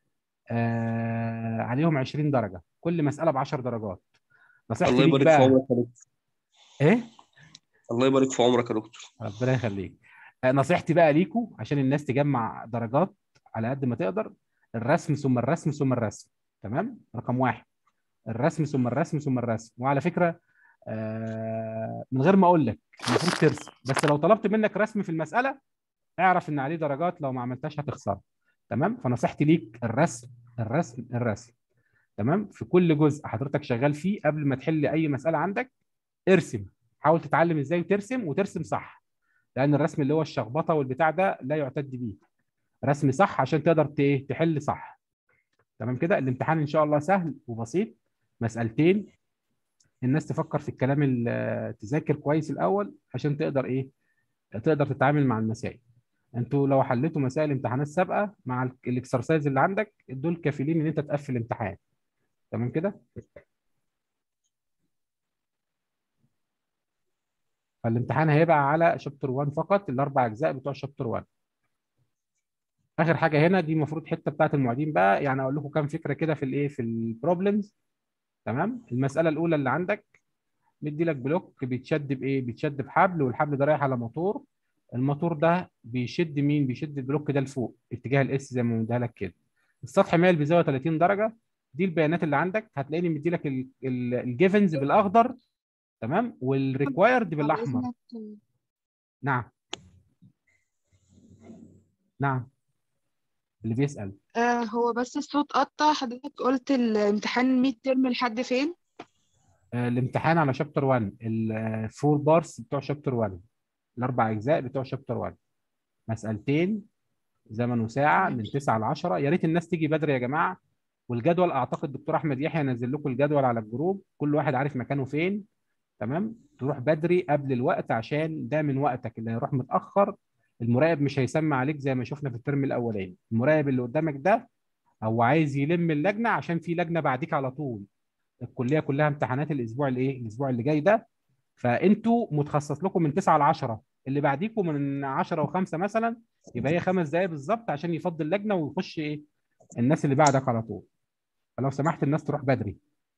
S1: عليهم 20 درجه، كل مساله ب 10 درجات. نصيحتي
S6: الله
S1: ليك
S6: يبارك في
S1: بقى
S6: عمرك يا دكتور.
S1: ايه؟
S6: الله يبارك في عمرك يا دكتور.
S1: ربنا يخليك. نصيحتي بقى ليكوا عشان الناس تجمع درجات على قد ما تقدر: الرسم ثم الرسم ثم الرسم. تمام؟ رقم واحد الرسم ثم الرسم ثم الرسم. وعلى فكره من غير ما اقول لك المفروض ترسم، بس لو طلبت منك رسم في المساله اعرف ان عليه درجات، لو ما عملتهاش هتخسر. تمام؟ فنصيحتي ليك الرسم الرسم الرسم. تمام؟ في كل جزء حضرتك شغال فيه قبل ما تحل اي مساله عندك ارسم. حاول تتعلم ازاي ترسم وترسم صح، لان الرسم اللي هو الشخبطه والبتاع ده لا يعتد بيه. رسم صح عشان تقدر تحل صح. تمام كده؟ الامتحان ان شاء الله سهل وبسيط، مسألتين. الناس تفكر في الكلام تذاكر كويس الاول عشان تقدر تقدر تتعامل مع المسائل. انتوا لو حليتوا مسائل امتحانات سابقه مع الاكسرسايز اللي عندك دول كافيين ان انت تقفل امتحان. تمام كده؟ فالامتحان هيبقى على شابتر 1 فقط، الاربع اجزاء بتوع شابتر 1. اخر حاجه هنا دي المفروض حته بتاعت المعيدين بقى، يعني اقول لكم كام فكره كده في البروبلمز. تمام؟ المساله الاولى اللي عندك مدي لك بلوك بيتشد بيتشد بحبل، والحبل ده رايح على موتور. الموتور ده بيشد مين؟ بيشد البلوك ده لفوق اتجاه الاس زي ما مديها لك كده. السطح مايل بزاويه 30 درجه. دي البيانات اللي عندك. هتلاقيني مدي لك الجيفنز بالاخضر، تمام، والريكوايرد بالاحمر. نعم نعم اللي بيسأل.
S14: هو بس الصوت قطع. حضرتك قلت الامتحان ميد ترم لحد فين؟
S1: الامتحان على شابتر 1 الفور بارس بتوع شابتر 1، الاربع اجزاء بتوع شابتر 1. مسألتين زمن وساعه من 9 ل 10. يا ريت الناس تيجي بدري يا جماعه. والجدول اعتقد الدكتور احمد يحيى نزل لكم الجدول على الجروب، كل واحد عارف مكانه فين. تمام؟ تروح بدري قبل الوقت عشان ده من وقتك. اللي هيروح متاخر المراقب مش هيسمع عليك زي ما شفنا في الترم الاولاني. المراقب اللي قدامك ده هو عايز يلم اللجنه عشان في لجنه بعديك على طول. الكليه كلها امتحانات الاسبوع الاسبوع اللي جاي ده. فانتوا متخصص لكم من 9 ل 10، اللي بعديكم من 10 و5 مثلا، يبقى هي 5 دقائق بالظبط عشان يفضي اللجنه ويخش الناس اللي بعدك على طول. فلو سمحت الناس تروح بدري.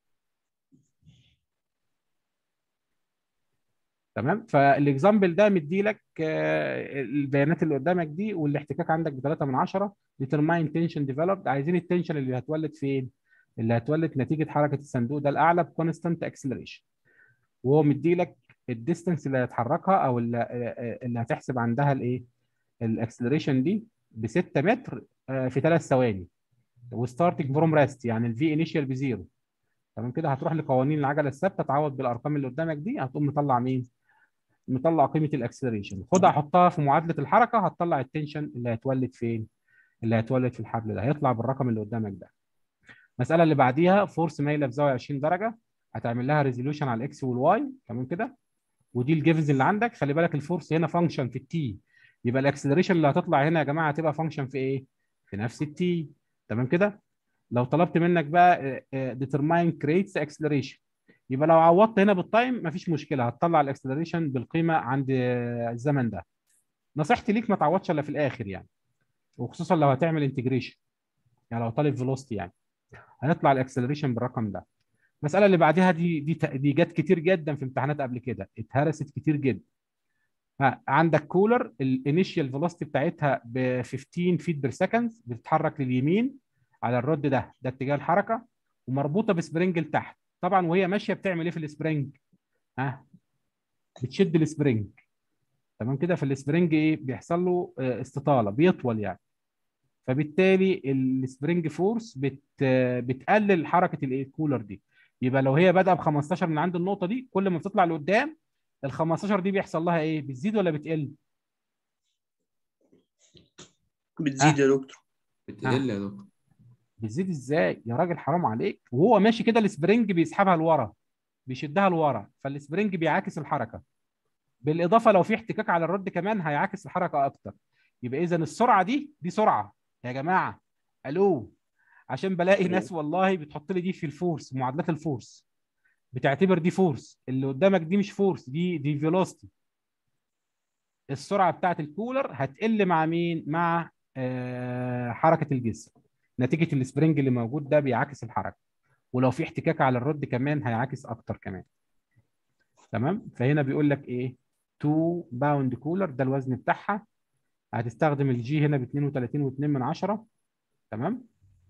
S1: تمام؟ فالاكزامبل ده مدي لك البيانات اللي قدامك دي، والاحتكاك عندك ب 3 من 10. ديترماين تنشن ديفلوبد. عايزين التنشن اللي هتولد فين؟ اللي هتولد نتيجه حركه الصندوق ده الاعلى بكونستانت اكسلريشن. وهو مدي لك الديستنس اللي هتحركها او اللي هتحسب عندها الاكسلريشن دي ب 6 متر في 3 ثواني. وستارتنج فروم ريست يعني الفي انيشال بزيرو. تمام كده؟ هتروح لقوانين العجله الثابته تعوض بالارقام اللي قدامك دي، هتقوم مطلع مين؟ مطلع قيمه الاكسلريشن. خدها حطها في معادله الحركه هتطلع التنشن اللي هتولد فين؟ اللي هتولد في الحبل ده، هيطلع بالرقم اللي قدامك ده. المساله اللي بعديها فورس مايله بزاويه 20 درجه. هتعمل لها ريزوليوشن على الاكس والواي. تمام كده؟ ودي الجيفنز اللي عندك. خلي بالك الفورس هنا فانكشن في التي، يبقى الاكسلريشن اللي هتطلع هنا يا جماعه هتبقى فانكشن في ايه؟ في نفس التي. تمام كده؟ لو طلبت منك بقى determine creates acceleration، يبقى لو عوضت هنا بالتايم مفيش مشكله، هتطلع الاكسلريشن بالقيمه عند الزمن ده. نصيحتي ليك ما تعوضش الا في الاخر يعني، وخصوصا لو هتعمل انتجريشن، يعني لو طالب فيلوستي يعني هيطلع الاكسلريشن بالرقم ده. المساله اللي بعدها دي جت كتير جدا في امتحانات قبل كده، اتهرست كتير جدا. عندك كولر الانيشال فيلوستي بتاعتها ب 15 فيت بير سكند، بتتحرك لليمين على الرد ده اتجاه الحركه، ومربوطه بسبرنج لتحت. طبعا وهي ماشيه بتعمل ايه في السبرنج؟ بتشد السبرنج. تمام كده؟ فالسبرنج بيحصل له استطاله، بيطول يعني. فبالتالي السبرنج فورس بتقلل حركه الكولر دي. يبقى لو هي بادئه ب 15 من عند النقطه دي، كل ما بتطلع لقدام ال 15 دي بيحصل لها ايه؟ بتزيد ولا بتقل؟
S6: بتزيد يا دكتور.
S10: بتقل يا دكتور.
S1: بتزيد ازاي يا راجل؟ حرام عليك. وهو ماشي كده السبرنج بيسحبها لورا، بيشدها لورا، فالسبرنج بيعاكس الحركه. بالاضافه لو في احتكاك على الرد كمان هيعاكس الحركه اكتر. يبقى اذا السرعه دي سرعه يا جماعه. الو، عشان بلاقي ناس والله بتحط لي دي في الفورس، معادلات الفورس بتعتبر دي فورس، اللي قدامك دي مش فورس، دي فيلوسيتي. السرعه بتاعت الكولر هتقل مع مين؟ مع حركه الجسم، نتيجه السبرينج اللي موجود ده بيعاكس الحركه، ولو في احتكاك على الرد كمان هيعاكس اكتر كمان. تمام. فهنا بيقول لك ايه؟ 2 باوند كولر، ده الوزن بتاعها. هتستخدم الجي هنا ب 32.2. تمام.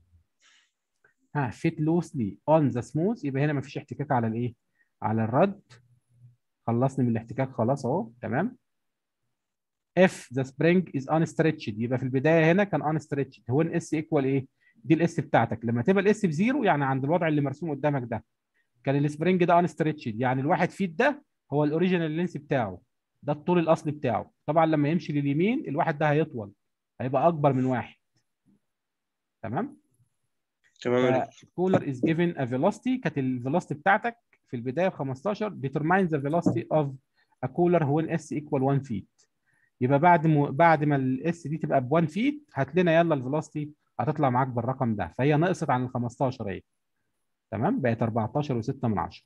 S1: فيت لوسلي اون ذا سموث، يبقى هنا مفيش احتكاك على الايه؟ على الرد. خلصني من الاحتكاك خلاص اهو. تمام. if the spring is unstretched، يبقى في البدايه هنا كان unstretched. هو ان اس ايكوال ايه؟ دي الاس بتاعتك. لما تبقى الاس بزيرو يعني عند الوضع اللي مرسوم قدامك ده كان السبرينج ده unstretched، يعني الواحد فيت ده هو الاوريجينال لينس بتاعه، ده الطول الاصلي بتاعه. طبعا لما يمشي لليمين الواحد ده هيطول، هيبقى اكبر من واحد. تمام. كولر از جيفن ا فيلوسيتي، كانت الفيلوسيتي بتاعتك في البدايه ب 15. determine the velocity of a cooler when s equal 1 feet. يبقى بعد ما الاس دي تبقى ب 1 فيت هات لنا يلا الفيلوسيتي هتطلع معاك بالرقم ده، فهي نقصت عن ال 15 اهي. تمام، بقت 14.6.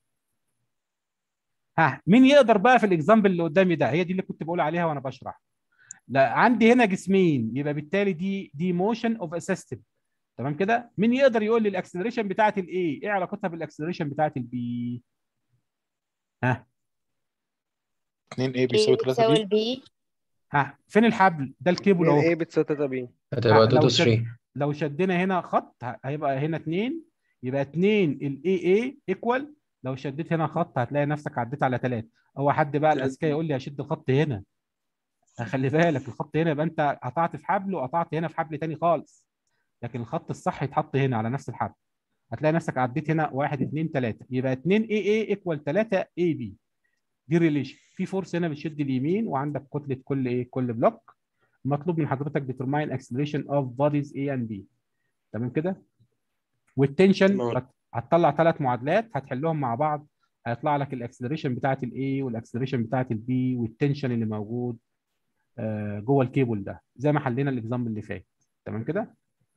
S1: مين يقدر بقى في الاكزامبل اللي قدامي ده؟ هي دي اللي كنت بقول عليها وانا بشرح. لا، عندي هنا جسمين، يبقى بالتالي دي موشن اوف ا سيستم. تمام كده. مين يقدر يقول لي الاكسلريشن بتاعت الاي ايه علاقتها بالاكسلريشن بتاعت البي؟
S3: 2 A بيساوي 3 B.
S15: البي.
S1: فين الحبل؟ ده الكيبل
S8: 2
S1: اهو.
S8: A بتساوي 3 B.
S10: هتبقى 2 to 3.
S1: لو شدينا هنا خط هيبقى هنا 2، يبقى 2 الاي اي ايكوال. لو شديت هنا خط هتلاقي نفسك عديت على 3. هو حد بقى الاذكياء يقول لي هشد الخط هنا؟ خلي بالك الخط هنا يبقى انت قطعت في حبل وقطعت هنا في حبل تاني خالص، لكن الخط الصح يتحط هنا على نفس الحبل. هتلاقي نفسك عديت هنا 1 2 3، يبقى 2 اي اي ايكوال 3 اي بي. دي ريليشن. في فورس هنا بتشد اليمين، وعندك كتله كل بلوك. مطلوب من حضرتك determine acceleration of bodies A and B. تمام كده. والتنشن هتطلع 3 معادلات هتحلهم مع بعض، هيطلع لك الاكسلريشن بتاعت الاي والاكسلريشن بتاعت البي والتنشن اللي موجود جوه الكيبل ده، زي ما حلينا الاكزامبل اللي فات. تمام كده.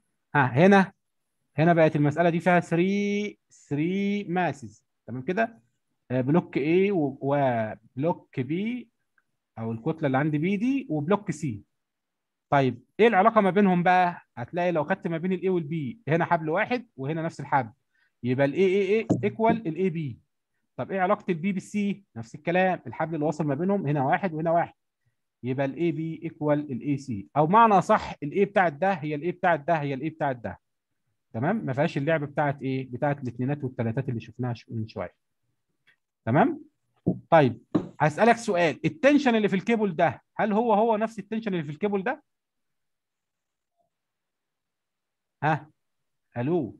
S1: هنا بقت المساله دي فيها 3 ماسز. تمام كده. بلوك A وبلوك B، او الكتله اللي عندي بي دي، وبلوك سي. طيب ايه العلاقه ما بينهم بقى؟ هتلاقي لو خدت ما بين الاي والبي هنا حبل واحد وهنا نفس الحبل، يبقى الاي اي ايكوال الاي بي. طب ايه علاقه البي بالسي؟ نفس الكلام، الحبل اللي واصل ما بينهم هنا واحد وهنا واحد، يبقى الاي بي ايكوال الاي سي. او معنى صح الاي بتاعت ده هي الاي بتاعت ده هي الاي بتاعت ده. تمام. ما فيهاش اللعبه بتاعت ايه؟ بتاعت الاثنينات والثلاثات اللي شفناها من شويه. تمام. طيب هسالك سؤال، التنشن اللي في الكيبل ده هل هو نفس التنشن اللي في الكيبل ده؟ الو.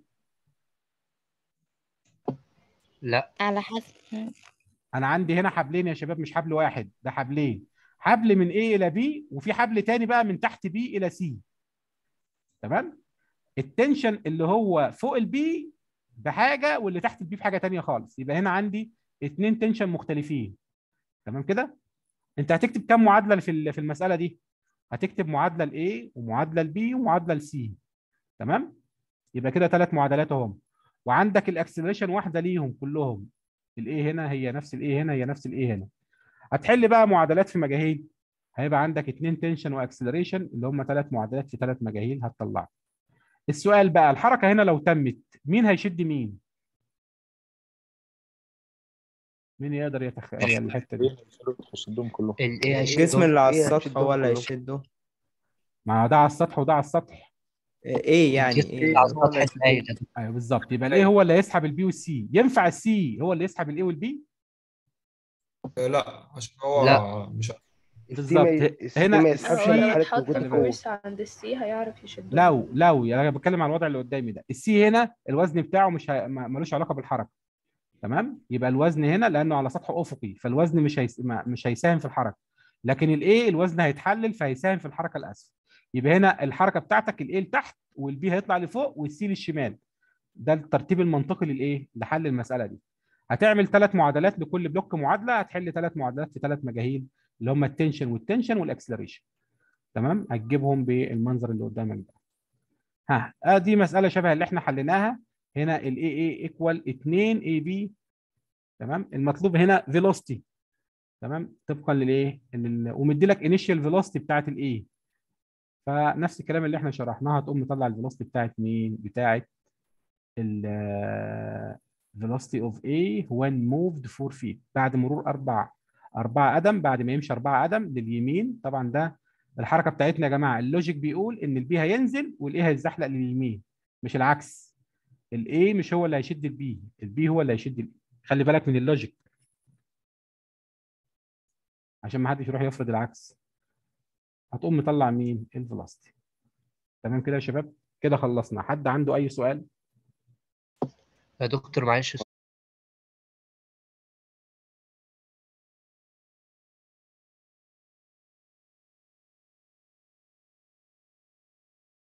S15: لا، على حسب.
S1: انا عندي هنا حبلين يا شباب، مش حبل واحد، ده حبلين. حبل من A الى B، وفي حبل تاني بقى من تحت B الى C. تمام. التنشن اللي هو فوق البي بحاجه واللي تحت البي بحاجه تانيه خالص، يبقى هنا عندي 2 تنشن مختلفين. تمام كده. انت هتكتب كام معادله في المساله دي؟ هتكتب معادله ل A ومعادله ل B ومعادله ل C. تمام. يبقى كده 3 معادلات اهم، وعندك الاكسلريشن واحده ليهم كلهم. الاي هنا هي نفس الاي هنا هي نفس الاي هنا. هتحل بقى معادلات في مجاهيل، هيبقى عندك 2 تنشن واكسلريشن اللي هم 3 معادلات في 3 مجاهيل هتطلع. السؤال بقى، الحركه هنا لو تمت مين هيشد مين؟ مين يقدر يتخيل الحته دي؟
S8: هيشدهم كلهم.
S4: الجسم اللي على السطح هو اللي هيشده.
S1: ما ده على السطح وده على السطح.
S4: ايه يعني ايه؟
S1: ايوه بالظبط. يبقى الايه هو اللي هيسحب البي والسي. ينفع السي هو اللي يسحب الايه والبي؟
S12: لا، عشان هو مش
S1: بالظبط. هنا
S5: لو اتحط الفورس عند السي هيعرف يشده.
S1: لو يعني انا بتكلم على الوضع اللي قدامي ده، السي هنا الوزن بتاعه ملوش علاقه بالحركه. تمام. يبقى الوزن هنا لانه على سطح افقي فالوزن مش هيساهم في الحركه، لكن الايه الوزن هيتحلل فهيساهم في الحركه الاسفل. يبقى هنا الحركه بتاعتك الايه لتحت والبي هيطلع لفوق والسي للشمال. ده الترتيب المنطقي للايه؟ لحل المساله دي. هتعمل 3 معادلات لكل بلوك معادله، هتحل 3 معادلات في 3 مجاهيل اللي هم التنشن والتنشن والاكسلريشن. تمام، هتجيبهم بالمنظر اللي قدامك ده. ها دي مساله شبه اللي احنا حليناها هنا. الاي اي ايكوال 2 اي بي. تمام، المطلوب هنا فيلوسيتي. تمام، طبقا للايه ومدي لك انيشال فيلوسيتي بتاعت الاي. فنفس الكلام اللي احنا شرحناها، تقوم مطلع الفيلوسيتي بتاعت مين؟ بتاعت ال velocity of A when moved 4 feet بعد مرور أربع قدم، بعد ما يمشي 4 قدم لليمين. طبعا ده الحركه بتاعتنا يا جماعه، اللوجيك بيقول ان البي هينزل والاي هيتزحلق لليمين، مش العكس. الاي مش هو اللي هيشد البي، البي هو اللي هيشد الاي. خلي بالك من اللوجيك عشان ما حدش يروح يفرض العكس. هتقوم مطلع مين؟ الفيلوسيتي. تمام كده يا شباب، كده خلصنا. حد عنده اي سؤال؟
S9: يا دكتور معلش